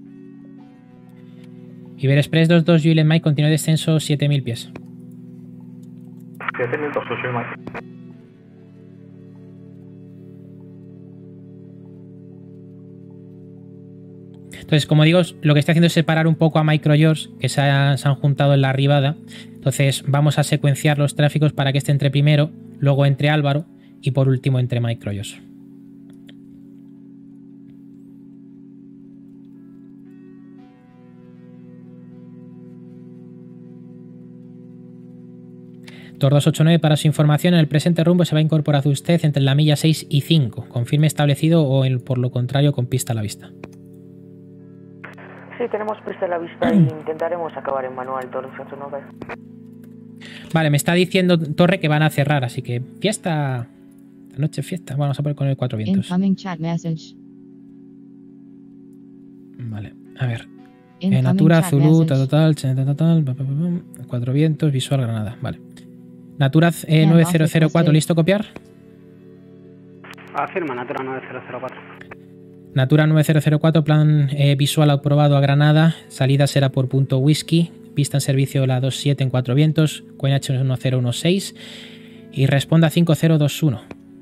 Iberexpress dos dos Juliet Mike, continúa descenso siete mil pies. siete mil dos Juliet Mike. Entonces, como digo, lo que estoy haciendo es separar un poco a Microgeorge, que se, ha, se han juntado en la arribada. Entonces, vamos a secuenciar los tráficos para que este entre primero, luego entre Álvaro y por último entre Microgeorge. Tor dos ocho nueve, para su información, en el presente rumbo se va a incorporar usted entre la milla seis y cinco. Confirme establecido o el, por lo contrario con pista a la vista. Sí, tenemos pista a la vista e intentaremos acabar en manual, Tor dos ocho nueve. Vale, me está diciendo Torre que van a cerrar, así que fiesta. Esta noche fiesta. Vamos a poner con el Cuatro Vientos. Incoming chat message. Vale, a ver. En Natura, Zulu, total, total, Cuatro Vientos, Visual Granada. Vale. Natura eh, nueve cero cero cuatro, ¿listo copiar? Afirma, Natura nueve cero cero cuatro. Natura nueve cero cero cuatro, plan eh, visual aprobado a Granada. Salida será por punto whisky. Pista en servicio la dos siete en Cuatro Vientos. Q N H uno cero uno seis. Y responda cinco cero dos uno.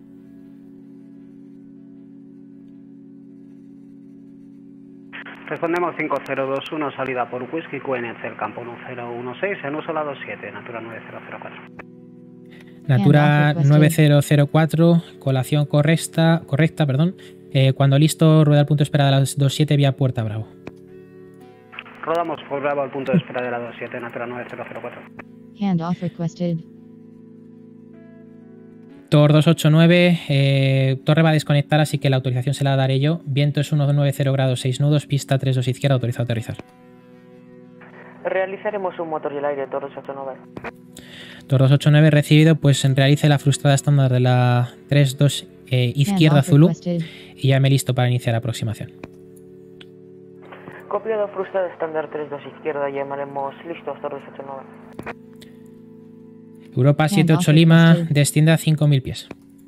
Respondemos cinco cero dos uno, salida por whisky, Q N H el campo uno cero uno seis, en uso la dos siete, Natura nueve cero cero cuatro. Natura nueve cero cero cuatro, colación correcta, correcta, perdón. Eh, cuando listo, rueda al punto de espera de las dos siete vía Puerta Bravo. Rodamos por Bravo al punto de espera de la dos siete, Natura nueve cero cero cuatro. Handoff requested. Tor dos ocho nueve, eh, Torre va a desconectar, así que la autorización se la daré yo. Viento es uno nueve cero grados seis nudos, pista tres dos izquierda, autorizado a aterrizar. Realizo Iniciaremos un motor y el aire, Torres ocho nueve. Torres ocho nueve recibido, pues realice la frustrada estándar de la tres dos eh, izquierda Zulu y ya me listo para iniciar aproximación. Copiado frustrada estándar tres dos izquierda, llamaremos listos, Torres ocho nueve. Europa siete ocho Lima, descienda a cinco mil pies.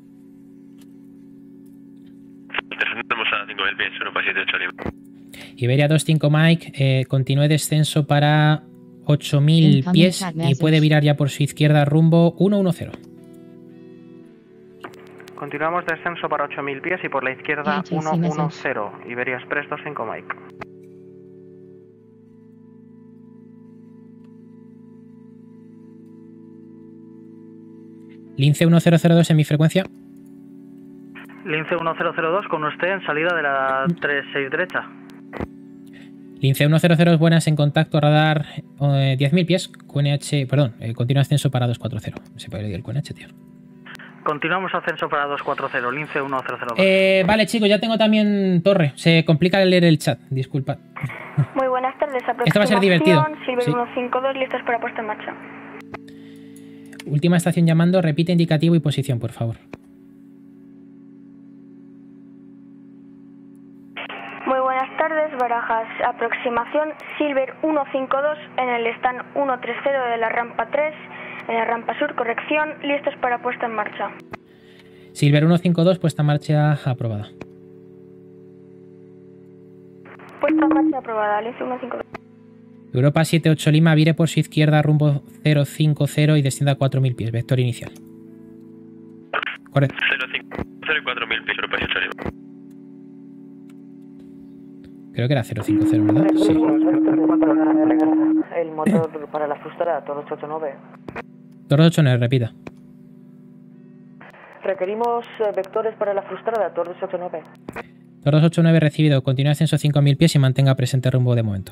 Descendemos a cinco mil pies, Europa siete ocho Lima. Iberia dos cinco Mike, eh, continúe descenso para ocho mil pies y puede virar ya por su izquierda rumbo uno uno cero. Continuamos descenso para ocho mil pies y por la izquierda uno uno cero. Iberia Express dos cinco Mike. Lince uno cero cero dos en mi frecuencia. Lince uno cero cero dos con usted en salida de la tres seis derecha. Lince uno cero cero dos buenas en contacto, radar eh, diez mil pies, Q N H, perdón, eh, continúa ascenso para dos cuatro cero. Se puede leer el Q N H, tío. Continuamos ascenso para dos cuatro cero, Lince uno cero cero dos. Eh, vale, chicos, ya tengo también torre. Se complica el leer el chat, disculpad. Muy buenas tardes, aproximación. Esto va a ser divertido. Silver Sí. uno cinco dos, listos para puesta en marcha. Última estación llamando, repite indicativo y posición, por favor. Muy buenas tardes, Barajas. Aproximación Silver uno cinco dos en el stand uno tres cero de la rampa tres, en la rampa sur, corrección, listos para puesta en marcha. Silver uno cinco dos, puesta en marcha aprobada. Puesta en marcha aprobada, Lince uno cinco dos. Europa siete ocho Lima, vire por su izquierda rumbo cero cinco cero y descienda a cuatro mil pies, vector inicial. Correcto. cero cinco cero y cuatro mil pies, Europa siete ocho Lima. Creo que era cero cinco cero, ¿verdad? Sí. El motor para la frustrada, Torres ocho nueve. Torres ocho nueve, repita. Requerimos eh, vectores para la frustrada, Torres ocho nueve. Torres ocho nueve recibido, continúa ascenso cinco mil pies y mantenga presente rumbo de momento.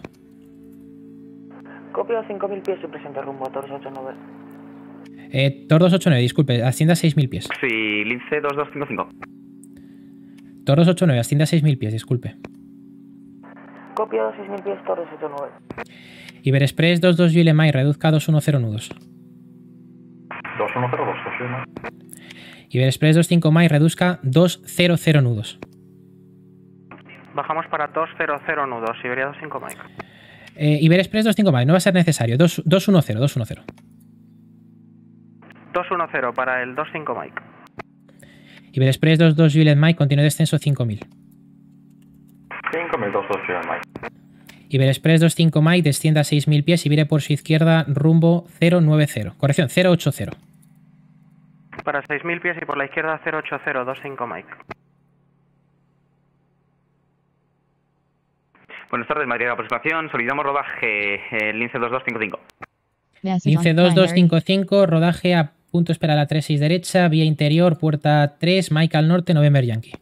Copio cinco mil pies y presente rumbo, Torres ocho nueve. Eh, Torres ocho nueve, disculpe, ascienda a seis mil pies. Sí, Lince dos dos cinco cinco. Torres ocho nueve, ascienda a seis mil pies, disculpe. Copio seis mil pies, Torres ocho nueve. Iberexpress dos dos Yulemay, reduzca a dos uno cero nudos. dos uno cero dos, dos uno. Iberexpress dos cinco Mike, reduzca dos cero cero nudos. Bajamos para dos cero cero nudos, Iberia dos cinco Mike. Eh, Iberexpress dos cinco Mike, no va a ser necesario, dos uno cero, dos uno cero. dos uno cero para el dos cinco Mike. Iberexpress dos dos Juliet Mike, continúe descenso cinco mil. cinco mil dos dos Juliet Mike. Iberexpress dos cinco Mike, descienda a seis mil pies y vire por su izquierda rumbo cero nueve cero. Corrección, cero ocho cero. Para seis mil pies y por la izquierda cero ocho cero, dos cinco Mike. Buenas tardes, Madrid, aproximación, solicitamos rodaje, eh, Lince dos dos cinco cinco. Lince dos dos cinco cinco, rodaje a punto espera la tres seis derecha, vía interior, puerta tres, Mike al norte, November Yankee.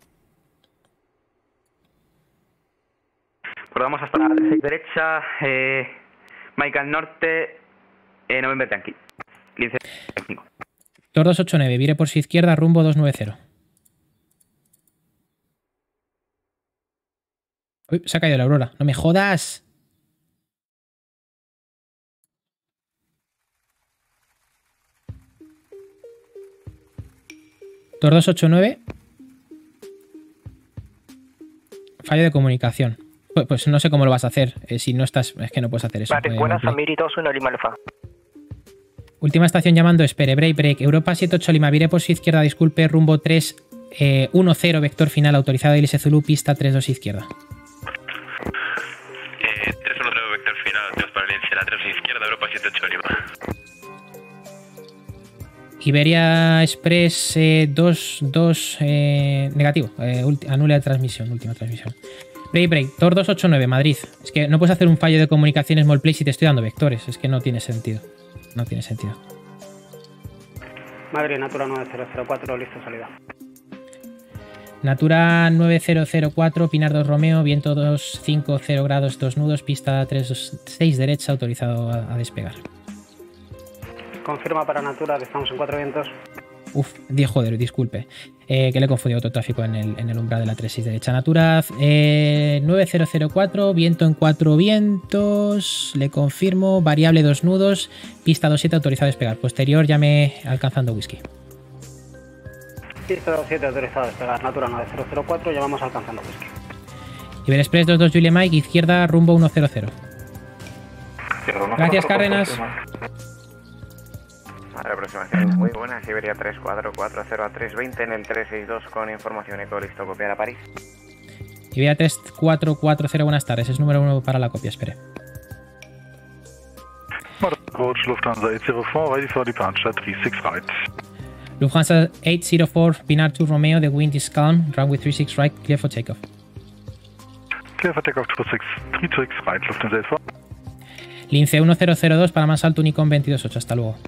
Rodamos hasta la tres seis derecha, eh, Mike al norte, eh, November Yankee. Lince cinco. Tor dos ocho nueve, vire por su izquierda, rumbo dos nueve cero. Uy, se ha caído la aurora. ¡No me jodas! Tor dos ocho nueve. Fallo de comunicación. Pues, pues no sé cómo lo vas a hacer. Eh, si no estás... Es que no puedes hacer eso. Vale, buenas, Amiri dos uno Lima Alfa. Última estación llamando, espere, break, break. Europa siete ocho Lima, vire por su izquierda, disculpe, rumbo tres uno cero, vector final autorizado, Ilse Zulu, pista tres dos izquierda. Eh, tres uno cero, vector final, tenemos para Lince, la tres izquierda, Europa siete ocho Lima. Iberia Express eh, dos dos, eh, negativo, eh, anula la transmisión, última transmisión. Break, break, Tor dos ocho nueve, Madrid. Es que no puedes hacer un fallo de comunicación small play si te estoy dando vectores, es que no tiene sentido. No tiene sentido. Madrid, Natura nueve cero cero cuatro, listo, salida. Natura nueve cero cero cuatro, Pinar dos Romeo, viento dos cinco cero grados, dos nudos, pista tres seis derecha, autorizado a, a despegar. Confirma para Natura que estamos en cuatro vientos. Uf, diez, joder, disculpe. Eh, que le he confundido otro tráfico en el, en el umbral de la tres seis derecha. Natura eh, nueve cero cero cuatro, viento en cuatro vientos. Le confirmo, variable dos nudos, pista dos siete autorizado a despegar. Posterior, llame alcanzando whisky. Pista dos siete autorizado a despegar. Natura nueve cero cero cuatro, llamamos alcanzando whisky. Iber Express dos dos Julia Mike, izquierda, rumbo uno cero cero. Gracias, Cárdenas. Vale, aproximación muy buena. Siberia tres cuatro cuatro cero a tres veinte en el tres seis dos con información eco, listo, copiar a París. Iberia tres cuatro cuatro cero, buenas tardes, es número uno para la copia, espere. Lufthansa eight zero four, ready for departure, three six right. Lufthansa eight zero four, Pinar two Romeo, the wind is calm, runway three six right, clear for takeoff. Clear for takeoff, three six right, Lufthansa eight four. Lince uno cero cero dos para más alto, Unicom veintidós ocho, hasta luego.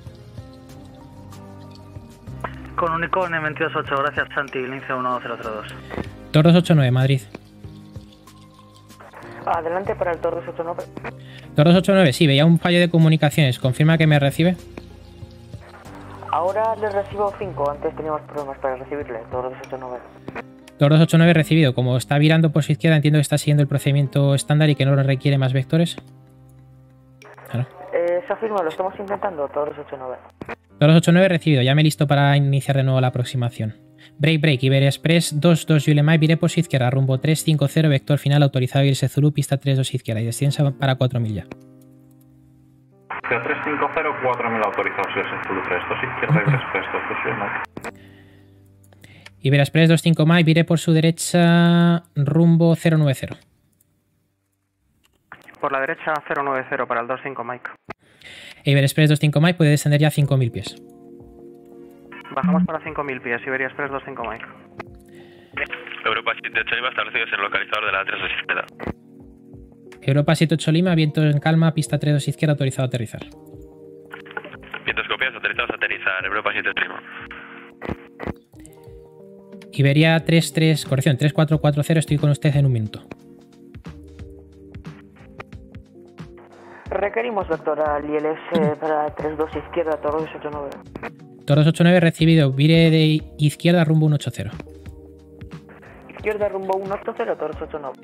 Con Unicom veintidós ocho, gracias Santi, Lince uno cero cero dos. Tor dos ocho nueve, Madrid. Adelante para el Tor dos ocho nueve. Tor dos ocho nueve, sí, veía un fallo de comunicaciones, ¿confirma que me recibe? Ahora le recibo cinco, antes teníamos problemas para recibirle, Tor dos ocho nueve. Tor dos ocho nueve recibido, como está virando por su izquierda, entiendo que está siguiendo el procedimiento estándar y que no requiere más vectores. Claro. Eh, se afirma, lo estamos intentando, Tor dos ocho nueve. Tor dos ocho nueve recibido, ya me listo para iniciar de nuevo la aproximación. Break, break, Iberia Express dos dos Julia Mike, viré por su izquierda, rumbo tres cinco cero, vector final autorizado irse Zulu, pista tres dos izquierda y desciensa para cuatro mil ya. tres cinco cero, cuatro mil autorizados irse Zulu tres dos izquierda, Iberia Express dos dos Julia Mike. Iberia Express dos cinco Mike, viré por su derecha, rumbo cero nueve cero. Por la derecha cero nueve cero para el dos cinco Mike. Iberia Express dos cinco Mike puede descender ya a cinco mil pies. Bajamos para cinco mil pies, Iberia Express dos cinco Mike. Europa siete ocho Lima establecidos en el localizador de la tres dos izquierda. Europa siete ocho Lima, viento en calma, pista tres dos izquierda, autorizado a aterrizar. Vientos copiados, autorizados a aterrizar, Europa siete ocho Lima. Iberia tres tres, corrección, tres cuatro cuatro cero, estoy con usted en un minuto. Requerimos vector al I L S para tres dos izquierda, Tor dos ocho nueve. Tor dos ocho nueve recibido, vire de izquierda rumbo uno ocho cero. Izquierda rumbo uno ocho cero, Tor dos ocho nueve.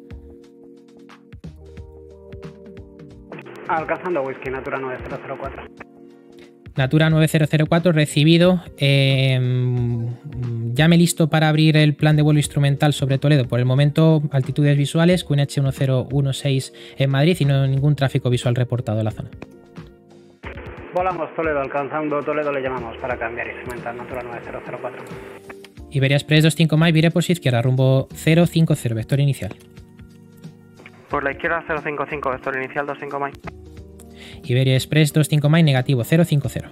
Alcanzando whisky, Natura nueve cero cero cuatro. Natura nueve cero cero cuatro recibido. Eh, ya me listo para abrir el plan de vuelo instrumental sobre Toledo. Por el momento, altitudes visuales, Q N H uno cero uno seis en Madrid y no ningún tráfico visual reportado en la zona. Volamos Toledo, alcanzando Toledo le llamamos para cambiar instrumental, Natura nueve cero cero cuatro. Iberia Express dos cinco Mike, viré por su izquierda, rumbo cero cinco cero, vector inicial. Por la izquierda cero cinco cinco, vector inicial dos cinco Mike. Iberia Express dos cinco Mike, negativo, cero cinco cero.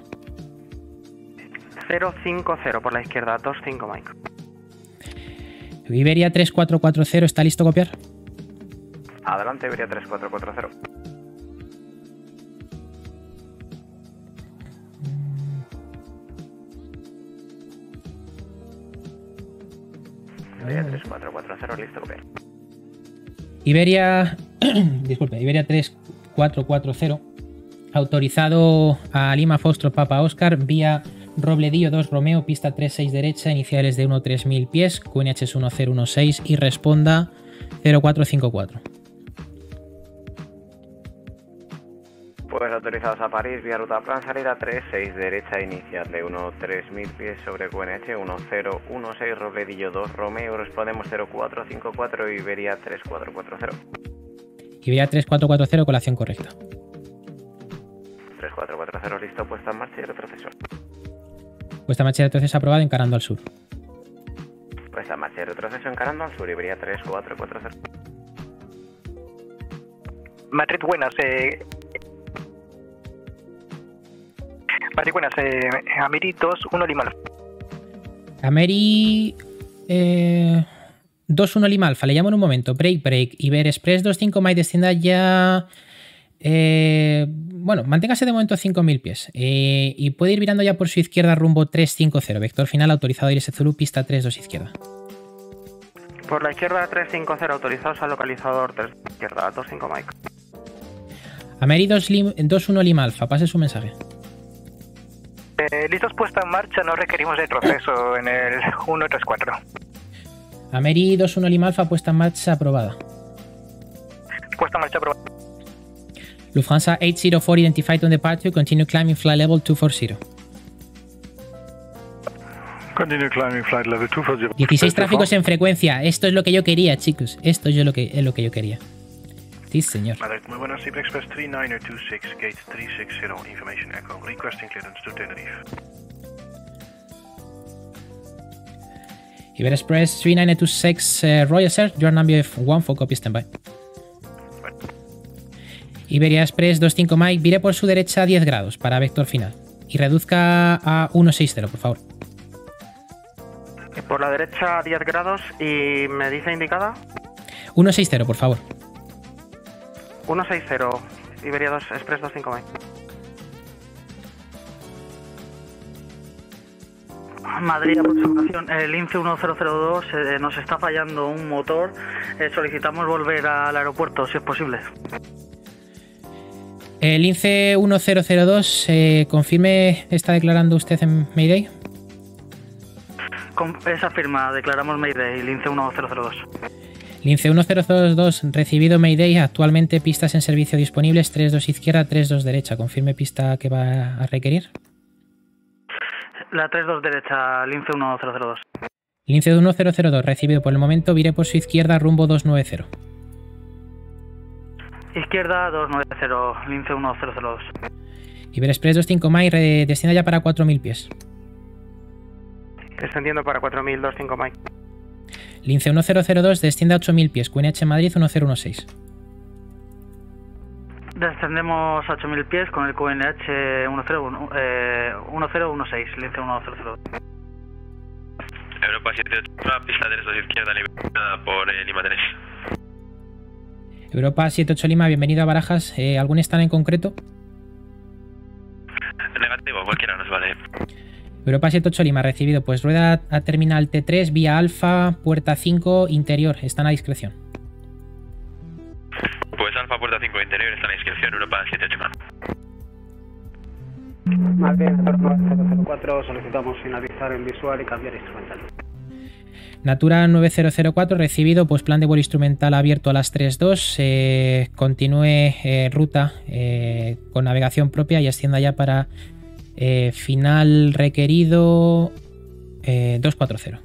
cero cinco cero por la izquierda, dos cinco Mike. Iberia tres cuatro cuatro cero, ¿está listo copiar? Adelante, Iberia tres cuatro cuatro cero. Iberia tres cuatro cuatro cero, listo copiar. Iberia, disculpe, Iberia tres cuatro cuatro cero, autorizado a Lima Foxtrot Papa Oscar, vía Robledillo dos Romeo, pista tres seis derecha, iniciales de uno tres mil pies, Q N H es uno cero uno seis y responda cero cuatro cinco cuatro. Pues autorizados a París, vía ruta plan, salida tres seis derecha, inicial de uno tres mil pies sobre Q N H uno cero uno seis, Robledillo dos Romeo, respondemos cero cuatro cinco cuatro, Iberia tres cuatro cuatro cero. Iberia tres cuatro cuatro cero, colación correcta. tres cuatro cuatro cero, listo, puesta en marcha y retroceso. Puesta en marcha y retroceso aprobado, encarando al sur. Puesta en marcha y retroceso encarando al sur, Iberia tres cuatro cuatro cero. Madrid, buenas, eh... Madrid, buenas, eh... Ameri dos uno Lima. Ameri... Eh... dos uno Lima Alfa, le llamo en un momento. Break, break. Iber Express dos cinco Mike, descienda ya... Eh, bueno, manténgase de momento a cinco mil pies eh, y puede ir virando ya por su izquierda rumbo tres cinco cero, vector final autorizado a irse Zulu, pista tres dos izquierda. Por la izquierda tres cinco cero, autorizados al localizador tres izquierda, dos cinco Mike. Ameri dos uno Lima Alfa, pase su mensaje. Eh, listos, puesta en marcha, no requerimos retroceso en el uno tres cuatro. Ameri dos uno Lima Alfa, puesta en marcha aprobada. Puesta en marcha aprobada. Lufthansa ocho cero cuatro identified on departure, continue climbing flight level dos cuatro cero. Continue climbing flight level dos cuatro cero. dieciséis tráficos en frecuencia. Esto es lo que yo quería, chicos. Esto es lo que, es lo que yo quería. Sí, señor. Muy buenas, Cipri Express tres nueve cero dos seis, gate tres seis cero, information echo, requesting clearance to Tenerife. Iber Express tres nueve dos seis, uh, Royal Sir, your number one for copy standby. Iberia Express dos cinco Mike, vire por su derecha a diez grados para vector final. Y reduzca a ciento sesenta, por favor. Por la derecha diez grados y me dice indicada. ciento sesenta, por favor. ciento sesenta, Iberia dos Express dos cinco Mike. Madrid, aproximación. El Lince uno cero cero dos eh, nos está fallando un motor. Eh, solicitamos volver al aeropuerto, si es posible. El Lince uno cero cero dos, eh, confirme, ¿está declarando usted en Mayday? Con esa firma, declaramos Mayday, Lince uno cero cero dos. Lince uno cero cero dos, recibido Mayday, actualmente pistas en servicio disponibles, tres dos izquierda, tres dos derecha. Confirme pista que va a requerir. La tres dos derecha, Lince uno cero cero dos. Lince uno cero cero dos, recibido por el momento, vire por su izquierda rumbo dos nueve cero. Izquierda dos nueve cero, Lince uno cero cero dos. Iber Express dos cinco Mike, descienda ya para cuatro mil pies. Descendiendo para cuatro mil veinticinco Mike. Lince uno cero cero dos, desciende a ocho mil pies, Q N H Madrid uno cero uno seis. Descendemos a ocho mil pies con el Q N H uno cero uno seis, Lince uno cero cero dos. Europa siete ocho, pista tres dos izquierda, liberada por eh, Lima tres. Europa siete ocho Lima, bienvenido a Barajas. Eh, ¿Algún stand en concreto? Negativo, cualquiera nos vale. Europa siete ocho Lima, recibido. Pues rueda a terminal T tres, vía Alfa, puerta cinco, interior. Están a discreción. Pues Alfa, puerta cinco, interior, está a discreción. Europa siete ocho más. Madrid, nueve cero cero cuatro, solicitamos finalizar en visual y cambiar instrumental. Natura nueve cero cero cuatro, recibido, pues plan de vuelo instrumental abierto a las tres dos, eh, continúe eh, ruta eh, con navegación propia y ascienda ya para eh, final requerido eh, dos cuatro cero.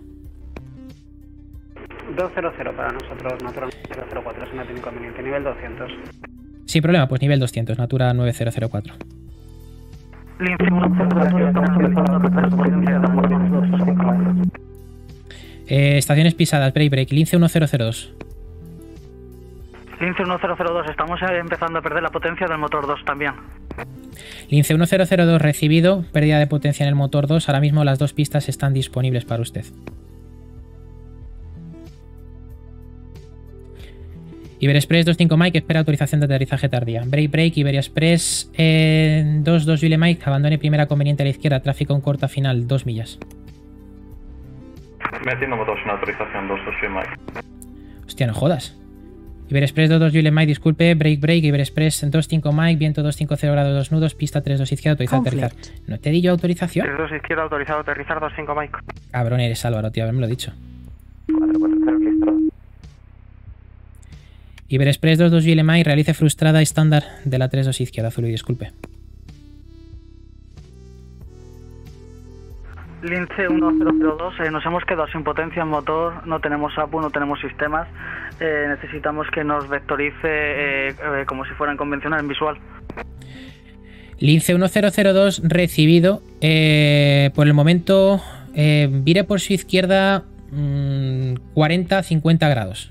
dos cero cero para nosotros, Natura nueve cero cero cuatro, es un inconveniente, nivel doscientos. Sin problema, pues nivel doscientos, Natura nueve cero cero cuatro. Lince uno cero cero dos, estamos solicitando potencia de motor dos cinco Mike. Eh, estaciones pisadas, break break, Lince uno cero cero dos. Lince uno cero cero dos, estamos empezando a perder la potencia del motor dos también. Lince uno cero cero dos, recibido, pérdida de potencia en el motor dos, ahora mismo las dos pistas están disponibles para usted. Iber Express dos cinco Mike, espera autorización de aterrizaje tardía. Break break, Iberia Express eh, dos dos Julie Mike, abandone primera conveniente a la izquierda, tráfico en corta final, dos millas. Metiendo motor sin autorización, dos dos Mike. Hostia, no jodas. Iber Express dos dos Julie Mike, disculpe, break break, Iber Express dos cinco Mike, viento dos cinco cero grados dos nudos, pista tres dos izquierda, autorizado a aterrizar. ¿No te di yo autorización? tres dos izquierda, autorizado a aterrizar, dos cinco Mike. Cabrón eres, Álvaro, tío, haberme lo dicho. cuatro cuatro cero, listo. Iber Express dos dos Julie Mike, realice frustrada estándar de la tres dos izquierda, azul y disculpe. Lince uno cero cero dos, eh, nos hemos quedado sin potencia en motor, no tenemos A P U, no tenemos sistemas, eh, necesitamos que nos vectorice eh, eh, como si fuera en convencional, en visual. Lince uno cero cero dos, recibido, eh, por el momento eh, vire por su izquierda mmm, cuarenta a cincuenta grados.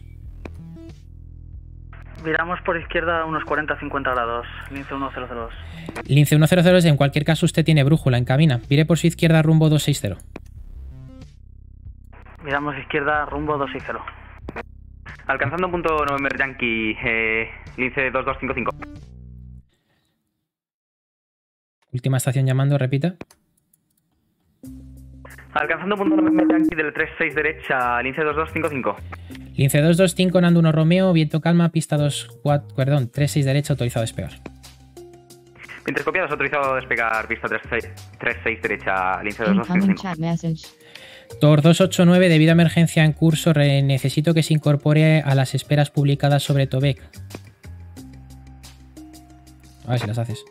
Viramos por izquierda unos cuarenta a cincuenta grados, Lince uno cero cero dos. Lince uno cero cero dos, en cualquier caso usted tiene brújula en cabina. Vire por su izquierda rumbo dos seis cero. Miramos izquierda rumbo dos seis cero. Alcanzando punto November Yankee, eh, Lince dos dos cinco cinco. Última estación llamando, repita. Alcanzando punto November Yankee del tres seis derecha, Lince dos dos cinco cinco. Lince dos dos cinco, Nando uno Romeo, viento calma, pista dos cuatro, perdón, tres seis derecha, autorizado a despegar. Mientras copiados, autorizado a despegar pista tres seis derecha, lince dos dos cinco Incoming cinco. chat message. Tor dos ocho nueve, debido a emergencia en curso, re- necesito que se incorpore a las esperas publicadas sobre Tobek. A ver si las haces.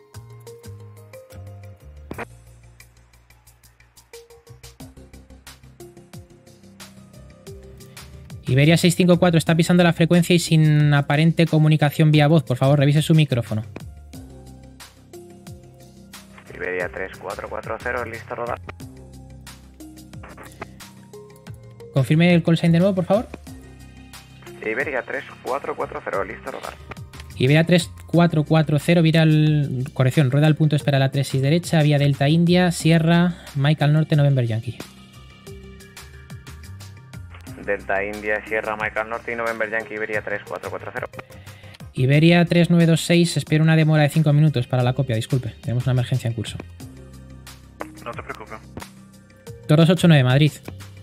Iberia seiscientos cincuenta y cuatro está pisando la frecuencia y sin aparente comunicación vía voz. Por favor, revise su micrófono. Iberia tres cuatro cuatro cero, listo a rodar. Confirme el call sign de nuevo, por favor. Iberia tres cuatro cuatro cero, listo a rodar. Iberia tres cuatro cuatro cero, vira al... corrección, rueda al punto, espera la tres seis derecha, vía Delta India, Sierra, Mike al norte, November Yankee. Delta India, Sierra, Mike al norte y November Yankee, Iberia tres cuatro cuatro cero. Iberia tres nueve dos seis, espera una demora de cinco minutos para la copia, disculpe, tenemos una emergencia en curso. No te preocupes. Tor dos ocho nueve, Madrid.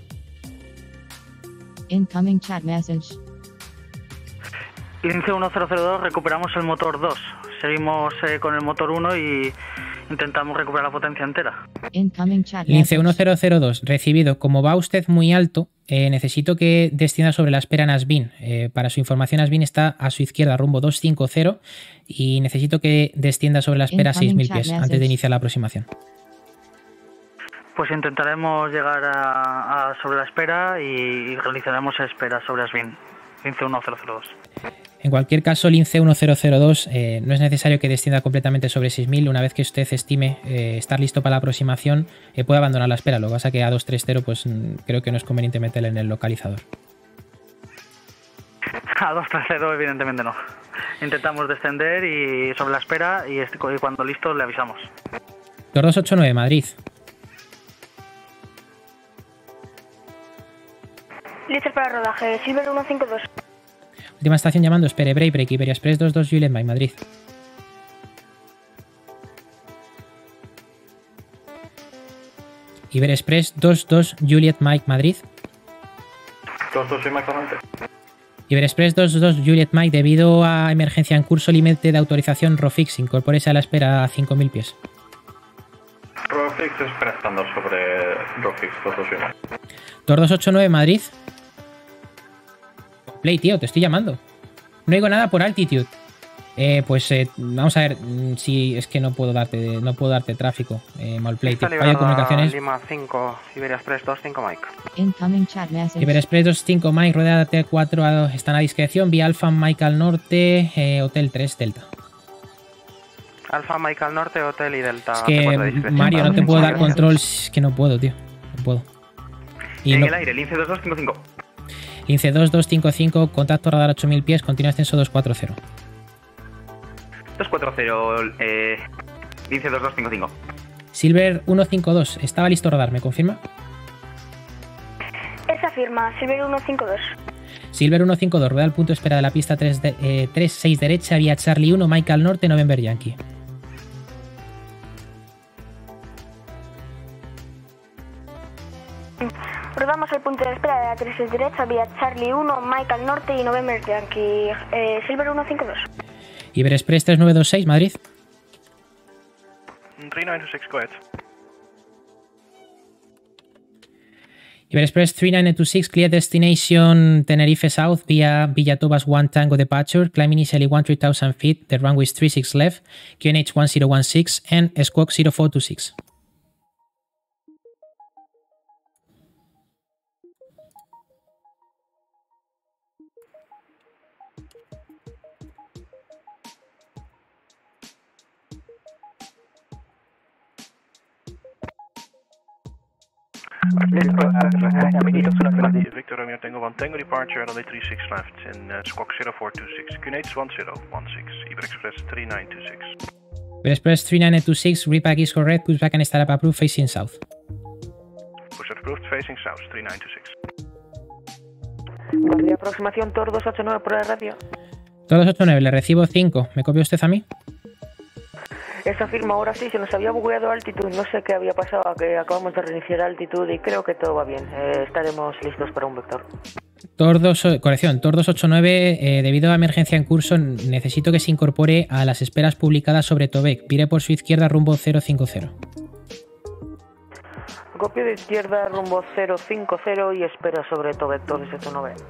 Incoming chat message. Lince uno cero cero dos, recuperamos el motor dos. Seguimos eh, con el motor uno y intentamos recuperar la potencia entera. Incoming chat Lince message. uno cero cero dos, recibido. Como va usted muy alto, eh, necesito que descienda sobre la espera en Asbin. Eh, para su información, Asbin está a su izquierda, rumbo dos cinco cero, y necesito que descienda sobre la espera a seis mil pies antes de iniciar la aproximación. Pues intentaremos llegar a, a sobre la espera y realizaremos espera sobre Asbin. Lince uno cero cero dos. En cualquier caso, Lince uno cero cero dos, eh, no es necesario que descienda completamente sobre seis mil. Una vez que usted estime eh, estar listo para la aproximación, eh, puede abandonar la espera. Lo que pasa es que a dos tres cero, pues mm, creo que no es conveniente meterle en el localizador. A dos tres cero evidentemente no. Intentamos descender y sobre la espera y, est- y cuando listo le avisamos. Tor dos ocho nueve, Madrid. Listos para rodaje, Silver uno cinco dos. Última estación llamando, espere, break, break, Iberia Express dos dos Juliet Mike, Madrid. Iberia Express dos dos Juliet Mike, Madrid. dos dos y Mike adelante. Iberia Express dos dos Juliet Mike, debido a emergencia en curso, límite de autorización Rofix, incorpórese a la espera a cinco mil pies. Rofix espera estándar sobre Rofix dos dos y Mike. Tor dos ocho nueve, Madrid. Play, tío, te estoy llamando. No digo nada por altitude. Eh, pues eh, vamos a ver mm, si es que no puedo darte no puedo darte tráfico. Eh, Malplay, tío. Falla de comunicaciones. Lima cinco, Iberia Express dos cinco Mike. Incoming chat message. Iberia Express dos cinco Mike, rueda T cuatro a- están a discreción. Vía Alfa Mike al norte, eh, Hotel tres Delta. Alfa Mike al norte, Hotel y Delta. Es que, Mario, no te puedo dar control. Es que no puedo, tío. No puedo. Y En no- el aire, lince dos dos cinco cinco. Lince dos dos cinco cinco, contacto radar ocho mil pies, continúa ascenso dos cuatro cero. dos cuatro cero, eh, lince dos dos cinco cinco. Silver uno cinco dos, estaba listo radar, ¿me confirma? Esa firma, Silver uno cinco dos. Silver uno cinco dos, rueda al punto espera de la pista tres seis derecha, vía Charlie uno, Mike al norte, November Yankee. Rodamos el punto de espera de la tres seis derecha, vía Charlie uno, Mike al norte y November Yankee. Eh, Silver uno cinco dos. Iber Express tres nueve dos seis, Madrid. three nine two six, go ahead. Iber Express three nine two six, clear destination Tenerife South via Villatobas one Tango departure, climb initially one three thousand feet, the runway is three six left, Q N H one zero one six and Squawk zero four two six. Victor Romeo Tango one Tango departure, runway three six left in uh, Squawk zero four two six, Q N H one zero one six, Iber Express three nine two six. Iber Express three nine two six, repack is correct, pushback and startup approved, facing south. Push approved, facing south, three nine two six. Guardia aproximación Tor dos ocho nueve por la radio. Todos ocho nueve, le recibo cinco. ¿Me copia usted a mí? Esa firma ahora sí, se nos había bugueado altitud, no sé qué había pasado, que acabamos de reiniciar altitud y creo que todo va bien. Eh, estaremos listos para un vector. Tor dos, corrección, Tor doscientos ochenta y nueve, eh, debido a emergencia en curso, necesito que se incorpore a las esperas publicadas sobre Tobek. Vire por su izquierda rumbo cero cinco cero. Copio de izquierda rumbo cero cinco cero y espera sobre Tobek doscientos ochenta y nueve.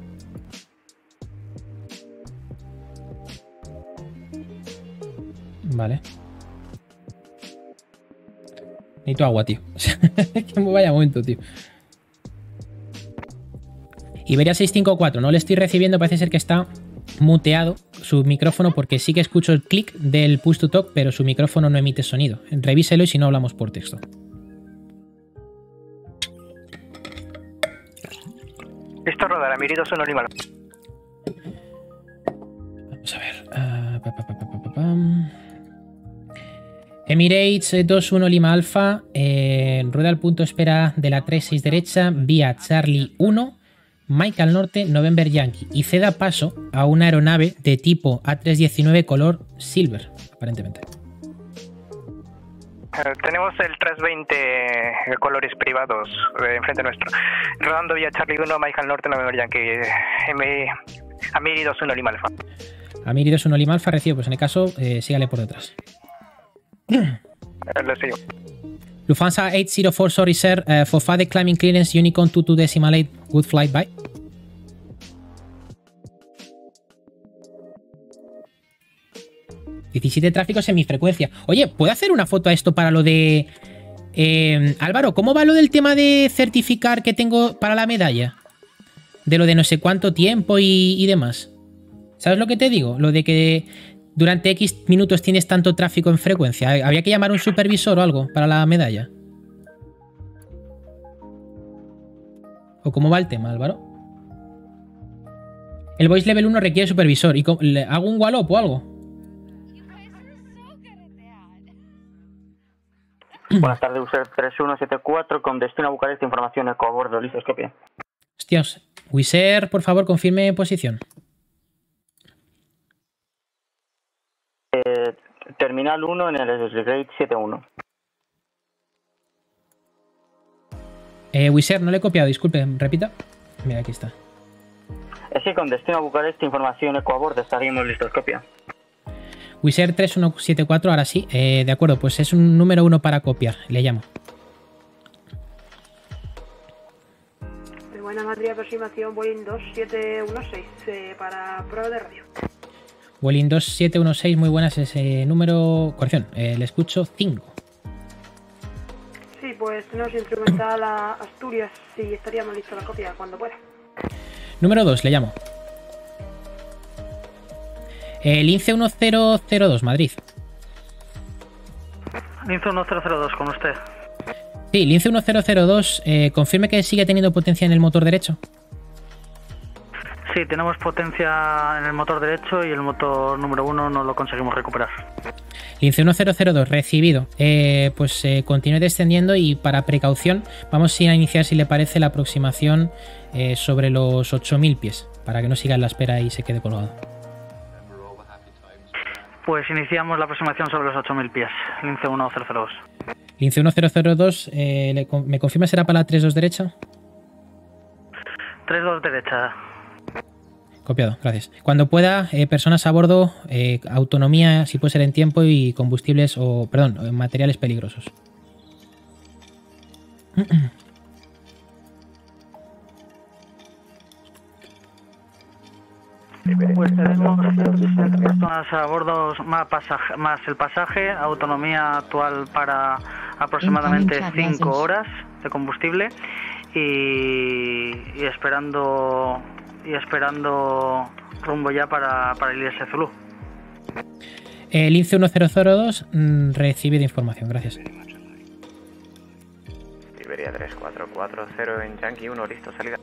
Vale. Necesito agua, tío. Que me vaya momento, tío. Iberia seiscientos cincuenta y cuatro, no le estoy recibiendo, parece ser que está muteado su micrófono porque sí que escucho el clic del push to talk, pero su micrófono no emite sonido. Revíselo y si no hablamos por texto. Listo, rodar, Miridos uno Lima. Vamos a ver. Uh, pa, pa, pa, pa, pa, pa. Emirates dos uno Lima Alfa, eh, rueda al punto espera de la tres seis derecha, vía Charlie uno, Mike al norte, November Yankee, y ceda paso a una aeronave de tipo A trescientos diecinueve color silver, aparentemente. Uh, tenemos el trescientos veinte eh, colores privados eh, enfrente nuestro. Rodando vía Charlie uno, Mike al norte, November Yankee, eh, Amiri dos uno Lima Alfa. Amiri dos uno Lima Alfa recibo, pues en el caso, eh, sígale por detrás. Lo sigo. Lufthansa ocho cero cuatro, sorry sir, uh, for further climbing clearance, Unicorn two two decimal eight, good flight, bye. diecisiete tráficos en mi frecuencia. Oye, ¿puedo hacer una foto a esto para lo de... Eh, Álvaro, ¿cómo va lo del tema de certificar que tengo para la medalla? De lo de no sé cuánto tiempo y, y demás. ¿Sabes lo que te digo? Lo de que durante X minutos tienes tanto tráfico en frecuencia. ¿Habría que llamar a un supervisor o algo para la medalla? ¿O cómo va el tema, Álvaro? El voice level uno requiere supervisor. ¿Y le hago un wallop o algo? Buenas tardes, user tres uno siete cuatro con destino a Bucarest, información eco a bordo, listo, copia. Hostias, Wizard, por favor, confirme posición. Eh, terminal uno en el Grade siete uno. Eh, Wizard, no le he copiado, disculpe, repita. Mira, aquí está. Es que con destino a Bucarest, información eco a bordo, estaríamos listos, copia. Wizard tres uno siete cuatro, ahora sí. Eh, de acuerdo, pues es un número uno para copiar. Le llamo. Buena Madrid, aproximación Boeing dos siete uno seis eh, para prueba de radio. Boeing dos siete uno seis, muy buenas. Ese número... Corrección, eh, le escucho cinco. Sí, pues tenemos instrumental a Asturias y estaríamos listos la copia cuando pueda. Número dos, le llamo. El Lince uno cero cero dos, Madrid. Lince uno cero cero dos, con usted. Sí, Lince uno cero cero dos, eh, confirme que sigue teniendo potencia en el motor derecho. Sí, tenemos potencia en el motor derecho y el motor número uno no lo conseguimos recuperar. Lince uno cero cero dos, recibido. Eh, pues eh, continúe descendiendo y para precaución vamos a iniciar, si le parece, la aproximación eh, sobre los ocho mil pies, para que no siga en la espera y se quede colgado. Pues iniciamos la aproximación sobre los ocho mil pies, Lince uno cero cero dos. Lince uno cero cero dos, eh, le, ¿me confirma será para la tres dos derecha? tres dos derecha. Copiado, gracias. Cuando pueda, eh, personas a bordo, eh, autonomía, si puede ser en tiempo, y combustibles o, perdón, materiales peligrosos. Pues tenemos personas a bordo más, pasaje, más el pasaje, autonomía actual para aproximadamente cinco horas de combustible y, y esperando y esperando rumbo ya para, para el I S Zulu. El Lince uno cero cero dos, mmm, recibido información, gracias. Iberia tres cuatro cuatro cero en Yankee uno, listo, salida.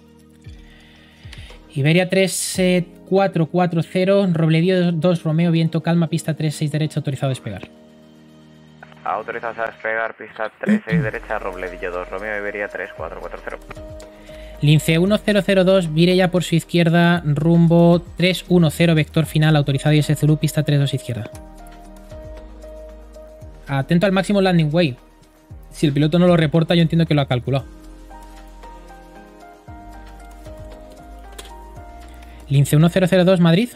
Iberia tres cuatro cuatro cero, Robledillo dos, Romeo, viento, calma, pista tres seis derecha, autorizado a despegar. Autorizados a despegar, pista tres seis derecha, Robledillo dos, Romeo, Iberia tres cuatro cuatro cero. Lince uno cero cero dos, vire ya por su izquierda, rumbo tres uno cero, vector final, autorizado I S Zulu, pista tres dos izquierda. Atento al máximo landing way. Si el piloto no lo reporta, yo entiendo que lo ha calculado. Lince uno cero cero dos, Madrid.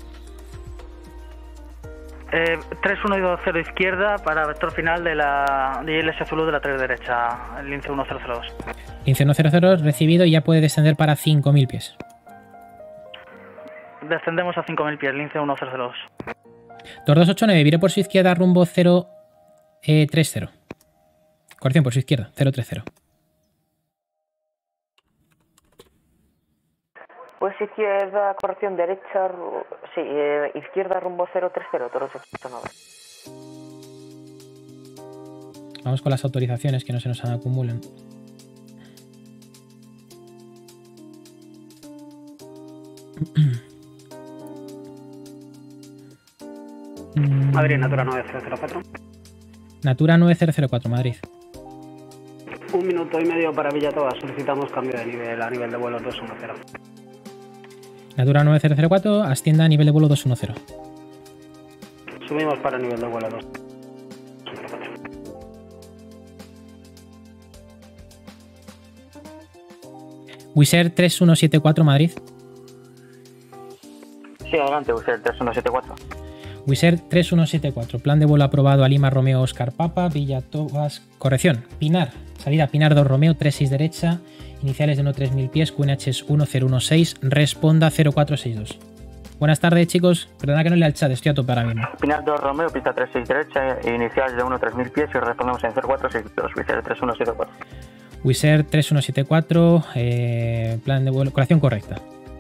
Eh, tres uno dos cero izquierda para vector final de la de I L S Zulu de la tres derecha, el Lince uno cero cero dos. Lince uno cero cero recibido y ya puede descender para cinco mil pies. Descendemos a cinco mil pies, Lince uno cero cero dos. dos dos ocho nueve, vire por su izquierda rumbo cero tres cero. Corrección, por su izquierda, cero tres cero. Pues izquierda, corrección, derecha, ru- sí, eh, izquierda rumbo cero tres cero, Toro ocho nueve. Vamos con las autorizaciones que no se nos acumulan. Madrid, Natura nueve cero cero cuatro. Natura nueve cero cero cuatro, Madrid. Un minuto y medio para Villatoba. Solicitamos cambio de nivel a nivel de vuelo dos uno cero. Natura nueve cero cero cuatro, ascienda a nivel de vuelo dos uno cero. Subimos para nivel de vuelo dos. Wizz Air tres uno siete cuatro, Madrid. Sí, adelante, usted tres uno siete cuatro. Wizz Air tres uno siete cuatro, plan de vuelo aprobado a Lima Romeo Oscar Papa, Villatobas, corrección, Pinar, salida Pinar dos Romeo, tres seis derecha, iniciales de uno tres mil pies, Q N H es uno cero uno seis, responda cero cuatro seis dos. Buenas tardes, chicos, perdona que no lea el chat, estoy a tope ahora mismo. Pinar dos Romeo, pista tres seis derecha, iniciales de uno tres mil pies y respondemos en cero cuatro seis dos, Wizz Air tres uno siete cuatro. Wizz Air tres uno siete cuatro, eh, plan de vuelo, colación correcta.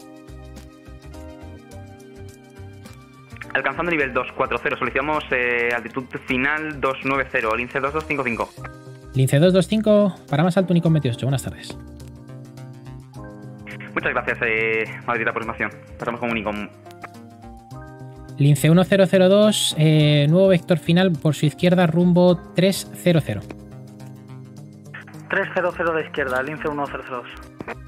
Alcanzando nivel dos cuatro cero, solicitamos eh, altitud final dos nueve cero, Lince dos dos cinco cinco. Lince dos dos cinco, para más alto Unicom veintiocho, buenas tardes. Muchas gracias, eh, Madrid, aproximación. Pasamos con Unicom. Lince uno cero cero dos, eh, nuevo vector final por su izquierda rumbo tres cero cero. tres cero cero de izquierda, Lince uno cero cero dos.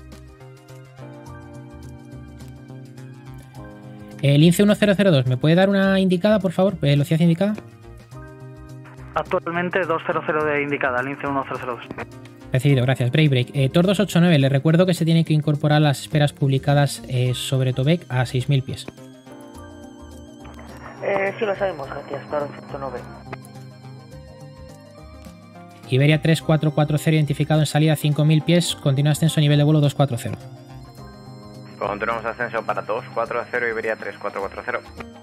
El Lince uno cero cero dos, ¿me puede dar una indicada, por favor? ¿Velocidad indicada? Actualmente dos cero cero de indicada, Lince uno cero cero dos. Recibido, gracias. Break, break. Eh, Tor dos ocho nueve, le recuerdo que se tiene que incorporar las esperas publicadas eh, sobre Tobec a seis mil pies. Eh, sí lo sabemos, gracias, Toro ocho nueve. Iberia tres cuatro cuatro cero identificado en salida cinco mil pies, continúa ascenso nivel de vuelo dos cuatro cero. Continuamos ascenso para dos cuatro cero, Iberia tres cuatro cuatro cero.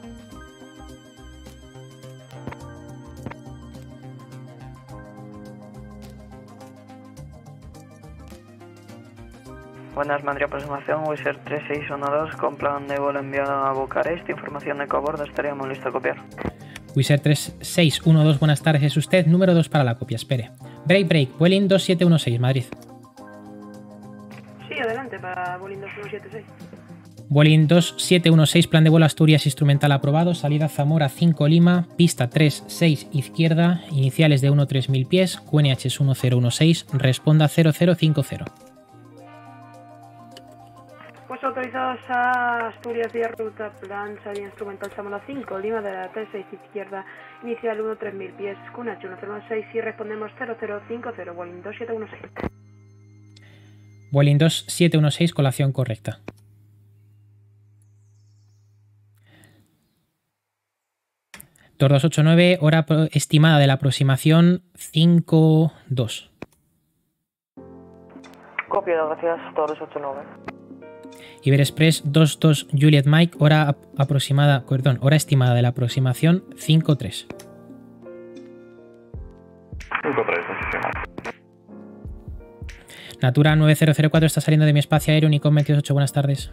Buenas, Madrid, aproximación, Wizz Air tres seis uno dos, con plan de vuelo enviado a Bucarest, información de cobordo, estaríamos listos a copiar. Wizz Air tres seis uno dos, buenas tardes, es usted, número dos para la copia, espere. Break, break, Vueling dos siete uno seis, Madrid. Sí, adelante, para Vueling dos uno siete seis. Vueling dos siete uno seis, plan de vuelo Asturias instrumental aprobado, salida Zamora cinco Lima, pista tres seis izquierda, iniciales de uno tres mil pies, Q N H es uno cero uno seis, responda cero cero cinco cero. Pues autorizados a Asturias vía ruta plan salida instrumental Zamora cinco, Lima de la tres seis izquierda, inicial uno tres mil pies, Q N H uno cero uno seis y respondemos cero cero cinco cero, Vueling dos siete uno seis. Vueling dos siete uno seis, colación correcta. Tor dos ocho nueve, hora estimada de la aproximación cinco dos. Copia, gracias, Toro ocho nueve. Iberexpress dos dos Juliet Mike, hora ap aproximada, perdón, hora estimada de la aproximación cinco tres. cinco tres, posicional. Natura nueve cero cero cuatro está saliendo de mi espacio aéreo, Unicom veintiocho, buenas tardes.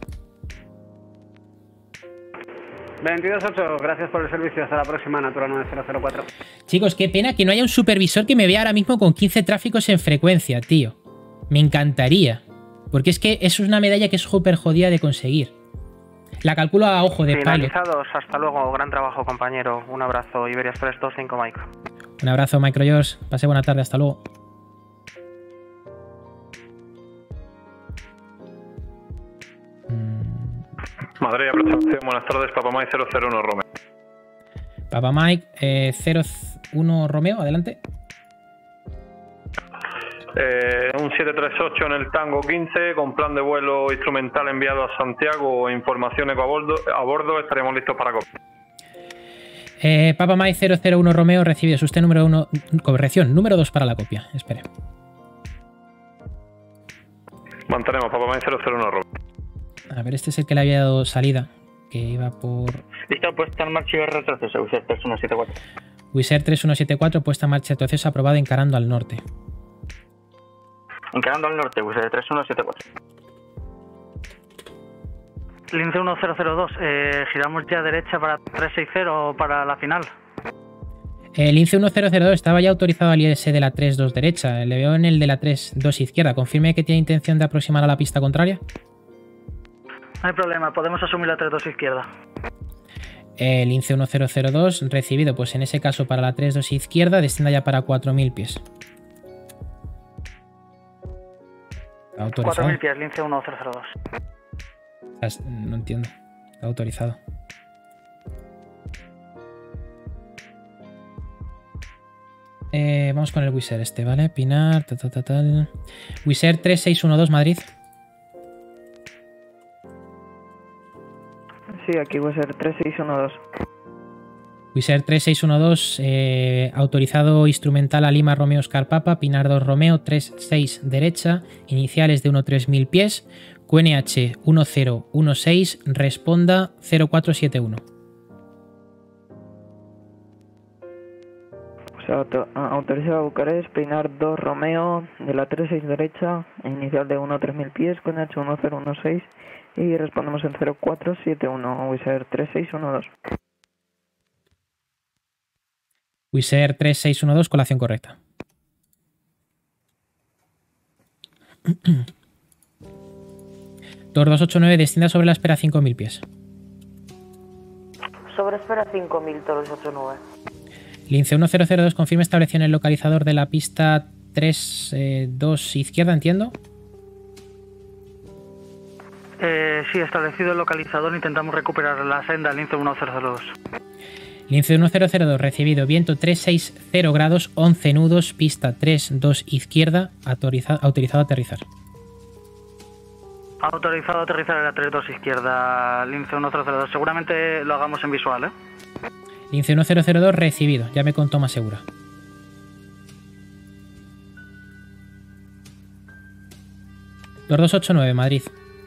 veintidós ocho, gracias por el servicio. Hasta la próxima, Natura nueve cero cero cuatro. Chicos, qué pena que no haya un supervisor que me vea ahora mismo con quince tráficos en frecuencia, tío. Me encantaría. Porque es que eso es una medalla que es súper jodida de conseguir. La calculo a ojo de pilot. Finalizados, hasta luego, gran trabajo, compañero. Un abrazo, Iberia Express dos cinco Mike. Un abrazo, Micro George. Pase buena tarde, hasta luego. Madrid, aproximación, buenas tardes, Papa Mike cero cero uno Romeo. Papa Mike cero uno Romeo, adelante. Eh, un siete tres ocho en el Tango quince, con plan de vuelo instrumental enviado a Santiago e información eco a bordo, a bordo estaremos listos para copia. Eh, Papa Mike cero cero uno Romeo, recibido. Es usted número uno. Corrección, número dos para la copia. Espere. Mantenemos, Papa Mike cero cero uno Romeo. A ver, este es el que le había dado salida, que iba por... Listo, puesta en marcha y retroceso, Wizard tres uno siete cuatro. Wizard tres uno siete cuatro, puesta en marcha, retroceso, aprobado, encarando al norte. Encarando al norte, Wizard tres uno siete cuatro. Lince uno cero cero dos, eh, giramos ya derecha para tres seis cero para la final. El Lince uno cero cero dos estaba ya autorizado al I S de la tres dos derecha. Le veo en el de la tres dos izquierda. Confirme que tiene intención de aproximar a la pista contraria. No hay problema, podemos asumir la tres dos izquierda. El Lince uno cero cero dos, recibido, pues en ese caso para la tres dos izquierda, descienda ya para cuatro mil pies. Autorizado. cuatro mil pies, Lince uno cero cero dos. No entiendo. Está autorizado. Eh, vamos con el Wizard este, ¿vale? Pinar, tal, tal, tal, tal. Wizard tres seis uno dos, Madrid. Sí, aquí Wizard tres seis uno dos. Wizard tres seis uno dos, eh, autorizado instrumental a Lima Romeo Oscar Papa, Pinar dos Romeo, tres seis derecha, iniciales de uno tres mil pies, Q N H uno cero uno seis, responda cero cuatro siete uno. O sea, auto, autorizado a Bucarest, Pinar dos Romeo, de la tres seis derecha, inicial de uno tres mil pies, Q N H uno cero uno seis y respondemos en cero cuatro siete uno, Wizard tres seis uno dos. Wizard tres seis uno dos, colación correcta. Tor dos ocho nueve, descienda sobre la espera cinco mil pies. Sobre espera cinco mil, Tor dos ocho nueve. Lince uno cero cero dos, confirme establección en el localizador de la pista tres dos izquierda, entiendo. Eh, sí, establecido el localizador, intentamos recuperar la senda Lince uno cero cero dos. Lince uno cero cero dos, recibido, viento tres seis cero grados, once nudos, pista tres dos izquierda, autoriza, autorizado a aterrizar. Autorizado a aterrizar en la tres dos izquierda, Lince uno cero cero dos. Seguramente lo hagamos en visual, ¿eh? Lince uno cero cero dos, recibido, ya me contó más segura. Tor dos ocho nueve, Madrid.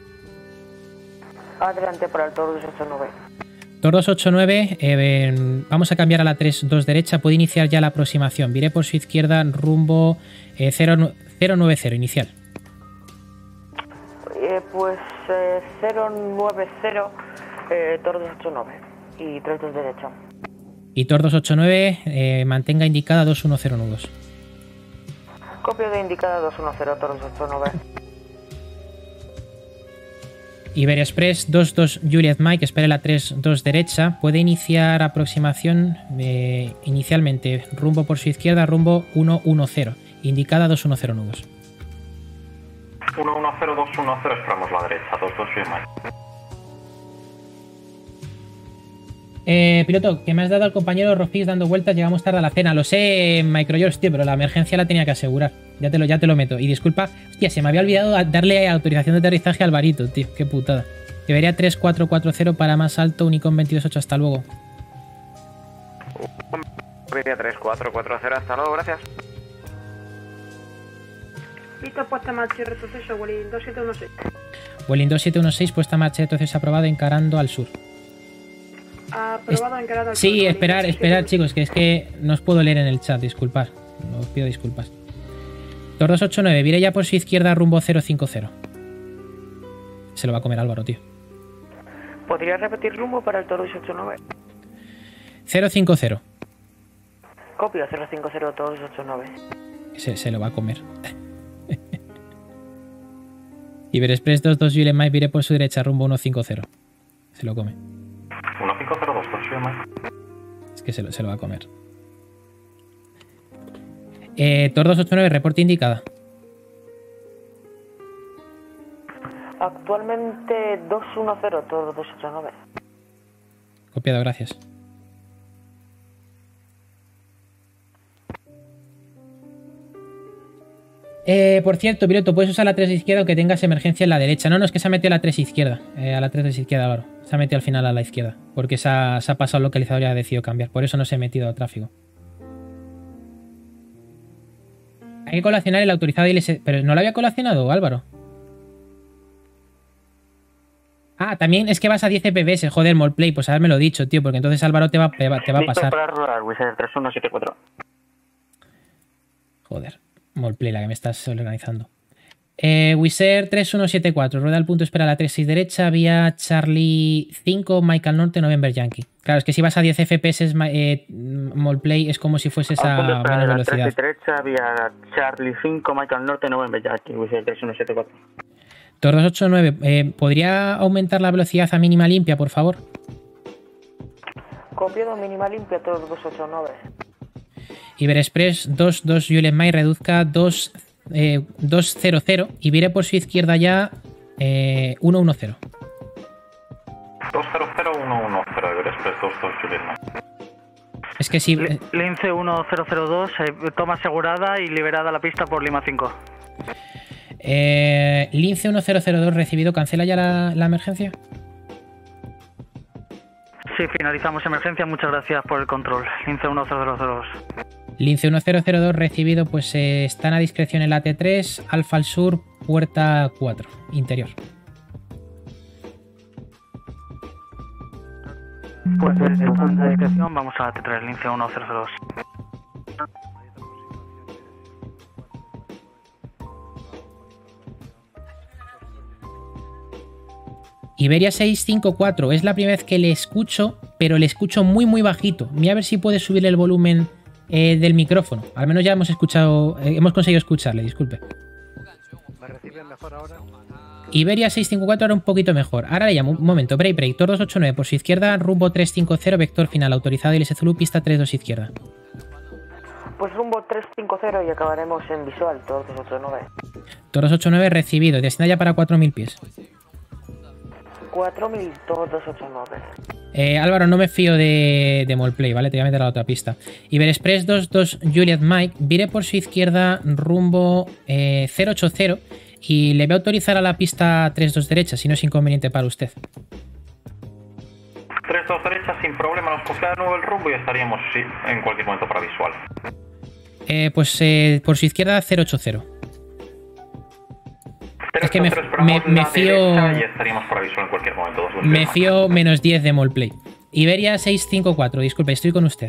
Adelante para el Tor dos ocho nueve. Tor dos ocho nueve, eh, vamos a cambiar a la tres dos derecha, puede iniciar ya la aproximación. Viré por su izquierda rumbo eh, cero nueve cero, inicial. Eh, pues eh, cero nueve cero, eh, Tor dos ocho nueve y tres dos derecha. Y Tor dos ocho nueve, eh, mantenga indicada dos uno cero nudos. Copia de indicada dos uno cero, Tor dos ocho nueve. Iberia Express dos dos Juliet Mike, espere la tres dos derecha, puede iniciar aproximación eh, inicialmente rumbo por su izquierda, rumbo uno uno cero, indicada dos uno cero nudos. uno uno cero dos uno cero, esperamos la derecha, dos dos Juliet Mike. Eh, piloto, que me has dado al compañero Rofix dando vueltas, llegamos tarde a la cena. Lo sé, Micro George, tío, pero la emergencia la tenía que asegurar. Ya te lo, ya te lo meto. Y disculpa, hostia, se me había olvidado darle autorización de aterrizaje al Varito, tío. Qué putada. Debería tres cuatro cuatro cero para más alto, Unicom veintidós ocho, hasta luego. tres cuatro cuatro cero, hasta luego, gracias. Listo, puesta en marcha y retroceso, Welling dos siete uno seis. Welling dos siete uno seis, puesta en marcha, entonces aprobado, encarando al sur. Aprobado, encarado al sur. Sí, esperar, esperar, chicos, que es que no os puedo leer en el chat, disculpad. Os pido disculpas. Tor dos ocho nueve, vire ya por su izquierda rumbo cero cinco cero. Se lo va a comer Álvaro, tío. ¿Podría repetir rumbo para el Tor dos ocho nueve? cero cinco cero. Copia cero cinco cero, Tor dos ocho nueve. Se, se lo va a comer. Iberexpress dos dos Juliet Mike, vire por su derecha rumbo uno cinco cero. Se lo come. uno cinco cero dos, dos Juliet Mike. Es que se lo, se lo va a comer. Eh, Tor dos ocho nueve, reporte indicada. Actualmente dos uno cero, Tor dos ocho nueve. Copiado, gracias. Eh, por cierto, piloto, puedes usar la tres izquierda aunque tengas emergencia en la derecha. No, no, es que se ha metido a la tres izquierda. Eh, a la tres izquierda, Álvaro. Se ha metido al final a la izquierda. Porque se ha, se ha pasado el localizador y ha decidido cambiar. Por eso no se ha metido a tráfico. Hay que colacionar el autorizado I L S. Pero no lo había colacionado, Álvaro. Ah, también es que vas a diez F P S. Joder, Molplay. Pues haberme lo dicho, tío. Porque entonces Álvaro te va, te va, te va a pasar. Listo para rural, Wizz Air tres uno siete cuatro. Joder. Molplay, la que me estás organizando. Eh, Wizz Air tres uno siete cuatro, rueda al punto, espera la tres seis derecha, vía Charlie cinco, Michael Norte, November Yankee. Claro, es que si vas a diez F P S, eh, Molplay es como si fueses a menos velocidad. tres derecha, vía Charlie cinco, Michael Norte, November Yankee, Wizz Air tres uno siete cuatro. Tor dos ocho nueve, eh, ¿podría aumentar la velocidad a mínima limpia, por favor? Copiado mínima limpia, Tor dos ocho nueve. Iberexpress dos dos Juliet May reduzca dos cero cero y viré por su izquierda ya eh, uno uno cero. dos cero cero uno uno cero, Iberexpress dos dos Juliet May. Es que si... Sí, Lince uno cero cero dos, eh, toma asegurada y liberada la pista por Lima cinco. Eh, Lince uno cero cero dos recibido, ¿cancela ya la, la emergencia? Sí, finalizamos emergencia, muchas gracias por el control. Lince uno cero cero dos. Lince uno cero cero dos recibido, pues eh, están a discreción en la T tres, Alfa al sur, puerta cuatro, interior. Pues desde la discreción vamos a la T tres, Lince uno cero cero dos. Iberia seis cinco cuatro, es la primera vez que le escucho, pero le escucho muy muy bajito. Mira a ver si puedes subir el volumen eh, del micrófono. Al menos ya hemos escuchado, eh, hemos conseguido escucharle, disculpe. ¿Me reciben mejor ahora? Iberia seis cinco cuatro ahora un poquito mejor. Ahora le llamo, un momento, break break, Tor dos ocho nueve por su izquierda, rumbo tres cinco cero, vector final autorizado, I L S Zulu, pista tres dos izquierda. Pues rumbo tres cinco cero y acabaremos en visual, Tor dos ocho nueve. Tor dos ocho nueve recibido, destina ya para cuatro mil pies. cuatro mil, Tor dos ocho nueve. Eh, Álvaro, no me fío de, de Molplay, ¿vale? Te voy a meter a la otra pista. Iberexpress dos dos Juliet Mike, vire por su izquierda rumbo eh, cero ocho cero y le voy a autorizar a la pista tres dos derecha, si no es inconveniente para usted. tres dos derecha sin problema, nos cogea de nuevo el rumbo y estaríamos sí, en cualquier momento para visual. Eh, pues eh, por su izquierda cero ocho cero. Es que me, me, me fío. Y estaríamos para visual en cualquier momento. Me fío menos diez de Molplay. Iberia seis cinco cuatro, disculpe, estoy con usted.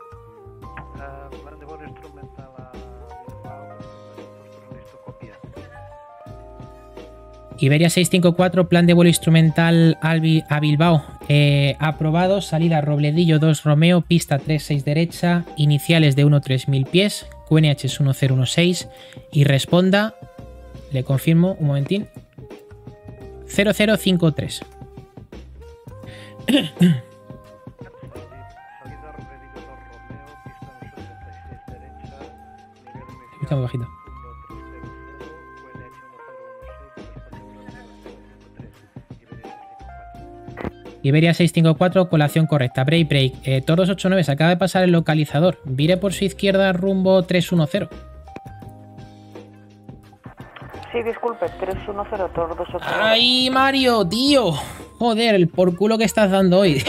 Iberia seis cinco cuatro, plan de vuelo instrumental a Bilbao. Eh, aprobado, salida Robledillo dos Romeo, pista tres seis derecha, iniciales de uno tres mil pies, Q N H es uno cero uno seis y responda. Le confirmo, un momentín. cero cero cinco tres. Escucha muy bajito. Iberia seis cinco cuatro, colación correcta. Break, break. Eh, Tor dos ocho nueve, se acaba de pasar el localizador. Vire por su izquierda rumbo tres uno cero. Sí, disculpe, tres uno cero, Tor dos ocho nueve. ¡Ay, Mario, tío! Joder, el por culo que estás dando hoy.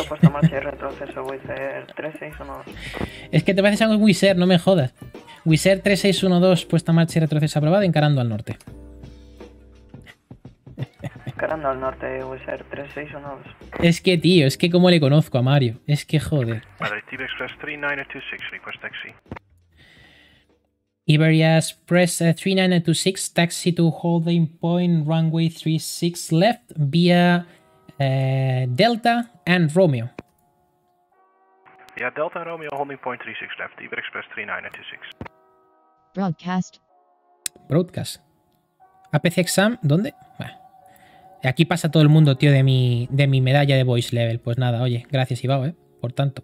Es que te pareces a un Wizz Air, no me jodas. Wizz Air tres seis uno dos, puesta en marcha y retroceso aprobada, encarando al norte. Encarando al norte, Wizz Air tres seis uno dos. Es que, tío, es que como le conozco a Mario. Es que joder. Express tres nueve dos seis, request taxi. Iberia Express uh, three nine two six, taxi to holding point, runway three six left, via uh, Delta and Romeo. Yeah, Delta and Romeo, holding point three six left, Iberia Express three nine two six. Broadcast. Broadcast. A P C Exam, ¿dónde? Bueno. Aquí pasa todo el mundo, tío, de mi, de mi medalla de voice level. Pues nada, oye, gracias Ibao, ¿eh? Por tanto.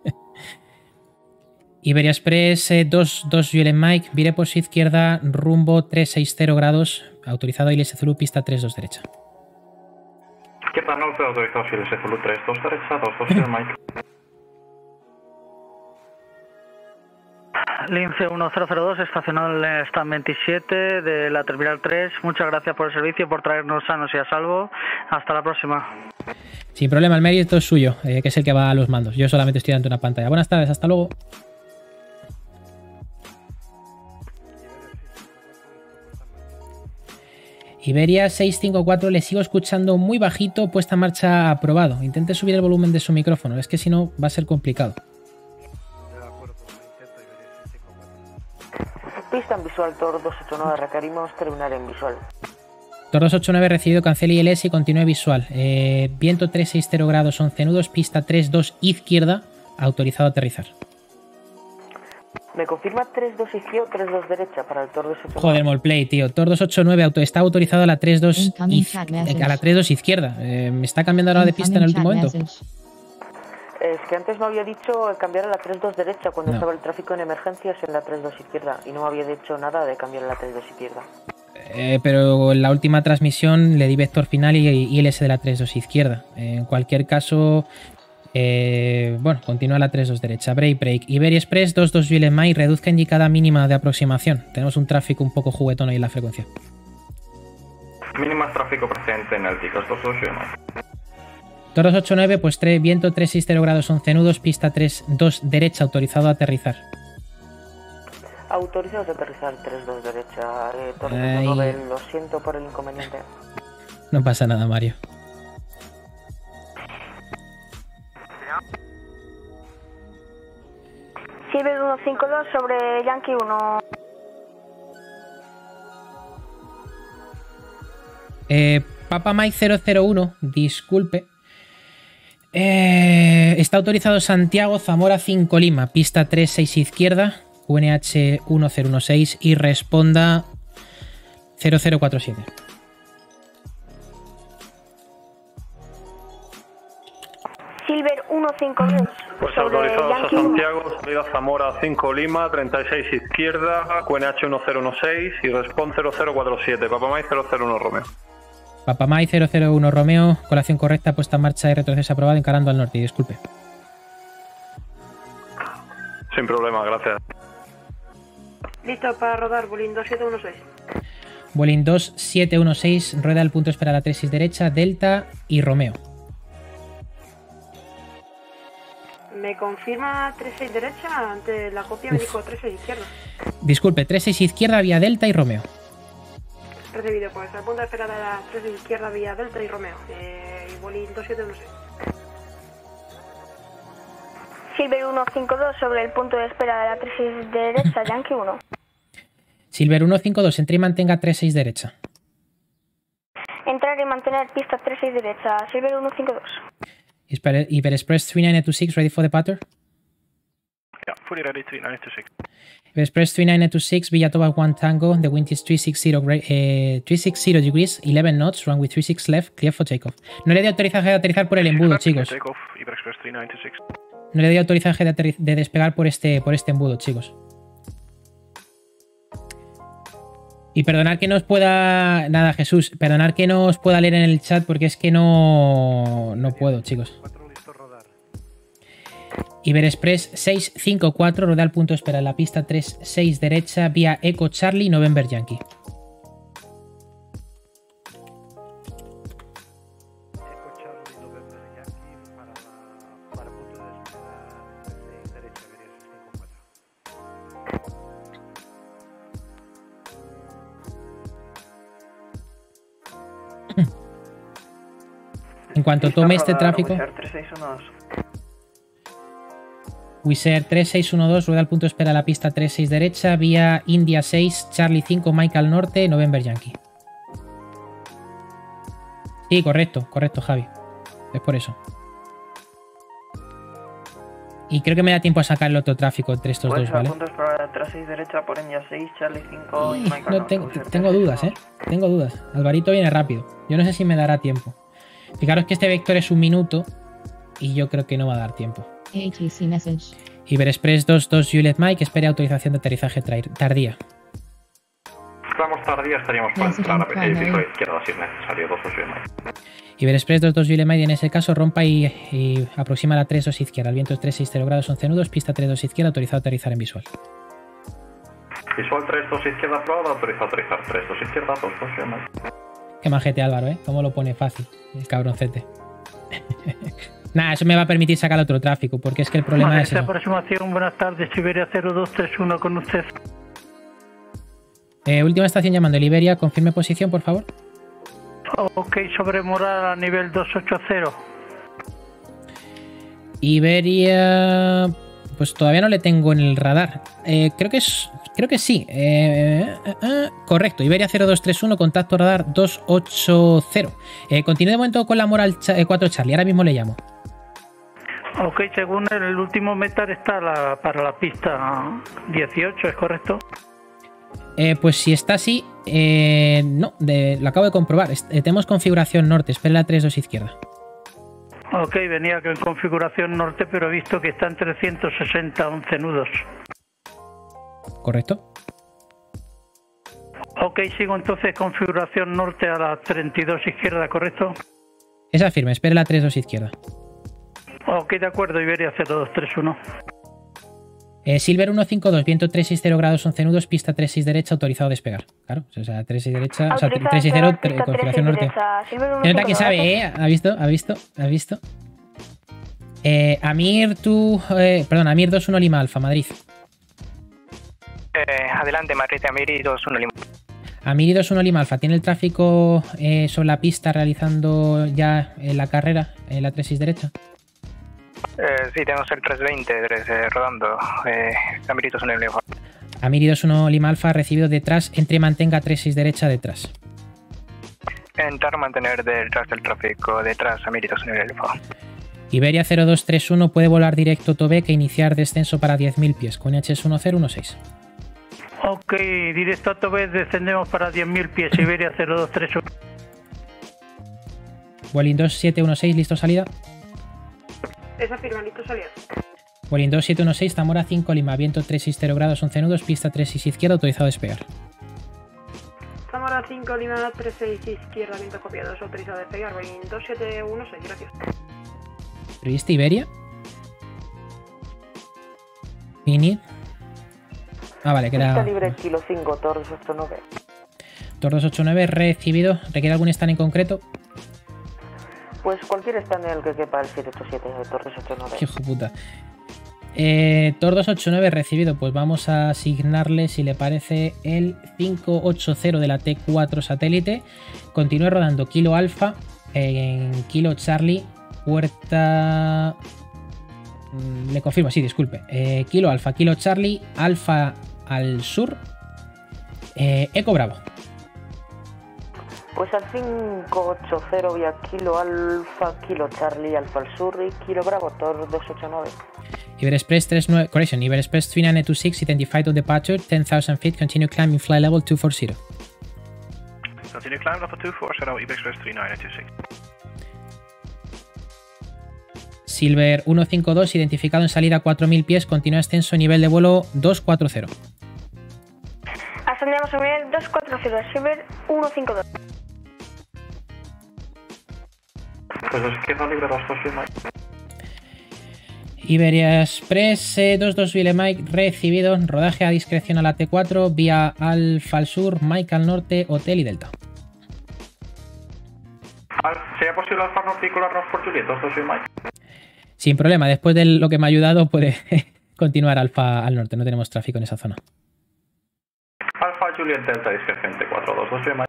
Iberia Express eh, dos dos Juliet Mike, vire por su izquierda, rumbo tres seis cero grados, autorizado I L S Zulu, pista tres dos derecha. Izquierda norte, autorizado I L S Zulu tres dos derecha, dos dos Juliet Mike. Lince uno cero cero dos, estacionado en el stand veintisiete de la Terminal tres. Muchas gracias por el servicio, por traernos sanos y a salvo. Hasta la próxima. Sin problema, el mérito es suyo, eh, que es el que va a los mandos. Yo solamente estoy ante una pantalla. Buenas tardes, hasta luego. Iberia seiscientos cincuenta y cuatro, le sigo escuchando muy bajito, puesta en marcha aprobado. Intente subir el volumen de su micrófono, es que si no va a ser complicado. Pista en visual, Tor dos ocho nueve, requerimos terminar en visual. Tor dos ocho nueve recibido, cancele I L S y continúe visual. Eh, viento trescientos sesenta grados, once nudos, pista tres dos izquierda, autorizado a aterrizar. ¿Me confirma tres dos izquierda o tres dos derecha para el Tor dos ocho nueve? Joder, Molplay, tío. Tor dos ocho nueve auto, está autorizado a la tres dos, iz, a la tres dos izquierda. Eh, me está cambiando ahora de pista en el último momento. Es que antes me había dicho cambiar a la tres dos derecha cuando no. estaba el tráfico en emergencias en la tres dos izquierda y no me había dicho nada de cambiar a la tres dos izquierda. Eh, pero en la última transmisión le di vector final y I L S de la tres dos izquierda. Eh, en cualquier caso, eh, bueno, continúa la tres dos derecha. Break, break. Iberia Express dos dos Jules Mike, reduzca indicada mínima de aproximación. Tenemos un tráfico un poco juguetón ahí en la frecuencia. Mínima tráfico presente en el Ticos dos dos Jules Mike. Tor dos ocho nueve, pues tres, viento trescientos sesenta grados, once nudos, pista tres dos derecha, autorizado a aterrizar. Autorizados a aterrizar tres dos derecha. Eh, Tor dos ocho nueve, lo siento por el inconveniente. No pasa nada, Mario. Silver uno cinco dos sobre Yankee uno. Eh, Papa Mike cero cero uno, disculpe. Eh, está autorizado Santiago, Zamora cinco Lima, pista tres seis izquierda, Q N H uno cero uno seis y responda cero cero cuatro siete. Silver uno cinco dos. Pues autorizados a Santiago, salida Zamora cinco Lima, treinta y seis izquierda, Q N H uno cero uno seis y responde cero cero cuatro siete, Papa Mike cero cero uno Romeo. Papa Mike cero cero uno Romeo, colación correcta, puesta en marcha y retroceso aprobado, encarando al norte, y disculpe. Sin problema, gracias. Listo para rodar, Bolín dos siete uno seis. Bolín dos siete uno seis, rueda el punto espera la tres seis derecha, Delta y Romeo. ¿Me confirma tres seis derecha? Ante la copia me dijo tres seis izquierda. Disculpe, tres seis izquierda vía Delta y Romeo. Recibido, pues al punto de espera de la tres seis izquierda vía Delta y Romeo. Eh, y Bolín dos siete uno seis. Silver uno cinco dos sobre el punto de espera de la tres seis derecha, Yankee uno. Silver uno cinco dos, entre y mantenga tres seis derecha. Entrar y mantener pista tres seis derecha, Silver uno cinco dos. Iber Express three nine two six, ready for departure? Yeah, fully ready, three nine two six. Iber Express three nine two six, Villatoba one Tango, the wind is three sixty, uh, three sixty degrees, eleven knots, runway three six left, clear for takeoff. No le doy autorizaje de aterrizar por el embudo, chicos. No le doy autorizaje de, de despegar por este, por este embudo, chicos. Y perdonad que no os pueda... Nada, Jesús, perdonad que no os pueda leer en el chat porque es que no... No puedo, chicos. Iber Express seis cinco cuatro, rueda al punto de espera en la pista tres seis derecha, vía Echo Charlie, November Yankee. En cuanto tome este tráfico... Wizz Air tres seis uno dos, rueda al punto de espera a la pista tres seis derecha, vía India seis, Charlie cinco, Mike al norte, November Yankee. Sí, correcto, correcto, Javi. Es por eso. Y creo que me da tiempo a sacar el otro tráfico entre estos pues dos, ¿vale? Punto de espera tres seis derecha por India seis, Charlie cinco y Mike al no, norte. Tengo, tengo dudas, ¿eh? Tengo dudas. Alvarito viene rápido. Yo no sé si me dará tiempo. Fijaros que este vector es un minuto y yo creo que no va a dar tiempo. A T C message. Iber Express dos dos Juliet Mike, espere autorización de aterrizaje tardía. Estamos tardía, estaríamos por entrar a piso izquierda si es necesario, dos dos Juliet Mike. Iber Express dos dos Juliet Mike, en ese caso rompa y, y aproxima la tres dos izquierda. El viento es tres seis cero grados, once nudos, pista tres dos izquierda, autorizado a aterrizar en visual. Visual tres dos izquierda aprobado, autorizado a aterrizar tres dos izquierda, dos dos Mike. Qué majete Álvaro, ¿eh? Cómo lo pone fácil, el cabroncete. Nada, eso me va a permitir sacar otro tráfico, porque es que el problema Vale, es eso. aproximación, buenas tardes, Iberia cero dos tres uno con usted. Eh, última estación llamando, Liberia, confirme posición, por favor. Ok, sobre Moral a nivel doscientos ochenta. Iberia... Pues todavía no le tengo en el radar. Eh, creo que es... Creo que sí. Eh, eh, eh, correcto. Iberia cero dos tres uno, contacto radar dos ocho cero. Eh, continúe de momento con la Moral cuatro Charlie. Ahora mismo le llamo. Ok, según el último metal está la, para la pista dieciocho, ¿es correcto? Eh, pues si está así... Eh, no, de, lo acabo de comprobar. Est eh, tenemos configuración norte. Espera la tres dos izquierda. Ok, venía en configuración norte, pero he visto que está en trescientos sesenta, once nudos. ¿Correcto? Ok, sigo entonces configuración norte a la treinta y dos izquierda, ¿correcto? Esa firme, espere la tres dos izquierda. Ok, de acuerdo, Iberia cero dos tres uno. Eh, Silver uno cinco dos, viento tres seis cero grados, once nudos, pista tres seis derecha, autorizado a despegar. Claro, o sea, tres seis derecha, o sea, tres seis cero, configuración norte. Se nota que sabe, ¿eh? ¿Ha visto? ¿Ha visto? ¿Ha visto? Eh, Amir, tú... Eh, perdón, Amir dos uno Lima Alfa, Madrid. Eh, adelante, Madrid, Amir dos uno Lima. Amir dos uno Lima Alfa, ¿tiene el tráfico eh, sobre la pista realizando ya eh, la carrera, en la tres seis derecha? Eh, sí, tenemos el tres veinte eh, rodando. Eh, Amir dos uno Lima. Amir dos uno Lima Alfa, recibido detrás, entre mantenga tres seis derecha detrás. Entrar, mantener detrás del tráfico, detrás, Amir dos uno Lima. Iberia cero dos tres uno puede volar directo Tobec e iniciar descenso para diez mil pies, con H S uno cero uno seis. Ok, directo a Tobec, descendemos para diez mil pies, Iberia cero dos tres uno. Vueling dos siete uno seis, listo salida. Esa firma, listo salida. Vueling dos siete uno seis, Zamora cinco Lima, viento tres seis cero grados, once nudos, pista tres seis izquierda, autorizado a despegar. Zamora cinco Lima tres seis izquierda, viento copiado, autorizado a despegar. Vueling dos siete uno seis, gracias. ¿Viste Iberia? Init. Ah, vale, que era... Pista libre kilo cinco, Tor dos ocho nueve. Tor dos ocho nueve, recibido. ¿Requiere algún stand en concreto? Pues cualquier stand en el que quepa el siete ocho siete de Tor dos ocho nueve. Hijo puta. Eh, Tor dos ocho nueve recibido. Pues vamos a asignarle, si le parece, el cinco ocho cero de la T cuatro satélite. Continúe rodando Kilo Alfa en Kilo Charlie. Puerta... Le confirmo, sí, disculpe. Eh, Kilo Alfa, Kilo Charlie, Alfa al sur. Eh, Eco Bravo. Pues al cinco ocho cero vía Kilo Alfa, Kilo Charlie, Alfa al sur y Kilo Bravo, Tor dos ocho nueve. Iberexpress treinta y nueve, correction, Iberexpress treinta y nueve veintiséis, identified on departure, ten thousand feet, continue climbing fly level two forty. Continue climbing level two forty, Iberexpress treinta y nueve veintiséis. Silver uno cinco dos, identificado en salida a cuatro mil pies, continúa ascenso, nivel de vuelo dos cuatro cero. Ascendemos a nivel dos cuatro cero, Silver uno cinco dos. Pues izquierda libre dos dos Mike. Iberia Express eh, dos dos Ville Mike, recibido, rodaje a discreción a la T cuatro, vía Alfa al sur, Mike al norte, Hotel y Delta. ¿Sería posible Alfa Norte y colarnos por Juliet dos dos Mike? Sin problema, después de lo que me ha ayudado puede continuar Alfa al norte, no tenemos tráfico en esa zona. Alfa Juliet Delta discreción T cuatro dos dos Mike.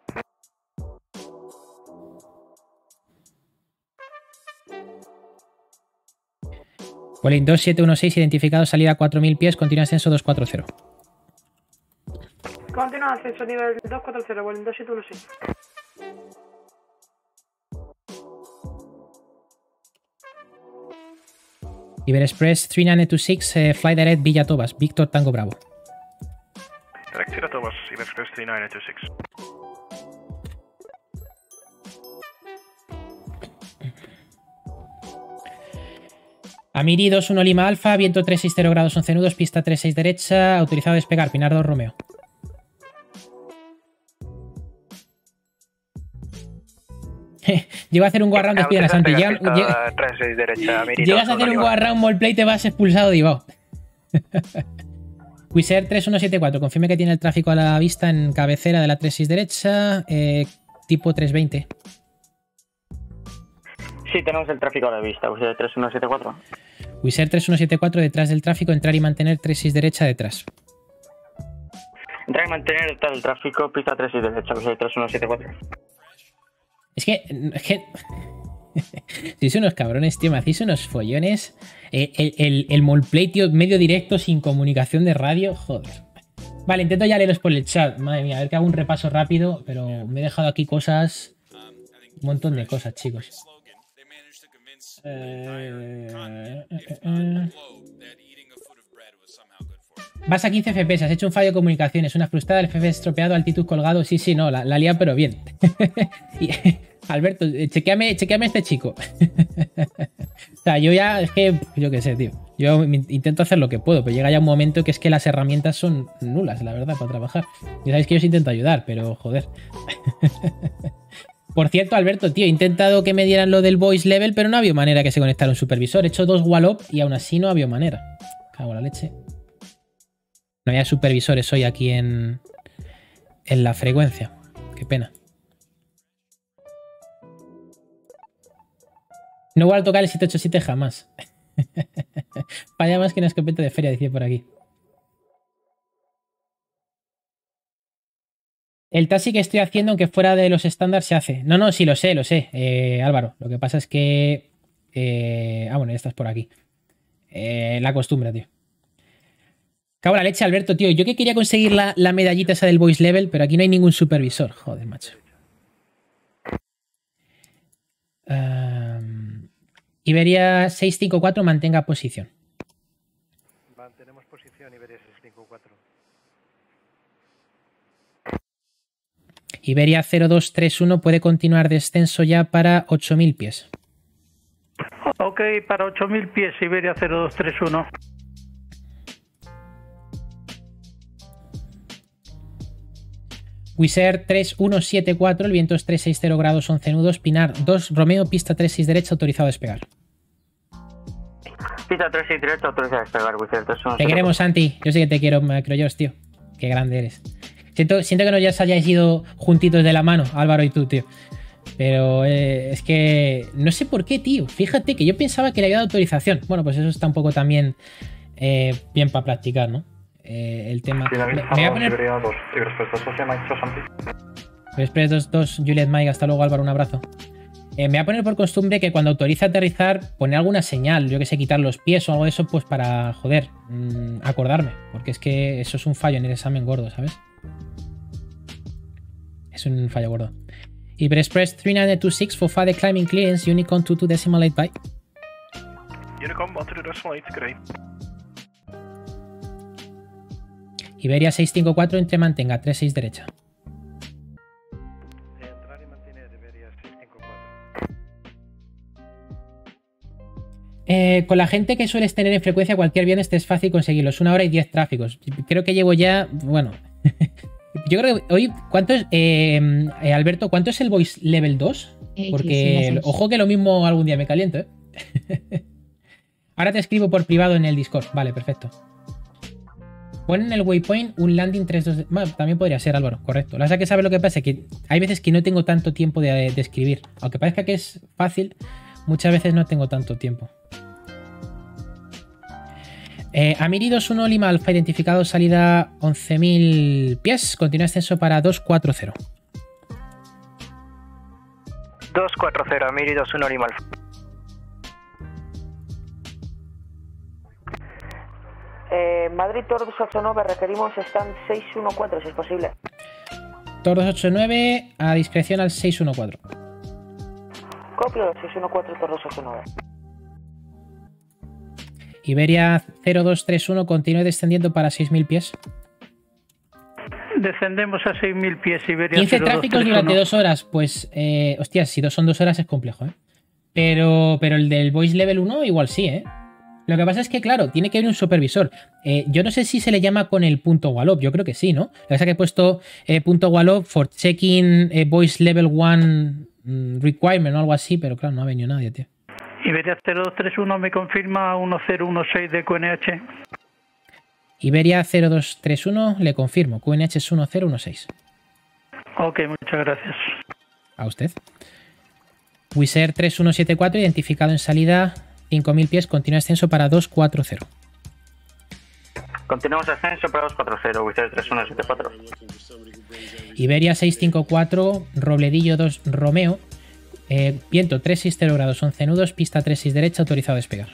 Vueling dos siete uno seis, identificado salida a cuatro mil pies, continúa ascenso dos cuatro cero. Continúa ascenso nivel dos cuatro cero, Vueling dos siete uno seis. Iberexpress treinta y nueve veintiséis, eh, Fly Direct Villa Tobas, Víctor Tango Bravo. Direct Villa Tobas, Iberexpress treinta y nueve veintiséis. Amiri dos uno Lima Alfa, viento tres seis cero grados, once nudos, pista tres seis derecha, autorizado a despegar, Pinar dos Romeo. Llego a hacer un go around, despide a Santi. Llega, llega, tres seis derecha, Amiri llegas a hacer un go around, Molplay, te vas expulsado de Ibao. Wizz Air tres uno siete cuatro, confirme que tiene el tráfico a la vista en cabecera de la tres seis derecha, eh, tipo tres veinte. Sí, tenemos el tráfico a la vista, Wizz Air tres uno siete cuatro. Wizz Air tres uno siete cuatro detrás del tráfico, entrar y mantener tres seis derecha detrás. Entrar y mantener detrás del tráfico, pista tres seis derecha, Wizz Air tres uno siete cuatro. Es que... Es que... Sois unos cabrones, tío, me hacéis unos follones. Eh, el, el, el Molplay, tío, medio directo, sin comunicación de radio, joder. Vale, intento ya leeros por el chat. Madre mía, a ver que hago un repaso rápido, pero me he dejado aquí cosas... Un montón de cosas, chicos. Eh, eh, eh, eh. Vas a quince F P S, has hecho un fallo de comunicaciones, una frustrada, el F P S estropeado, altitud colgado. Sí, sí, no, la, la lía, pero bien. y, Alberto, chequeame, chequeame a este chico. O sea, yo ya, es que, yo qué sé, tío. Yo intento hacer lo que puedo, pero llega ya un momento que es que las herramientas son nulas, la verdad, para trabajar. Ya sabéis que yo os intento ayudar, pero joder. Por cierto, Alberto, tío, he intentado que me dieran lo del voice level, pero no había manera que se conectara un supervisor. He hecho dos wallop y aún así no había manera. Cago en la leche. No había supervisores hoy aquí en, en la frecuencia. Qué pena. No voy a tocar el siete ocho siete jamás. Vaya más que una escopeta de feria, decía por aquí. El taxi que estoy haciendo, aunque fuera de los estándares, se hace. No, no, sí, lo sé, lo sé, eh, Álvaro. Lo que pasa es que... Eh... Ah, bueno, ya estás por aquí. Eh, la costumbre, tío. Cago en la leche, Alberto, tío. Yo que quería conseguir la, la medallita esa del voice level, pero aquí no hay ningún supervisor. Joder, macho. Um, Iberia seis cinco cuatro mantenga posición. Mantenemos posición, Iberia seis cinco cuatro. Iberia cero dos tres uno puede continuar descenso ya para ocho mil pies. Ok, para ocho mil pies, Iberia cero dos tres uno. Wizz Air tres uno siete cuatro, el viento es trescientos sesenta grados once nudos, Pinar dos, Romeo, pista tres seis derecha, autorizado a despegar. Pista tres seis derecha, autorizado a despegar, Wizz Air tres uno siete cuatro. Te queremos, Santi. Yo sé que te quiero, Macroyos, tío. Qué grande eres. Siento, siento que no ya os hayáis ido juntitos de la mano, Álvaro y tú, tío. Pero eh, es que no sé por qué, tío. Fíjate que yo pensaba que le había dado autorización. Bueno, pues eso está un poco también eh, bien para practicar, ¿no? Eh, el tema. Me, me voy a poner. Express dos dos, Juliet Mike, hasta luego, Álvaro, un abrazo. Eh, me voy a poner por costumbre que cuando autoriza aterrizar, poner alguna señal, yo que sé, quitar los pies o algo de eso, pues para, joder, mmm, acordarme. Porque es que eso es un fallo en el examen gordo, ¿sabes? Es un fallo gordo. Iberexpress tres nueve dos seis for further climbing clearance, Unicon two two decimal eight by. Unicon one two decimal eight, great. Iberia seis cinco cuatro, entre mantenga tres seis derecha. Entrar y mantener Iberia seis cinco cuatro. Eh, con la gente que sueles tener en frecuencia cualquier viernes te es fácil conseguirlos. Una hora y diez tráficos. Creo que llevo ya... Bueno... Yo creo que hoy... ¿Cuánto es... Eh, eh, Alberto, ¿cuánto es el voice level dos? Porque... Ojo que lo mismo algún día me caliento, ¿eh? Ahora te escribo por privado en el Discord. Vale, perfecto. Pon en el waypoint un landing tres dos... Bueno, también podría ser, Álvaro, correcto. La verdad que sabes lo que pasa, que hay veces que no tengo tanto tiempo de, de escribir. Aunque parezca que es fácil, muchas veces no tengo tanto tiempo. Eh, Amiri dos uno Lima Alfa, identificado, salida once mil pies. Continúa ascenso para dos cuatro cero. dos cuatro cero, Amiri dos uno Lima Alfa. Eh, Madrid Tor dos ocho nueve, requerimos stand seis uno cuatro si es posible. Tor dos ocho nueve a discreción al seis uno cuatro. Copio seis uno cuatro Tor dos ocho nueve. Iberia cero dos tres uno continúe descendiendo para seis mil pies. Descendemos a seis mil pies, Iberia quince tráficos durante dos horas. Pues, eh, hostias, si dos son dos horas es complejo, ¿eh? Pero, pero el del voice level uno igual sí, ¿eh? Lo que pasa es que, claro, tiene que haber un supervisor. Eh, yo no sé si se le llama con el punto wallop. Yo creo que sí, ¿no? La verdad es que he puesto eh, punto wallop for checking eh, voice level one mm, requirement o algo así, pero claro, no ha venido nadie, tío. Iberia cero dos tres uno me confirma uno cero uno seis de Q N H. Iberia cero dos tres uno, le confirmo, Q N H es uno cero uno seis. Ok, muchas gracias. A usted. Wizz Air tres uno siete cuatro, identificado en salida cinco mil pies, continúa ascenso para dos cuatro cero. Continuamos ascenso para dos cuatro cero, Wizz Air tres uno siete cuatro. Iberia seis cinco cuatro, Robledillo dos Romeo, eh, viento tres seis cero grados, once nudos, pista tres seis derecha, autorizado a despegar.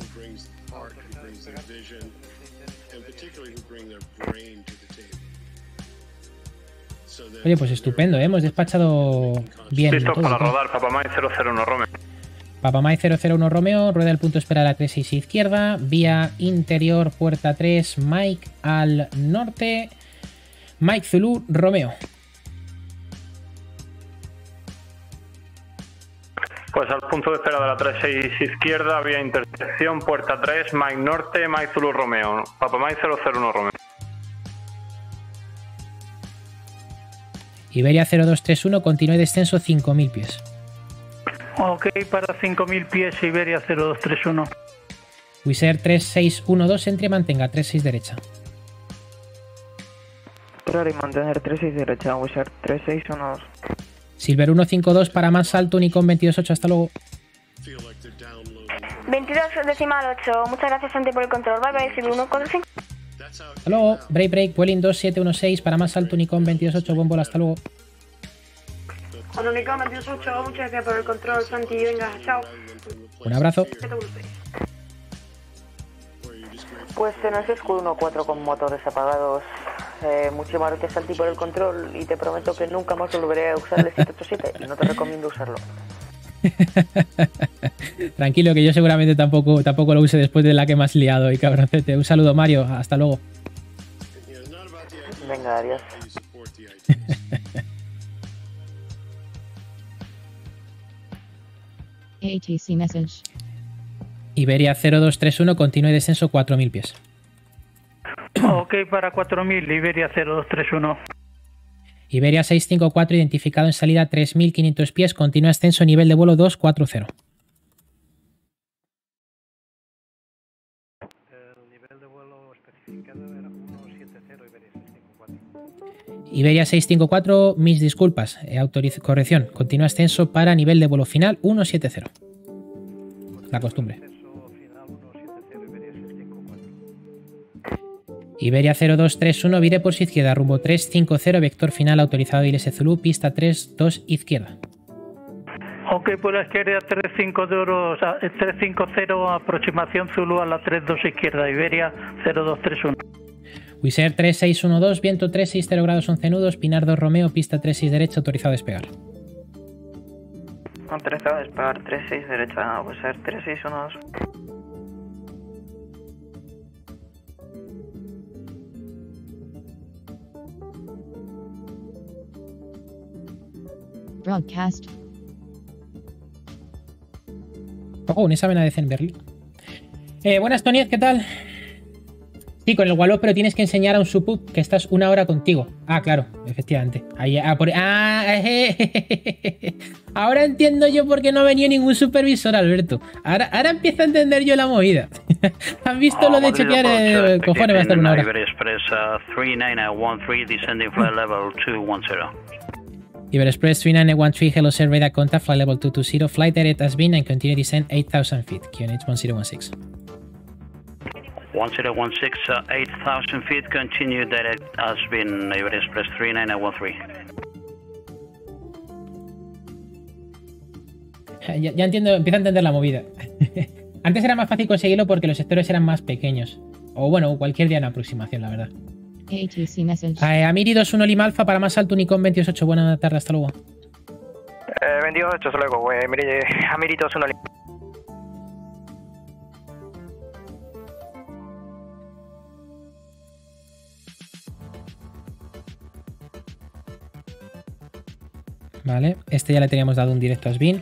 Oye, pues estupendo, ¿eh? Hemos despachado bien. Listo todo, para todo. rodar, Papa Mike cero cero uno Romeo. Papa Mike cero cero uno Romeo, rueda el punto espera a la tres seis izquierda, vía interior, puerta tres, Mike al norte, Mike Zulu Romeo. Pues al punto de espera de la tres seis izquierda, vía intersección, puerta tres, Mike norte, Mike Zulu Romeo. Papa Mike cero cero uno Romeo. Iberia cero dos tres uno, continúe descenso cinco mil pies. Ok, para cinco mil pies, Iberia cero dos tres uno. Wizz Air tres seis uno dos, entre mantenga tres seis derecha. Esperar y mantener tres seis derecha, Wizz Air tres seis uno dos. Silver uno cinco dos para más alto, Unicom veintidós ocho, hasta luego. veintidós decimal ocho, muchas gracias Santi por el control. Bye bye, Silver uno cuatro cinco. Hasta luego. Break break, Vueling dos siete uno seis para más alto, Unicom veintidós ocho, buen vuelo, hasta luego. Con Unicom veintidós ocho, muchas gracias por el control, Santi. Venga, chao. Un abrazo. Pues en el seis uno cuatro con motores apagados. Eh, muchísimas gracias Santi por el control y te prometo que nunca más volveré a usar el siete ocho siete y no te recomiendo usarlo. Tranquilo, que yo seguramente tampoco, tampoco lo use después de la que me has liado y cabroncete. Un saludo, Mario, hasta luego. Venga, adiós. A T C message. Iberia cero dos tres uno, continúe descenso cuatro mil pies. Ok, para cuatro mil, Iberia cero dos tres uno. Iberia seis cinco cuatro, identificado en salida tres mil quinientos pies, continúa ascenso, nivel de vuelo dos cuatro cero. El nivel de vuelo especificado era uno siete cero, Iberia seis cinco cuatro. Iberia seis cinco cuatro, mis disculpas, eh, autoriz- corrección, continúa ascenso para nivel de vuelo final uno siete cero. La costumbre. Iberia cero dos tres uno, vire por su izquierda, rumbo tres cinco cero, vector final autorizado I L S Zulu, pista tres dos izquierda. Ok, por la izquierda tres cinco cero, aproximación Zulu a la tres dos izquierda, Iberia cero dos tres uno. Wizz Air tres seis uno dos, viento tres seis cero grados, once nudos, Pinar dos Romeo, pista tres seis derecha, autorizado a despegar. Autorizado a despegar tres seis derecha, Wizz Air tres seis uno dos. Broadcast. Oh, un examen a D C en Berlín. Eh, buenas, Tony, ¿qué tal? Sí, con el Wallop, pero tienes que enseñar a un subpub que estás una hora contigo. Ah, claro, efectivamente. Ahí, ah, por, ah eh, ahora entiendo yo por qué no ha venido ningún supervisor, Alberto. Ahora, ahora empiezo a entender yo la movida. ¿Has visto oh, lo de chequear? Eh, cojones, va a estar una hora. Iberia Express uh, three nine one three, descending flight level two one zero. Iberia Express three nine one three, hello sir, radar contact, flight level two two zero, flight direct has been and continue descent eight thousand feet, Q N H one zero one six. one zero one six, uh, eight thousand feet, continue direct has been Iberia Express three nine one three. Ya, ya entiendo, empiezo a entender la movida. Antes era más fácil conseguirlo porque los sectores eran más pequeños. O bueno, cualquier día en aproximación, la verdad. A T C message. Eh, Amiri dos uno Lima Alfa para más alto, Unicom veintidós ocho. Buenas tardes, hasta luego. Eh, veintidós ocho, hasta luego. Eh, Amiri dos uno Lima. Vale, este ya le teníamos dado un directo a Sbin.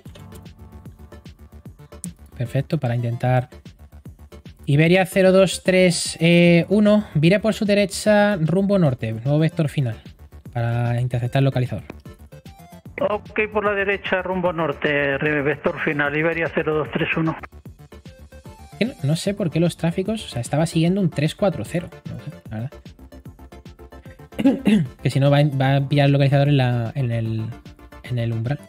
Perfecto, para intentar... Iberia cero dos tres uno, vire por su derecha rumbo norte, nuevo vector final, para interceptar el localizador. Ok, por la derecha rumbo norte, vector final, Iberia cero dos tres uno. No sé por qué los tráficos, o sea, estaba siguiendo un tres cuatro cero, no sé. Que si no va, va a pillar el localizador en, la, en, el, en el umbral.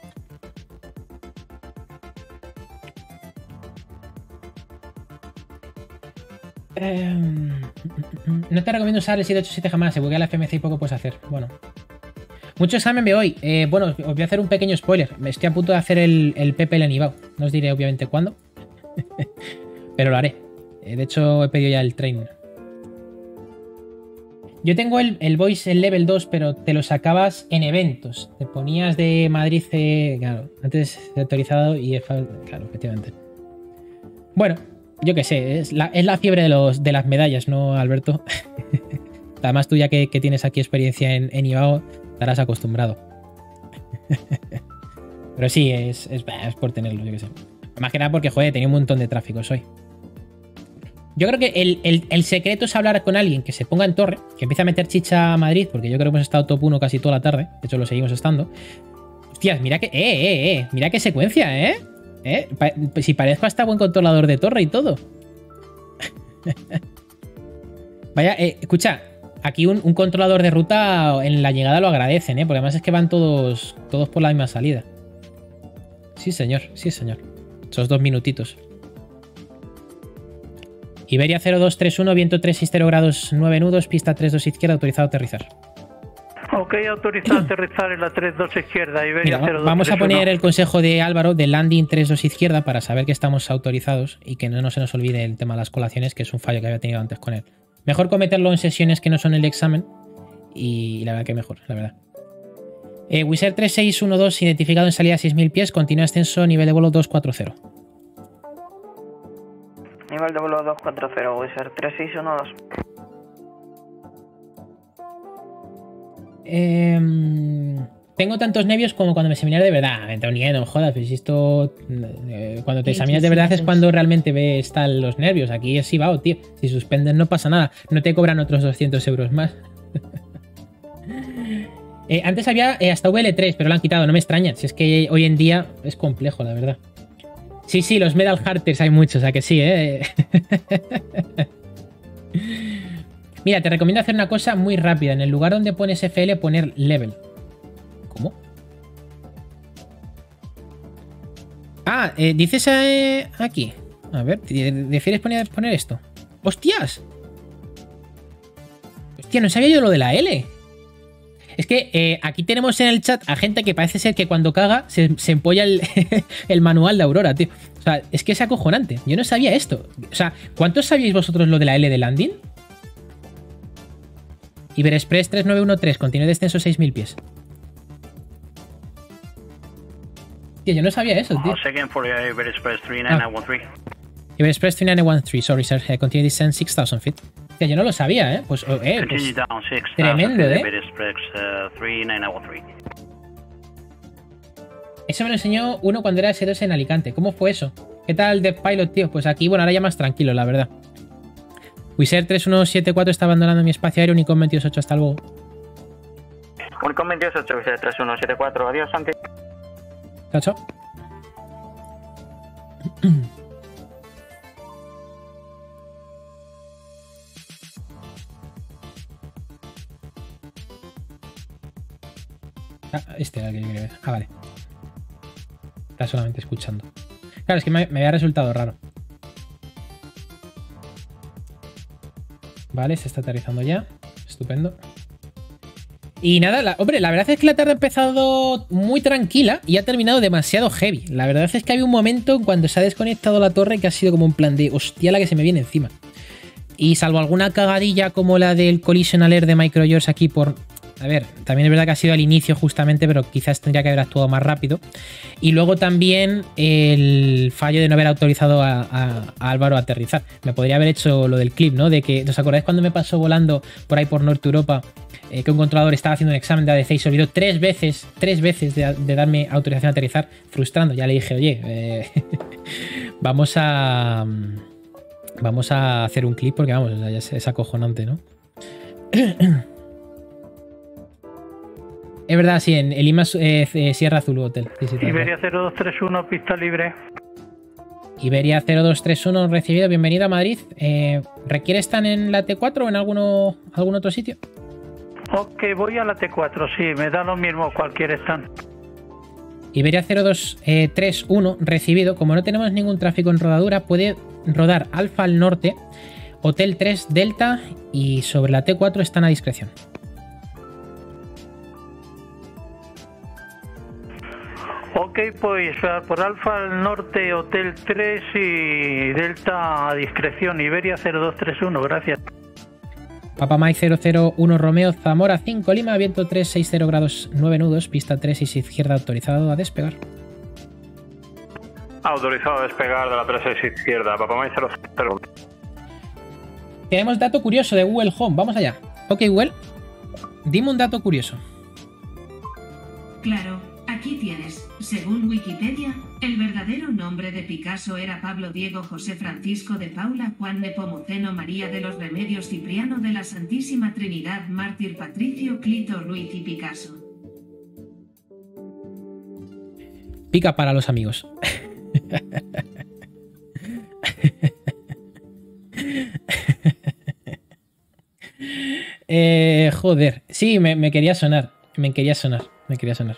Eh, no te recomiendo usar el siete ocho siete jamás, se buguea la F M C y poco puedes hacer. Bueno. Mucho examen veo hoy. Eh, bueno, os voy a hacer un pequeño spoiler. Estoy a punto de hacer el, el P P L en Ibao. No os diré obviamente cuándo. Pero lo haré. Eh, de hecho, he pedido ya el training. Yo tengo el, el Voice en level dos, pero te lo sacabas en eventos. Te ponías de Madrid, eh, claro, antes de autorizado y es, claro, efectivamente. Bueno, yo qué sé, es la, es la fiebre de, los, de las medallas, ¿no, Alberto? Además, tú ya que, que tienes aquí experiencia en, en Ibao, estarás acostumbrado. Pero sí, es, es, es por tenerlo, yo qué sé. Más que nada porque, joder, tenía un montón de tráfico hoy. Yo creo que el, el, el secreto es hablar con alguien que se ponga en torre, que empiece a meter chicha a Madrid, porque yo creo que hemos estado top uno casi toda la tarde. De hecho, lo seguimos estando. Hostias, mira que... ¡Eh, eh, eh! Mira qué secuencia, ¿eh? ¿Eh? Pa si parezco hasta buen controlador de torre y todo. Vaya, eh, escucha, aquí un, un controlador de ruta en la llegada lo agradecen, ¿eh? Porque además es que van todos, todos por la misma salida. Sí, señor, sí, señor. Esos dos minutitos. Iberia cero dos tres uno, viento tres seis cero grados nueve nudos, pista tres dos izquierda, autorizado a aterrizar. Ok, autorizado a aterrizar en la tres dos izquierda, Iberia Mira, cero dos tres uno. vamos a poner el consejo de Álvaro de landing tres dos izquierda para saber que estamos autorizados y que no, no se nos olvide el tema de las colaciones, que es un fallo que había tenido antes con él. Mejor cometerlo en sesiones que no son el examen y la verdad que mejor, la verdad. Eh, Wizz Air tres seis uno dos, identificado en salida a seis mil pies, continúa ascenso, nivel de vuelo dos cuatro cero. Nivel de vuelo dos cuatro cero, Wizz Air tres seis uno dos. Eh, tengo tantos nervios como cuando me examiné de verdad. Antonio, no me jodas, pero si esto... Eh, cuando te examinas de verdad es cuando realmente ves tal los nervios. Aquí es Ibao, tío. Si suspenden no pasa nada. No te cobran otros doscientos euros más. eh, antes había eh, hasta V L tres, pero lo han quitado. No me extraña. Si es que hoy en día es complejo, la verdad. Sí, sí, los Medal Hunters hay muchos, ¿a que sí, eh? Mira, te recomiendo hacer una cosa muy rápida. En el lugar donde pones F L, poner level. ¿Cómo? Ah, eh, dices eh, aquí. A ver, ¿prefieres poner, poner esto? ¡Hostias! Hostia, no sabía yo lo de la L. Es que eh, aquí tenemos en el chat a gente que parece ser que cuando caga se, se empolla el, el manual de Aurora, tío. O sea, es que es acojonante. Yo no sabía esto. O sea, ¿cuántos sabíais vosotros lo de la L de landing? Iberexpress tres nueve uno tres, continúe descenso seis mil pies. Tío, yo no sabía eso, tío. Second for Iberexpress tres nueve uno tres. Iberexpress tres nueve uno tres, sorry, sir. Uh, continue descent seis thousand feet. Tío, yo no lo sabía, ¿eh? Pues, oh, eh, pues tremendo, ¿eh? Eso me lo enseñó uno cuando era S dos en Alicante. ¿Cómo fue eso? ¿Qué tal Dev Pilot, tío? Pues aquí, bueno, ahora ya más tranquilo, la verdad. Wizz Air tres uno siete cuatro está abandonando mi espacio aéreo. Unicom veintidós ocho, hasta luego. Unicom veintidós ocho, Wizz Air tres uno siete cuatro, adiós, Santi. Chao, chao. Ah, este era el que yo quería ver. Ah, vale. Está solamente escuchando. Claro, es que me, me había resultado raro. Vale, se está aterrizando ya. Estupendo. Y nada, la, hombre, la verdad es que la tarde ha empezado muy tranquila y ha terminado demasiado heavy. La verdad es que había un momento en cuando se ha desconectado la torre que ha sido como un plan de hostia la que se me viene encima. Y salvo alguna cagadilla como la del Collision Alert de Microyours aquí por... A ver, también es verdad que ha sido al inicio justamente, pero quizás tendría que haber actuado más rápido. Y luego también el fallo de no haber autorizado a, a, a Álvaro a aterrizar. Me podría haber hecho lo del clip, ¿no? De que, ¿os acordáis cuando me pasó volando por ahí por Norte Europa? Eh, que un controlador estaba haciendo un examen de A D C y se olvidó tres veces, tres veces de, de darme autorización a aterrizar, frustrando. Ya le dije, oye, eh, vamos a... Vamos a hacer un clip porque, vamos, ya es, es acojonante, ¿no? Es verdad, sí, en el Lima eh, Sierra Zulu Hotel. Sí, sí, Iberia cero dos tres uno, pista libre. Iberia cero dos tres uno, recibido, bienvenido a Madrid. Eh, ¿Requiere estar en la T cuatro o en alguno, algún otro sitio? Ok, voy a la T cuatro, sí, me da lo mismo cualquier stand. Iberia cero dos tres uno recibido. Como no tenemos ningún tráfico en rodadura, puede rodar Alfa al norte, Hotel tres Delta y sobre la T cuatro están a discreción. Ok, pues por Alfa al norte, Hotel tres y Delta a discreción, Iberia cero dos tres uno, gracias. Papa Mike cero cero uno Romeo, Zamora cinco Lima, viento tres sesenta grados nueve nudos, pista tres y izquierda, autorizado a despegar. Autorizado a despegar de la tres seis izquierda, Papa Mike cero cero. Tenemos dato curioso de Google Home, vamos allá. Ok, Google, dime un dato curioso. Claro, aquí tienes. Según Wikipedia, el verdadero nombre de Picasso era Pablo Diego José Francisco de Paula Juan Nepomuceno María de los Remedios Cipriano de la Santísima Trinidad Mártir Patricio Clito Ruiz y Picasso. Pica para los amigos. eh, joder, sí, me, me quería sonar, me quería sonar, me quería sonar.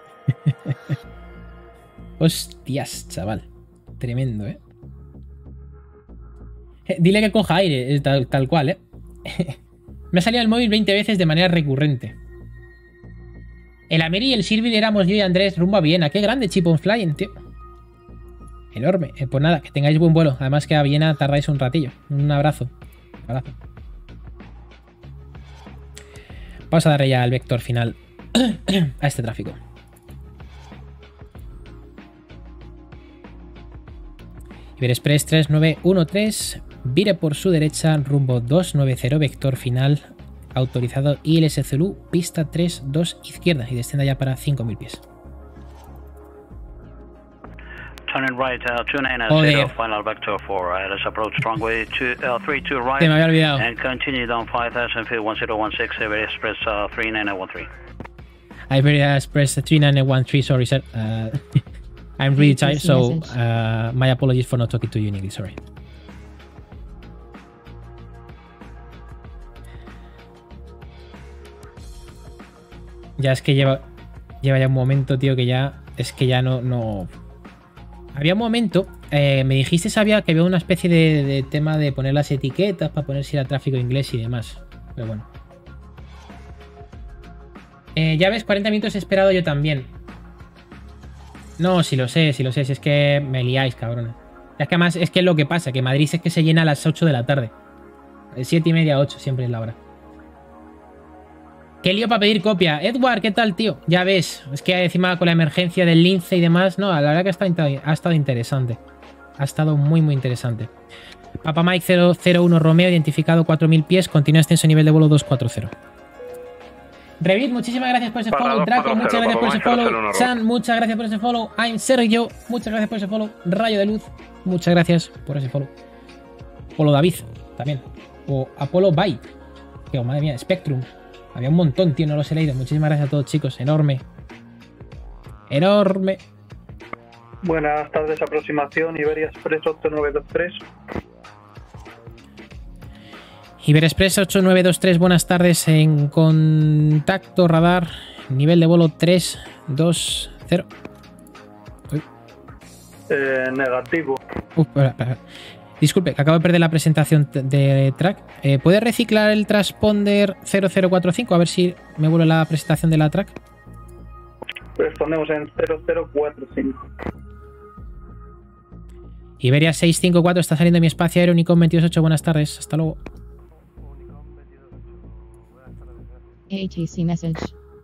Hostias, chaval. Tremendo, ¿eh? eh dile que coja aire, tal, tal cual, ¿eh? Me ha salido el móvil veinte veces de manera recurrente. El Ameri y el Silvir éramos yo y Andrés rumbo a Viena. Qué grande Chip on Flying, tío. Enorme. Eh, pues nada, que tengáis buen vuelo. Además que a Viena tardáis un ratillo. Un abrazo. Un abrazo. Vamos a darle ya el vector final a este tráfico. Iberexpress tres nueve uno tres, vire por su derecha, rumbo dos nueve cero, vector final, autorizado I L S Zulu, pista tres dos izquierda y descienda ya para cinco mil pies. Turning right, uh, two nine zero, final vector for uh, let's approach runway two, uh, three two right. Se me había olvidado. And continue down five thousand feet, one zero one six, Iberexpress uh, three nine one three. Iberexpress three nine one three, sorry sir. Uh, I'm really tired, so uh, my apologies for not talking to you in English, sorry. Ya es que lleva, lleva ya un momento, tío, que ya... Es que ya no... no... Había un momento, eh, me dijiste, sabía que había una especie de, de tema de poner las etiquetas para poner si era tráfico inglés y demás. Pero bueno. Eh, ya ves, cuarenta minutos he esperado yo también. No, si lo sé, si lo sé, si es que me liáis, cabrones. Es que además es que es lo que pasa, que Madrid es que se llena a las ocho de la tarde. siete y media, ocho siempre es la hora. Qué lío para pedir copia. Edward, ¿qué tal, tío? Ya ves, es que encima con la emergencia del lince y demás, no, la verdad que ha estado, ha estado interesante. Ha estado muy, muy interesante. Papa Mike cero cero uno Romeo, identificado cuatro mil pies, continúa ascenso nivel de vuelo dos cuatro cero. Revit, muchísimas gracias por ese follow. Draco, muchas gracias por ese follow. Chan, muchas gracias por ese follow. I'm Sergio, muchas gracias por ese follow. Rayo de Luz, muchas gracias por ese follow. Polo David, también. O Apolo Byte. Que, oh, madre mía, Spectrum. Había un montón, tío, no los he leído. Muchísimas gracias a todos, chicos. Enorme. Enorme. Buenas tardes, aproximación Iberia Express ocho nueve dos tres. Iberexpress ocho nueve dos tres, buenas tardes, en contacto radar, nivel de vuelo tres dos cero. Eh, negativo. Uf, espera, espera. Disculpe, que acabo de perder la presentación de track. Eh, ¿Puede reciclar el transponder cero cero cuatro cinco? A ver si me vuelve la presentación de la track. Respondemos en cero cero cuatro cinco. Iberia seis cinco cuatro está saliendo de mi espacio aéreo, Unicom veintidós ocho, buenas tardes, hasta luego. A T C message.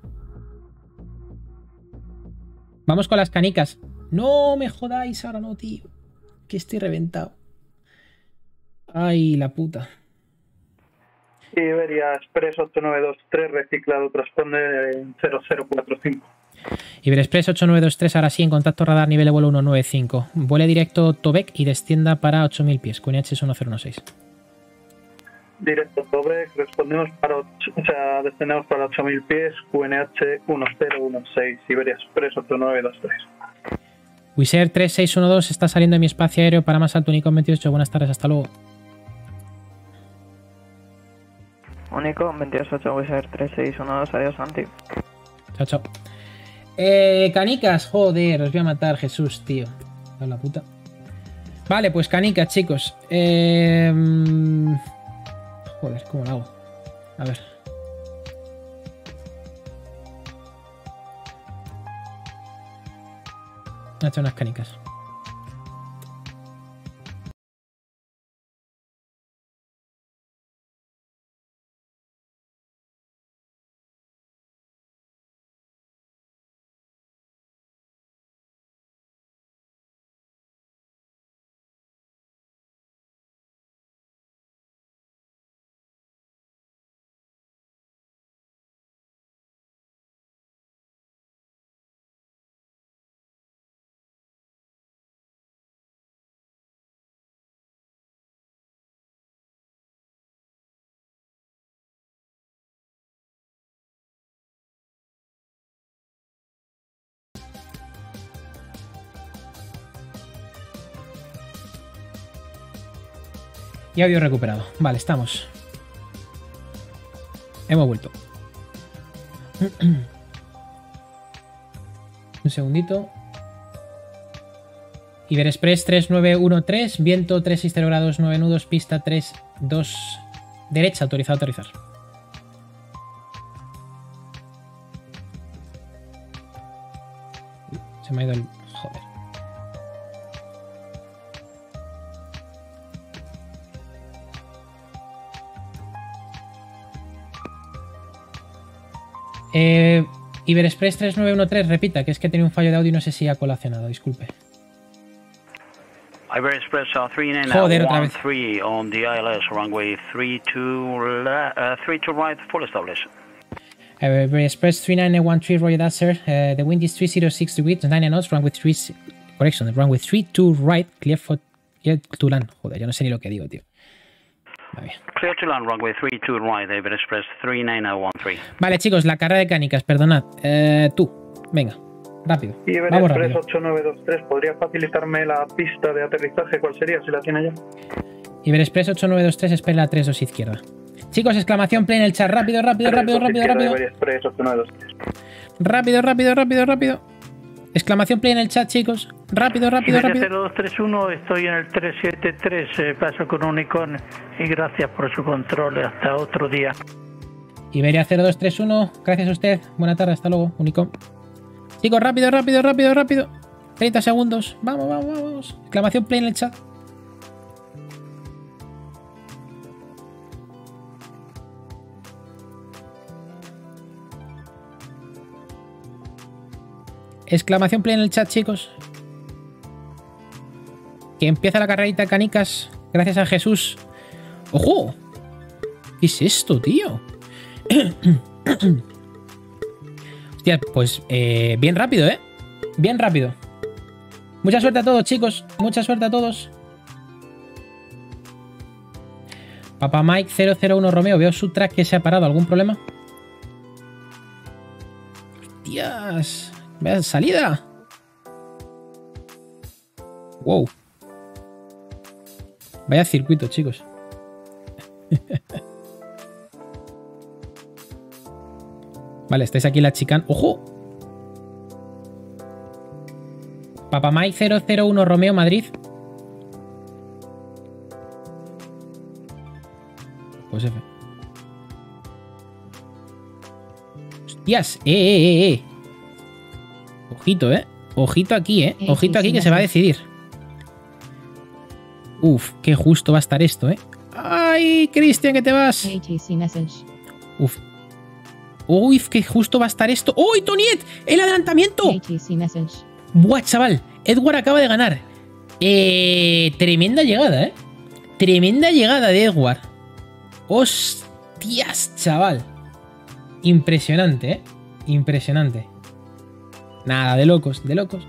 Vamos con las canicas. No me jodáis ahora, no, tío. Que estoy reventado. Ay, la puta. Iberia Express ocho nueve dos tres, reciclado, transponder en cero cero cuatro cinco. Iberexpress ocho nueve dos tres, ahora sí, en contacto radar, nivel de vuelo uno nueve cinco. Vuele directo Tobec y descienda para ocho mil pies. Q N H es uno cero uno seis. Directo Tobec, respondemos para, ocho, o sea, descendemos para ocho mil pies, Q N H uno cero uno seis, Iberia Express ocho nueve dos tres. Wizz Air tres seis uno dos está saliendo de mi espacio aéreo para más alto, Unicom veintiocho, buenas tardes, hasta luego. Único, veintidós ocho, voy a ser tres seis uno dos, adiós Santi. Chao, chao. Eh, canicas, joder, os voy a matar, Jesús, tío. A la puta. Vale, pues canicas, chicos. Eh... Joder, ¿cómo lo hago? A ver. Me ha hecho unas canicas. Y audio recuperado. Vale, estamos. Hemos vuelto. Un segundito. Iberexpress tres nueve uno tres, viento trescientos sesenta grados, nueve nudos, pista tres dos, derecha, autorizado a aterrizar. Se me ha ido el... Joder. Eh, Iberexpress tres nueve uno tres, repita, que es que tenía un fallo de audio y no sé si ha colacionado, disculpe. Iberexpress uh, three nine one three on the I L S runway three two, uh, three two right, full established. Iberexpress three nine one three, roger that, sir. Uh, the wind is three zero six degrees, nine knots, runway three, correction, runway three two right, clear for, clear to land. Joder, yo no sé ni lo que digo, tío. Clear to land, runway three two right, Iberexpress three nine one three. Vale, chicos, la carrera de canicas, perdonad. Eh, tú, venga, rápido. Vamos Iberexpress rápido. ocho nueve dos tres, ¿podría facilitarme la pista de aterrizaje? ¿Cuál sería, si la tiene ya? Iberexpress ocho nueve dos tres, espera la tres dos izquierda. Chicos, exclamación play en el chat, rápido, rápido, rápido, rápido, rápido. Iberexpress ocho nueve dos tres. Rápido, rápido, rápido, rápido. Exclamación play en el chat, chicos. Rápido, rápido, rápido. cero dos tres uno, estoy en el tres siete tres, eh, paso con Unicon y gracias por su control. Hasta otro día. Iberia cero dos tres uno, gracias a usted. Buena tarde, hasta luego, Unicom. Chicos, rápido, rápido, rápido, rápido. treinta segundos. Vamos, vamos, vamos. Exclamación play en el chat. Exclamación play en el chat, chicos. Que empieza la carrerita de canicas. Gracias a Jesús. ¡Ojo! ¿Qué es esto, tío? Hostia, pues eh, bien rápido, ¿eh? Bien rápido. Mucha suerte a todos, chicos. Mucha suerte a todos. Papa Mike cero cero uno Romeo. Veo su track que se ha parado. ¿Algún problema? Hostias. Vaya salida. Wow. Vaya circuito, chicos. Vale, estáis aquí en la chicane. ¡Ojo! Papa Mike cero cero uno Romeo, Madrid. Pues F. Hostias. Eh, eh, eh, eh. Ojito, eh. Ojito aquí, eh. Ojito aquí que se va a decidir. Uf, qué justo va a estar esto, eh. ¡Ay, Cristian, que te vas! Uf. Uy, qué justo va a estar esto. ¡Uy, Toniet! ¡El adelantamiento! Buah, chaval. Edward acaba de ganar. Eh, tremenda llegada, eh. Tremenda llegada de Edward. Hostias, chaval. Impresionante, eh. Impresionante. Nada, de locos, de locos.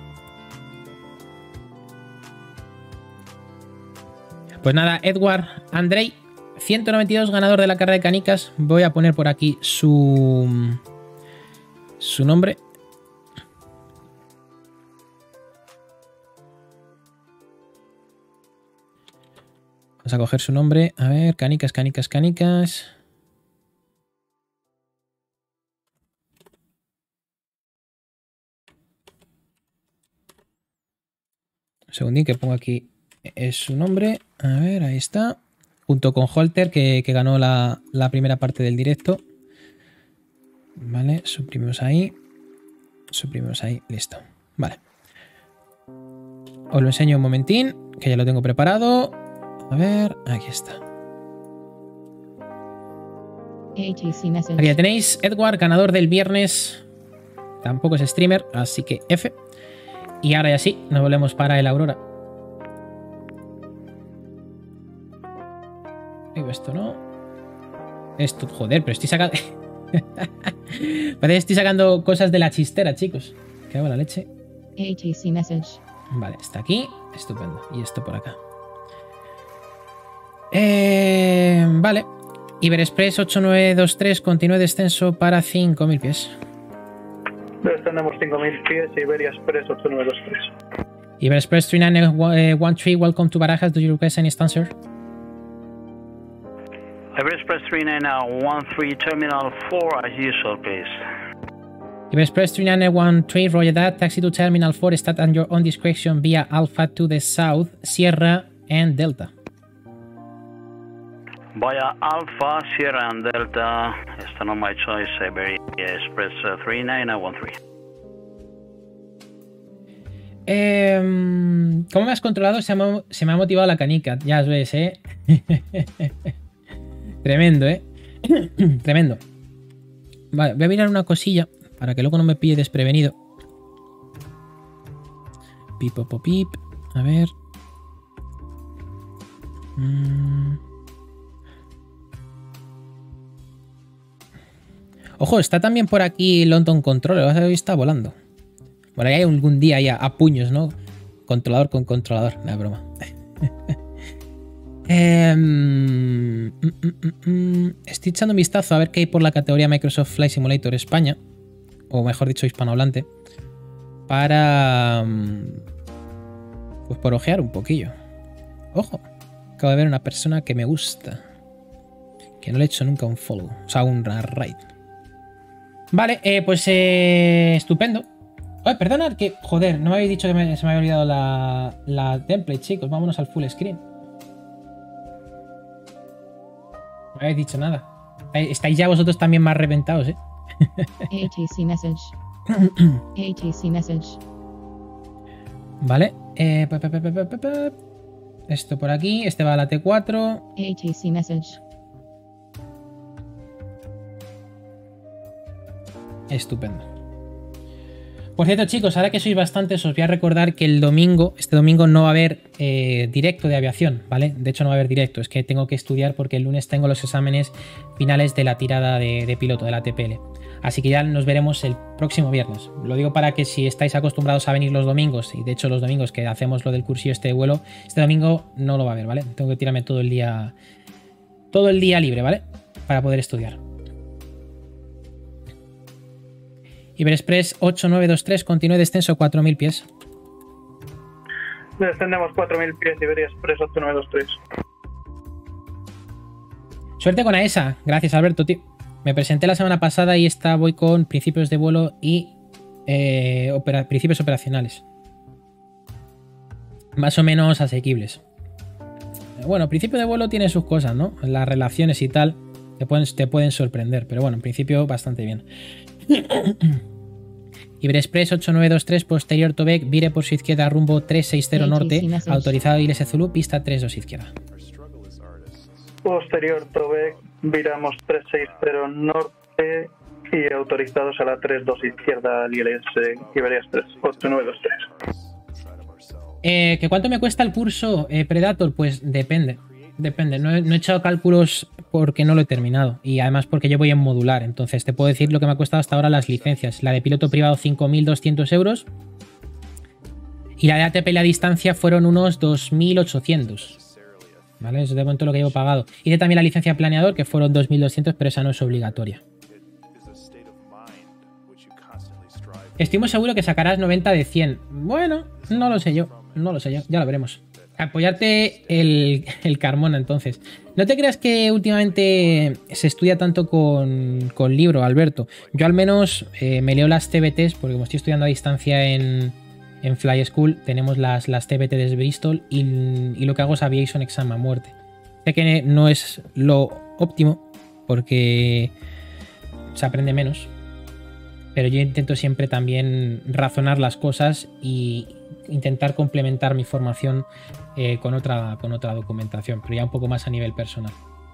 Pues nada, Edward Andrei, ciento noventa y dos, ganador de la carrera de canicas. Voy a poner por aquí su, su nombre. Vamos a coger su nombre. A ver, canicas, canicas, canicas. Un segundín que pongo aquí es su nombre. A ver, ahí está. Junto con Holter, que, que ganó la, la primera parte del directo. Vale, suprimimos ahí. Suprimimos ahí, listo. Vale. Os lo enseño un momentín, que ya lo tengo preparado. A ver, aquí está. Aquí ya tenéis, Edward, ganador del viernes. Tampoco es streamer, así que F. Y ahora ya sí, nos volvemos para el Aurora. Digo, esto no. Esto, joder, pero estoy sacando... Parece que estoy sacando cosas de la chistera, chicos. Que hago la leche. Vale, está aquí. Estupendo. Y esto por acá. Eh, vale. Iberexpress ocho nueve dos tres continúe descenso para cinco mil pies. Descendemos cinco mil pies, Iberia Express ocho nueve dos tres. Iberexpress three nine one three, welcome to Barajas. Do you request any stancer? Iberexpress three nine one three, Terminal four as usual, please. Iberexpress three nine one three, roger that. Taxi to Terminal four, start at your own discretion via Alpha to the south, Sierra and Delta. Via Alpha, Sierra and Delta. Esta no my choice, Iberia Express uh, three nine one three. Eh, ¿Cómo me has controlado? Se me, se me ha motivado la canica. Ya os ves, ¿eh? Tremendo, ¿eh? Tremendo. Vale, voy a mirar una cosilla para que luego no me pille desprevenido. Pip, pop, pip. A ver. Mm. Ojo, está también por aquí London Controller. Vas a ver, está volando. Bueno, hay algún día ya a puños, ¿no? Controlador con controlador. No es broma. eh, mm, mm, mm, estoy echando un vistazo a ver qué hay por la categoría Microsoft Flight Simulator España. O mejor dicho, hispanohablante. Para... pues por ojear un poquillo. Ojo. Acabo de ver una persona que me gusta. Que no le he hecho nunca un follow. O sea, un raid. Vale, eh, pues eh, estupendo. Oye, perdonad que... Joder, no me habéis dicho que me, se me había olvidado la, la template, chicos. Vámonos al full screen. No me habéis dicho nada. Estáis ya vosotros también más reventados, ¿eh? A T C message. A T C message. Vale. Eh, pa, pa, pa, pa, pa, pa. Esto por aquí. Este va a la T cuatro. A T C message. Estupendo. Por cierto, chicos, ahora que sois bastantes, os voy a recordar que el domingo, este domingo no va a haber eh, directo de aviación, ¿vale? De hecho, no va a haber directo, es que tengo que estudiar porque el lunes tengo los exámenes finales de la tirada de, de piloto, de la T P L. Así que ya nos veremos el próximo viernes. Lo digo para que si estáis acostumbrados a venir los domingos, y de hecho los domingos que hacemos lo del cursillo este de vuelo, este domingo no lo va a haber, ¿vale? Tengo que tirarme todo el día, todo el día libre, ¿vale? Para poder estudiar. Iberexpress ocho nueve dos tres, continúe descenso cuatro mil pies. Descendemos cuatro mil pies, Iberia Express ocho nueve dos tres. Suerte con AESA. Gracias, Alberto, tío. Me presenté la semana pasada y esta voy con principios de vuelo y eh, opera, principios operacionales. Más o menos asequibles. Bueno, principio de vuelo tiene sus cosas, ¿no? Las relaciones y tal te pueden, te pueden sorprender, pero bueno, en principio bastante bien. Iberexpress ocho nueve dos tres, posterior Tobec, vire por su izquierda rumbo trescientos sesenta norte, autorizado I L S Zulu, pista treinta y dos izquierda. Posterior Tobec, viramos trescientos sesenta norte y autorizados a la treinta y dos izquierda I L S Iberia Express ocho nueve dos tres. Eh, ¿que ¿Cuánto me cuesta el curso eh, Predator? Pues depende. Depende, no he, no he echado cálculos porque no lo he terminado y además porque yo voy en modular, entonces te puedo decir lo que me ha costado hasta ahora las licencias. La de piloto privado cinco mil doscientos euros y la de A T P L a distancia fueron unos dos mil ochocientos. ¿Vale? Eso es de momento lo que llevo pagado. Y de también la licencia planeador que fueron dos mil doscientos, pero esa no es obligatoria. Estoy muy seguro que sacarás noventa de cien. Bueno, no lo sé yo, no lo sé yo, ya lo veremos. Apoyarte el, el Carmona, entonces. No te creas que últimamente se estudia tanto con, con libro, Alberto. Yo al menos eh, me leo las C B Ts, porque como estoy estudiando a distancia en, en Fly School tenemos las, las T B T de Bristol y, y lo que hago es Aviation Exam a muerte. Sé que no es lo óptimo porque se aprende menos, pero yo intento siempre también razonar las cosas y intentar complementar mi formación eh, con, otra, con otra documentación, pero ya un poco más a nivel personal.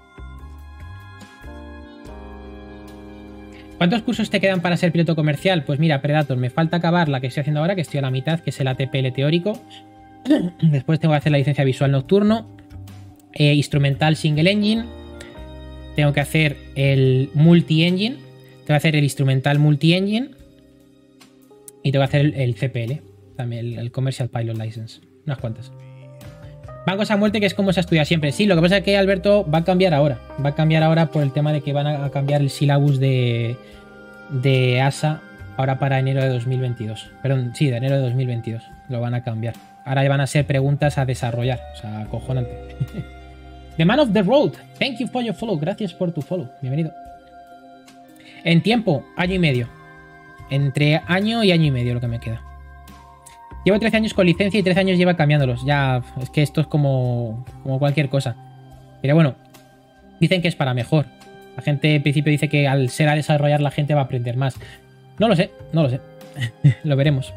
¿Cuántos cursos te quedan para ser piloto comercial? Pues mira, Predator, me falta acabar la que estoy haciendo ahora, que estoy a la mitad, que es el A T P L teórico. Después tengo que hacer la licencia visual nocturno, eh, instrumental single engine. Tengo que hacer el multi-engine. Tengo que hacer el instrumental multi-engine. Y tengo que hacer el, el C P L, también el, el Commercial Pilot License. Unas cuantas. Bancos a muerte, que es como se estudia siempre. Sí, lo que pasa es que Alberto va a cambiar ahora. Va a cambiar ahora por el tema de que van a cambiar el syllabus de, de A S A ahora para enero de dos mil veintidós. Perdón, sí, de enero de dos mil veintidós. Lo van a cambiar. Ahora van a ser preguntas a desarrollar. O sea, acojonante. The Man of the Road. Thank you for your follow. Gracias por tu follow. Bienvenido. En tiempo, año y medio. Entre año y año y medio lo que me queda. Llevo trece años con licencia y trece años lleva cambiándolos. Ya, es que esto es como, como cualquier cosa. Pero bueno, dicen que es para mejor. La gente en principio dice que al ser a desarrollar la gente va a aprender más. No lo sé, no lo sé. Lo veremos.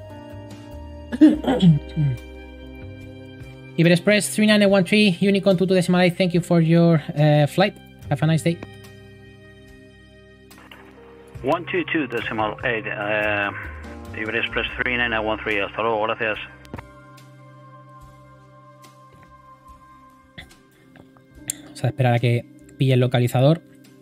Iberexpress three nine one three Unicorn two two decimal eight, thank you for your uh, flight. Have a nice day. one two two decimal eight. Uh... Iberexpress three nine one three, hasta luego, gracias. Vamos a esperar a que pille el localizador.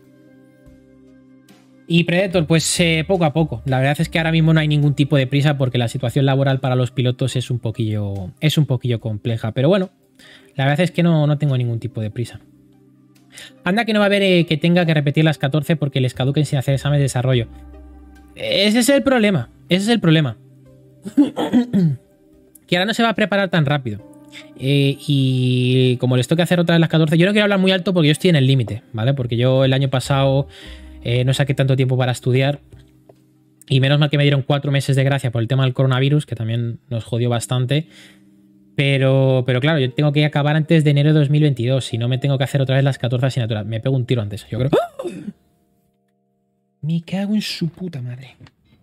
Y Predator, pues eh, poco a poco. La verdad es que ahora mismo no hay ningún tipo de prisa porque la situación laboral para los pilotos es un poquillo, es un poquillo compleja. Pero bueno, la verdad es que no, no tengo ningún tipo de prisa. Anda que no va a haber eh, que tenga que repetir las catorce porque les caduquen sin hacer examen de desarrollo. Ese es el problema. Ese es el problema. Que ahora no se va a preparar tan rápido. Eh, y como les toca hacer otra vez las catorce, yo no quiero hablar muy alto porque yo estoy en el límite, ¿vale? Porque yo el año pasado eh, no saqué tanto tiempo para estudiar. Y menos mal que me dieron cuatro meses de gracia por el tema del coronavirus, que también nos jodió bastante. Pero, pero claro, yo tengo que acabar antes de enero de dos mil veintidós. Si no, me tengo que hacer otra vez las catorce asignaturas. Me pego un tiro antes, yo creo. ¡Oh! Me cago en su puta madre.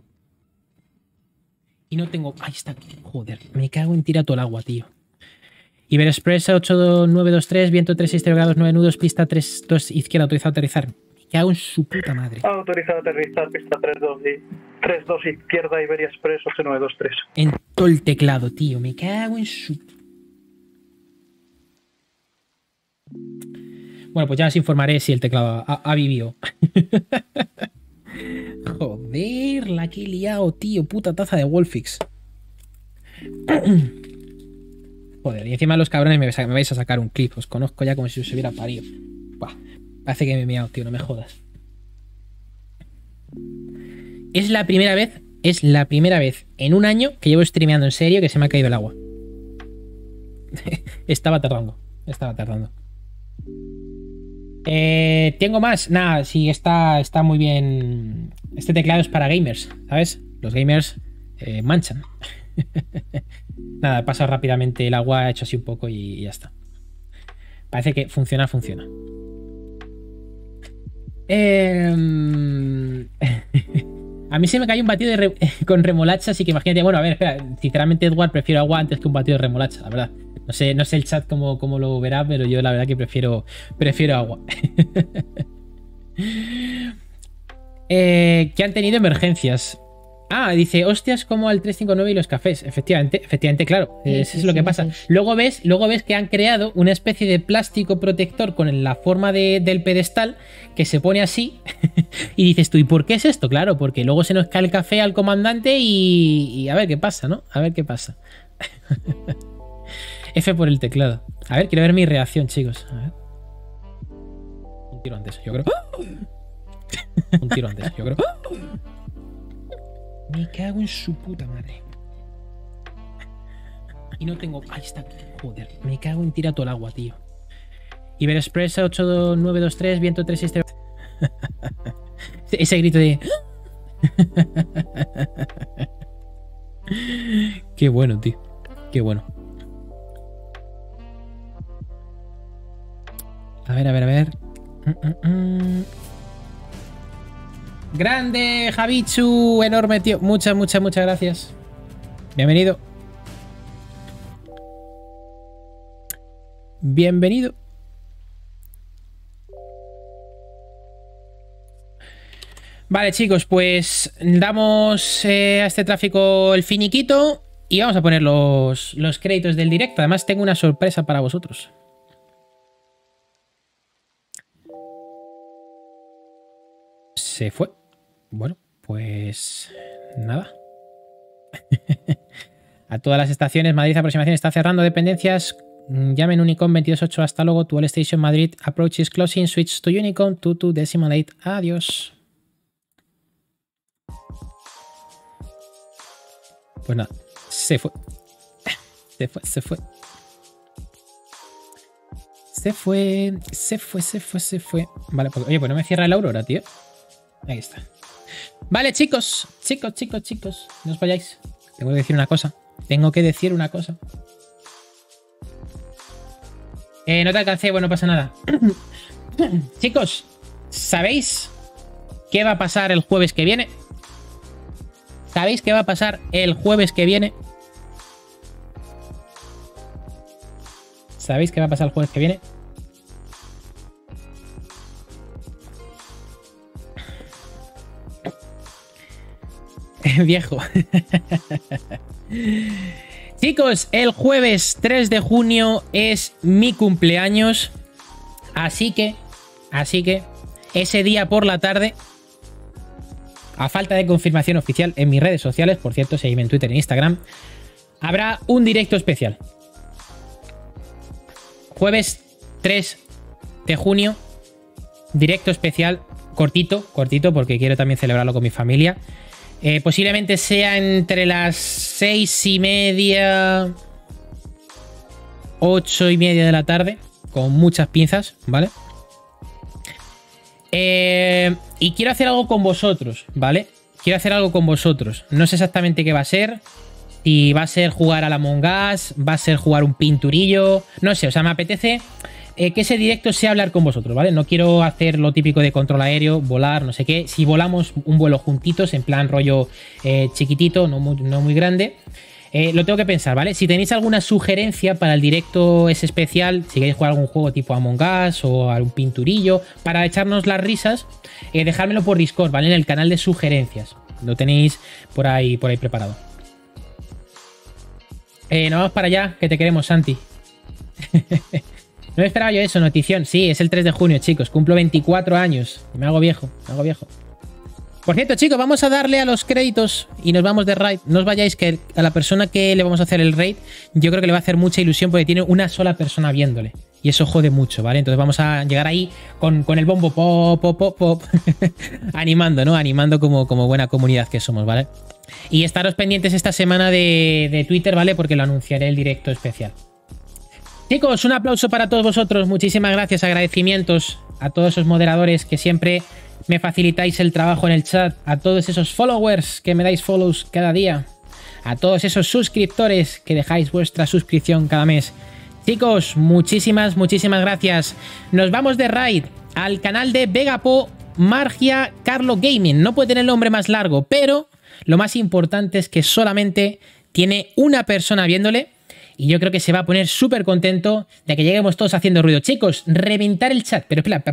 Y no tengo... Ahí está. Joder. Me cago en tira todo el agua, tío. Iberexpress ocho nueve dos tres, viento tres seis cero grados, nueve nudos, pista tres dos izquierda, autorizado a aterrizar. Me cago en su puta madre. Autorizado a aterrizar, pista tres dos, tres dos izquierda, Iberia Express ocho nueve dos tres. En todo el teclado, tío. Me cago en su... Bueno, pues ya os informaré si el teclado ha, ha vivido. Joder, la que he liado, tío. Puta taza de Wolfix. Joder, y encima los cabrones me, me vais a sacar un clip. Os conozco ya como si os hubiera parido. Buah, parece que me he meado, tío. No me jodas. Es la primera vez, es la primera vez en un año que llevo streameando en serio que se me ha caído el agua. Estaba tardando. Estaba tardando. Eh, ¿Tengo más? Nada, sí, está, está muy bien. Este teclado es para gamers, ¿sabes? Los gamers eh, manchan. Nada, he pasado rápidamente el agua, he hecho así un poco y ya está. Parece que funciona, funciona. Eh... A mí se me cayó un batido de re... con remolacha, así que imagínate. Bueno, a ver, espera. Sinceramente, Edward, prefiero agua antes que un batido de remolacha, la verdad. No sé, no sé el chat cómo, cómo lo verá, pero yo la verdad que prefiero, prefiero agua. eh, que han tenido emergencias. Ah, dice, hostias como al trescientos cincuenta y nueve y los cafés. Efectivamente, efectivamente, claro. Sí, eso sí, es lo sí, que pasa. Sí. Luego ves, luego ves que han creado una especie de plástico protector con la forma de, del pedestal que se pone así. Y dices tú, ¿y por qué es esto? Claro, porque luego se nos cae el café al comandante y, y a ver qué pasa, ¿no? A ver qué pasa. F por el teclado. A ver, quiero ver mi reacción, chicos. A ver. Un tiro antes, yo creo. Un tiro antes, yo creo. Me cago en su puta madre. Y no tengo... Ahí está. Joder. Me cago en tira todo el agua, tío. Iberexpress ocho nueve dos tres, viento tres seis cero. Ese grito de... Qué bueno, tío. Qué bueno. A ver, a ver, a ver. Mm, mm, mm. Grande, Javichu. Enorme, tío. Muchas, muchas, muchas gracias. Bienvenido. Bienvenido. Vale, chicos, pues damos eh, a este tráfico el finiquito y vamos a poner los, los créditos del directo. Además, tengo una sorpresa para vosotros. Se fue. Bueno, pues nada. A todas las estaciones, Madrid aproximación está cerrando dependencias. Llamen Unicom veintidós ocho. Hasta luego. To all station Madrid. Approach is closing. Switch to Unicom two two decimal eight. Adiós. Pues nada. Se fue. Se fue, se fue. Se fue. Se fue, se fue, se fue. Vale, pues, oye, pues no me cierra la Aurora, tío. Ahí está. Vale, chicos. Chicos, chicos, chicos. No os vayáis. Tengo que decir una cosa. Tengo que decir una cosa. Eh, no te alcancé, bueno, no pasa nada. Chicos, ¿sabéis qué va a pasar el jueves que viene? ¿Sabéis qué va a pasar el jueves que viene? ¿Sabéis qué va a pasar el jueves que viene? Viejo. Chicos, el jueves tres de junio es mi cumpleaños. Así que, así que, ese día por la tarde, a falta de confirmación oficial en mis redes sociales, por cierto, seguidme en Twitter e Instagram, habrá un directo especial. Jueves tres de junio, directo especial, cortito, cortito, porque quiero también celebrarlo con mi familia. Eh, posiblemente sea entre las seis y media, ocho y media de la tarde, con muchas pinzas, ¿vale? Eh, y quiero hacer algo con vosotros, ¿vale? Quiero hacer algo con vosotros. No sé exactamente qué va a ser. Si va a ser jugar a la Among Us, va a ser jugar un pinturillo, no sé, o sea, me apetece eh, que ese directo sea hablar con vosotros, ¿vale? No quiero hacer lo típico de control aéreo, volar, no sé qué. Si volamos un vuelo juntitos, en plan rollo eh, chiquitito, no muy, no muy grande, eh, lo tengo que pensar, ¿vale? Si tenéis alguna sugerencia para el directo ese especial, si queréis jugar algún juego tipo Among Us o algún pinturillo, para echarnos las risas, eh, dejármelo por Discord, ¿vale? En el canal de sugerencias. Lo tenéis por ahí, por ahí preparado. Eh, nos vamos para allá, que te queremos, Santi. No me esperaba yo eso, notición. Sí, es el tres de junio, chicos. Cumplo veinticuatro años. Me hago viejo, me hago viejo. Por cierto, chicos, vamos a darle a los créditos y nos vamos de raid. No os vayáis, que a la persona que le vamos a hacer el raid, yo creo que le va a hacer mucha ilusión porque tiene una sola persona viéndole. Y eso jode mucho, ¿vale? Entonces vamos a llegar ahí con, con el bombo pop, pop, pop, pop. Animando, ¿no? Animando como, como buena comunidad que somos, ¿vale? Y estaros pendientes esta semana de, de Twitter, ¿vale? Porque lo anunciaré el directo especial. Chicos, un aplauso para todos vosotros. Muchísimas gracias, agradecimientos a todos esos moderadores que siempre me facilitáis el trabajo en el chat, a todos esos followers que me dais follows cada día, a todos esos suscriptores que dejáis vuestra suscripción cada mes. Chicos, muchísimas, muchísimas gracias. Nos vamos de raid al canal de Vegapo Margia Carlo Gaming. No puede tener el nombre más largo, pero lo más importante es que solamente tiene una persona viéndole. Y yo creo que se va a poner súper contento de que lleguemos todos haciendo ruido. Chicos, reventar el chat. Pero espera.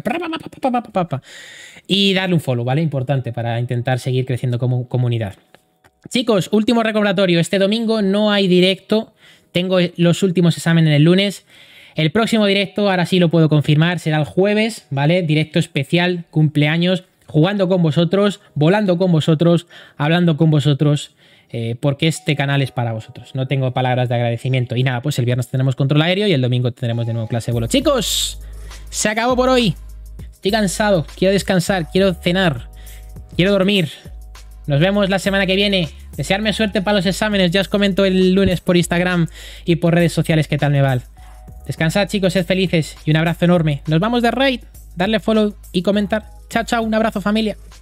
Y darle un follow, ¿vale? Importante para intentar seguir creciendo como comunidad. Chicos, último recordatorio. Este domingo no hay directo. Tengo los últimos exámenes el lunes. El próximo directo, ahora sí lo puedo confirmar, será el jueves, ¿vale? Directo especial, cumpleaños, jugando con vosotros, volando con vosotros, hablando con vosotros. Eh, porque este canal es para vosotros. No tengo palabras de agradecimiento. Y nada, pues el viernes tenemos control aéreo y el domingo tendremos de nuevo clase de vuelo. Chicos, se acabó por hoy. Estoy cansado, quiero descansar, quiero cenar, quiero dormir. Nos vemos la semana que viene. Desearme suerte para los exámenes. Ya os comento el lunes por Instagram y por redes sociales qué tal me va. Descansad, chicos, sed felices y un abrazo enorme. Nos vamos de raid. Darle follow y comentar. Chao, chao, un abrazo, familia.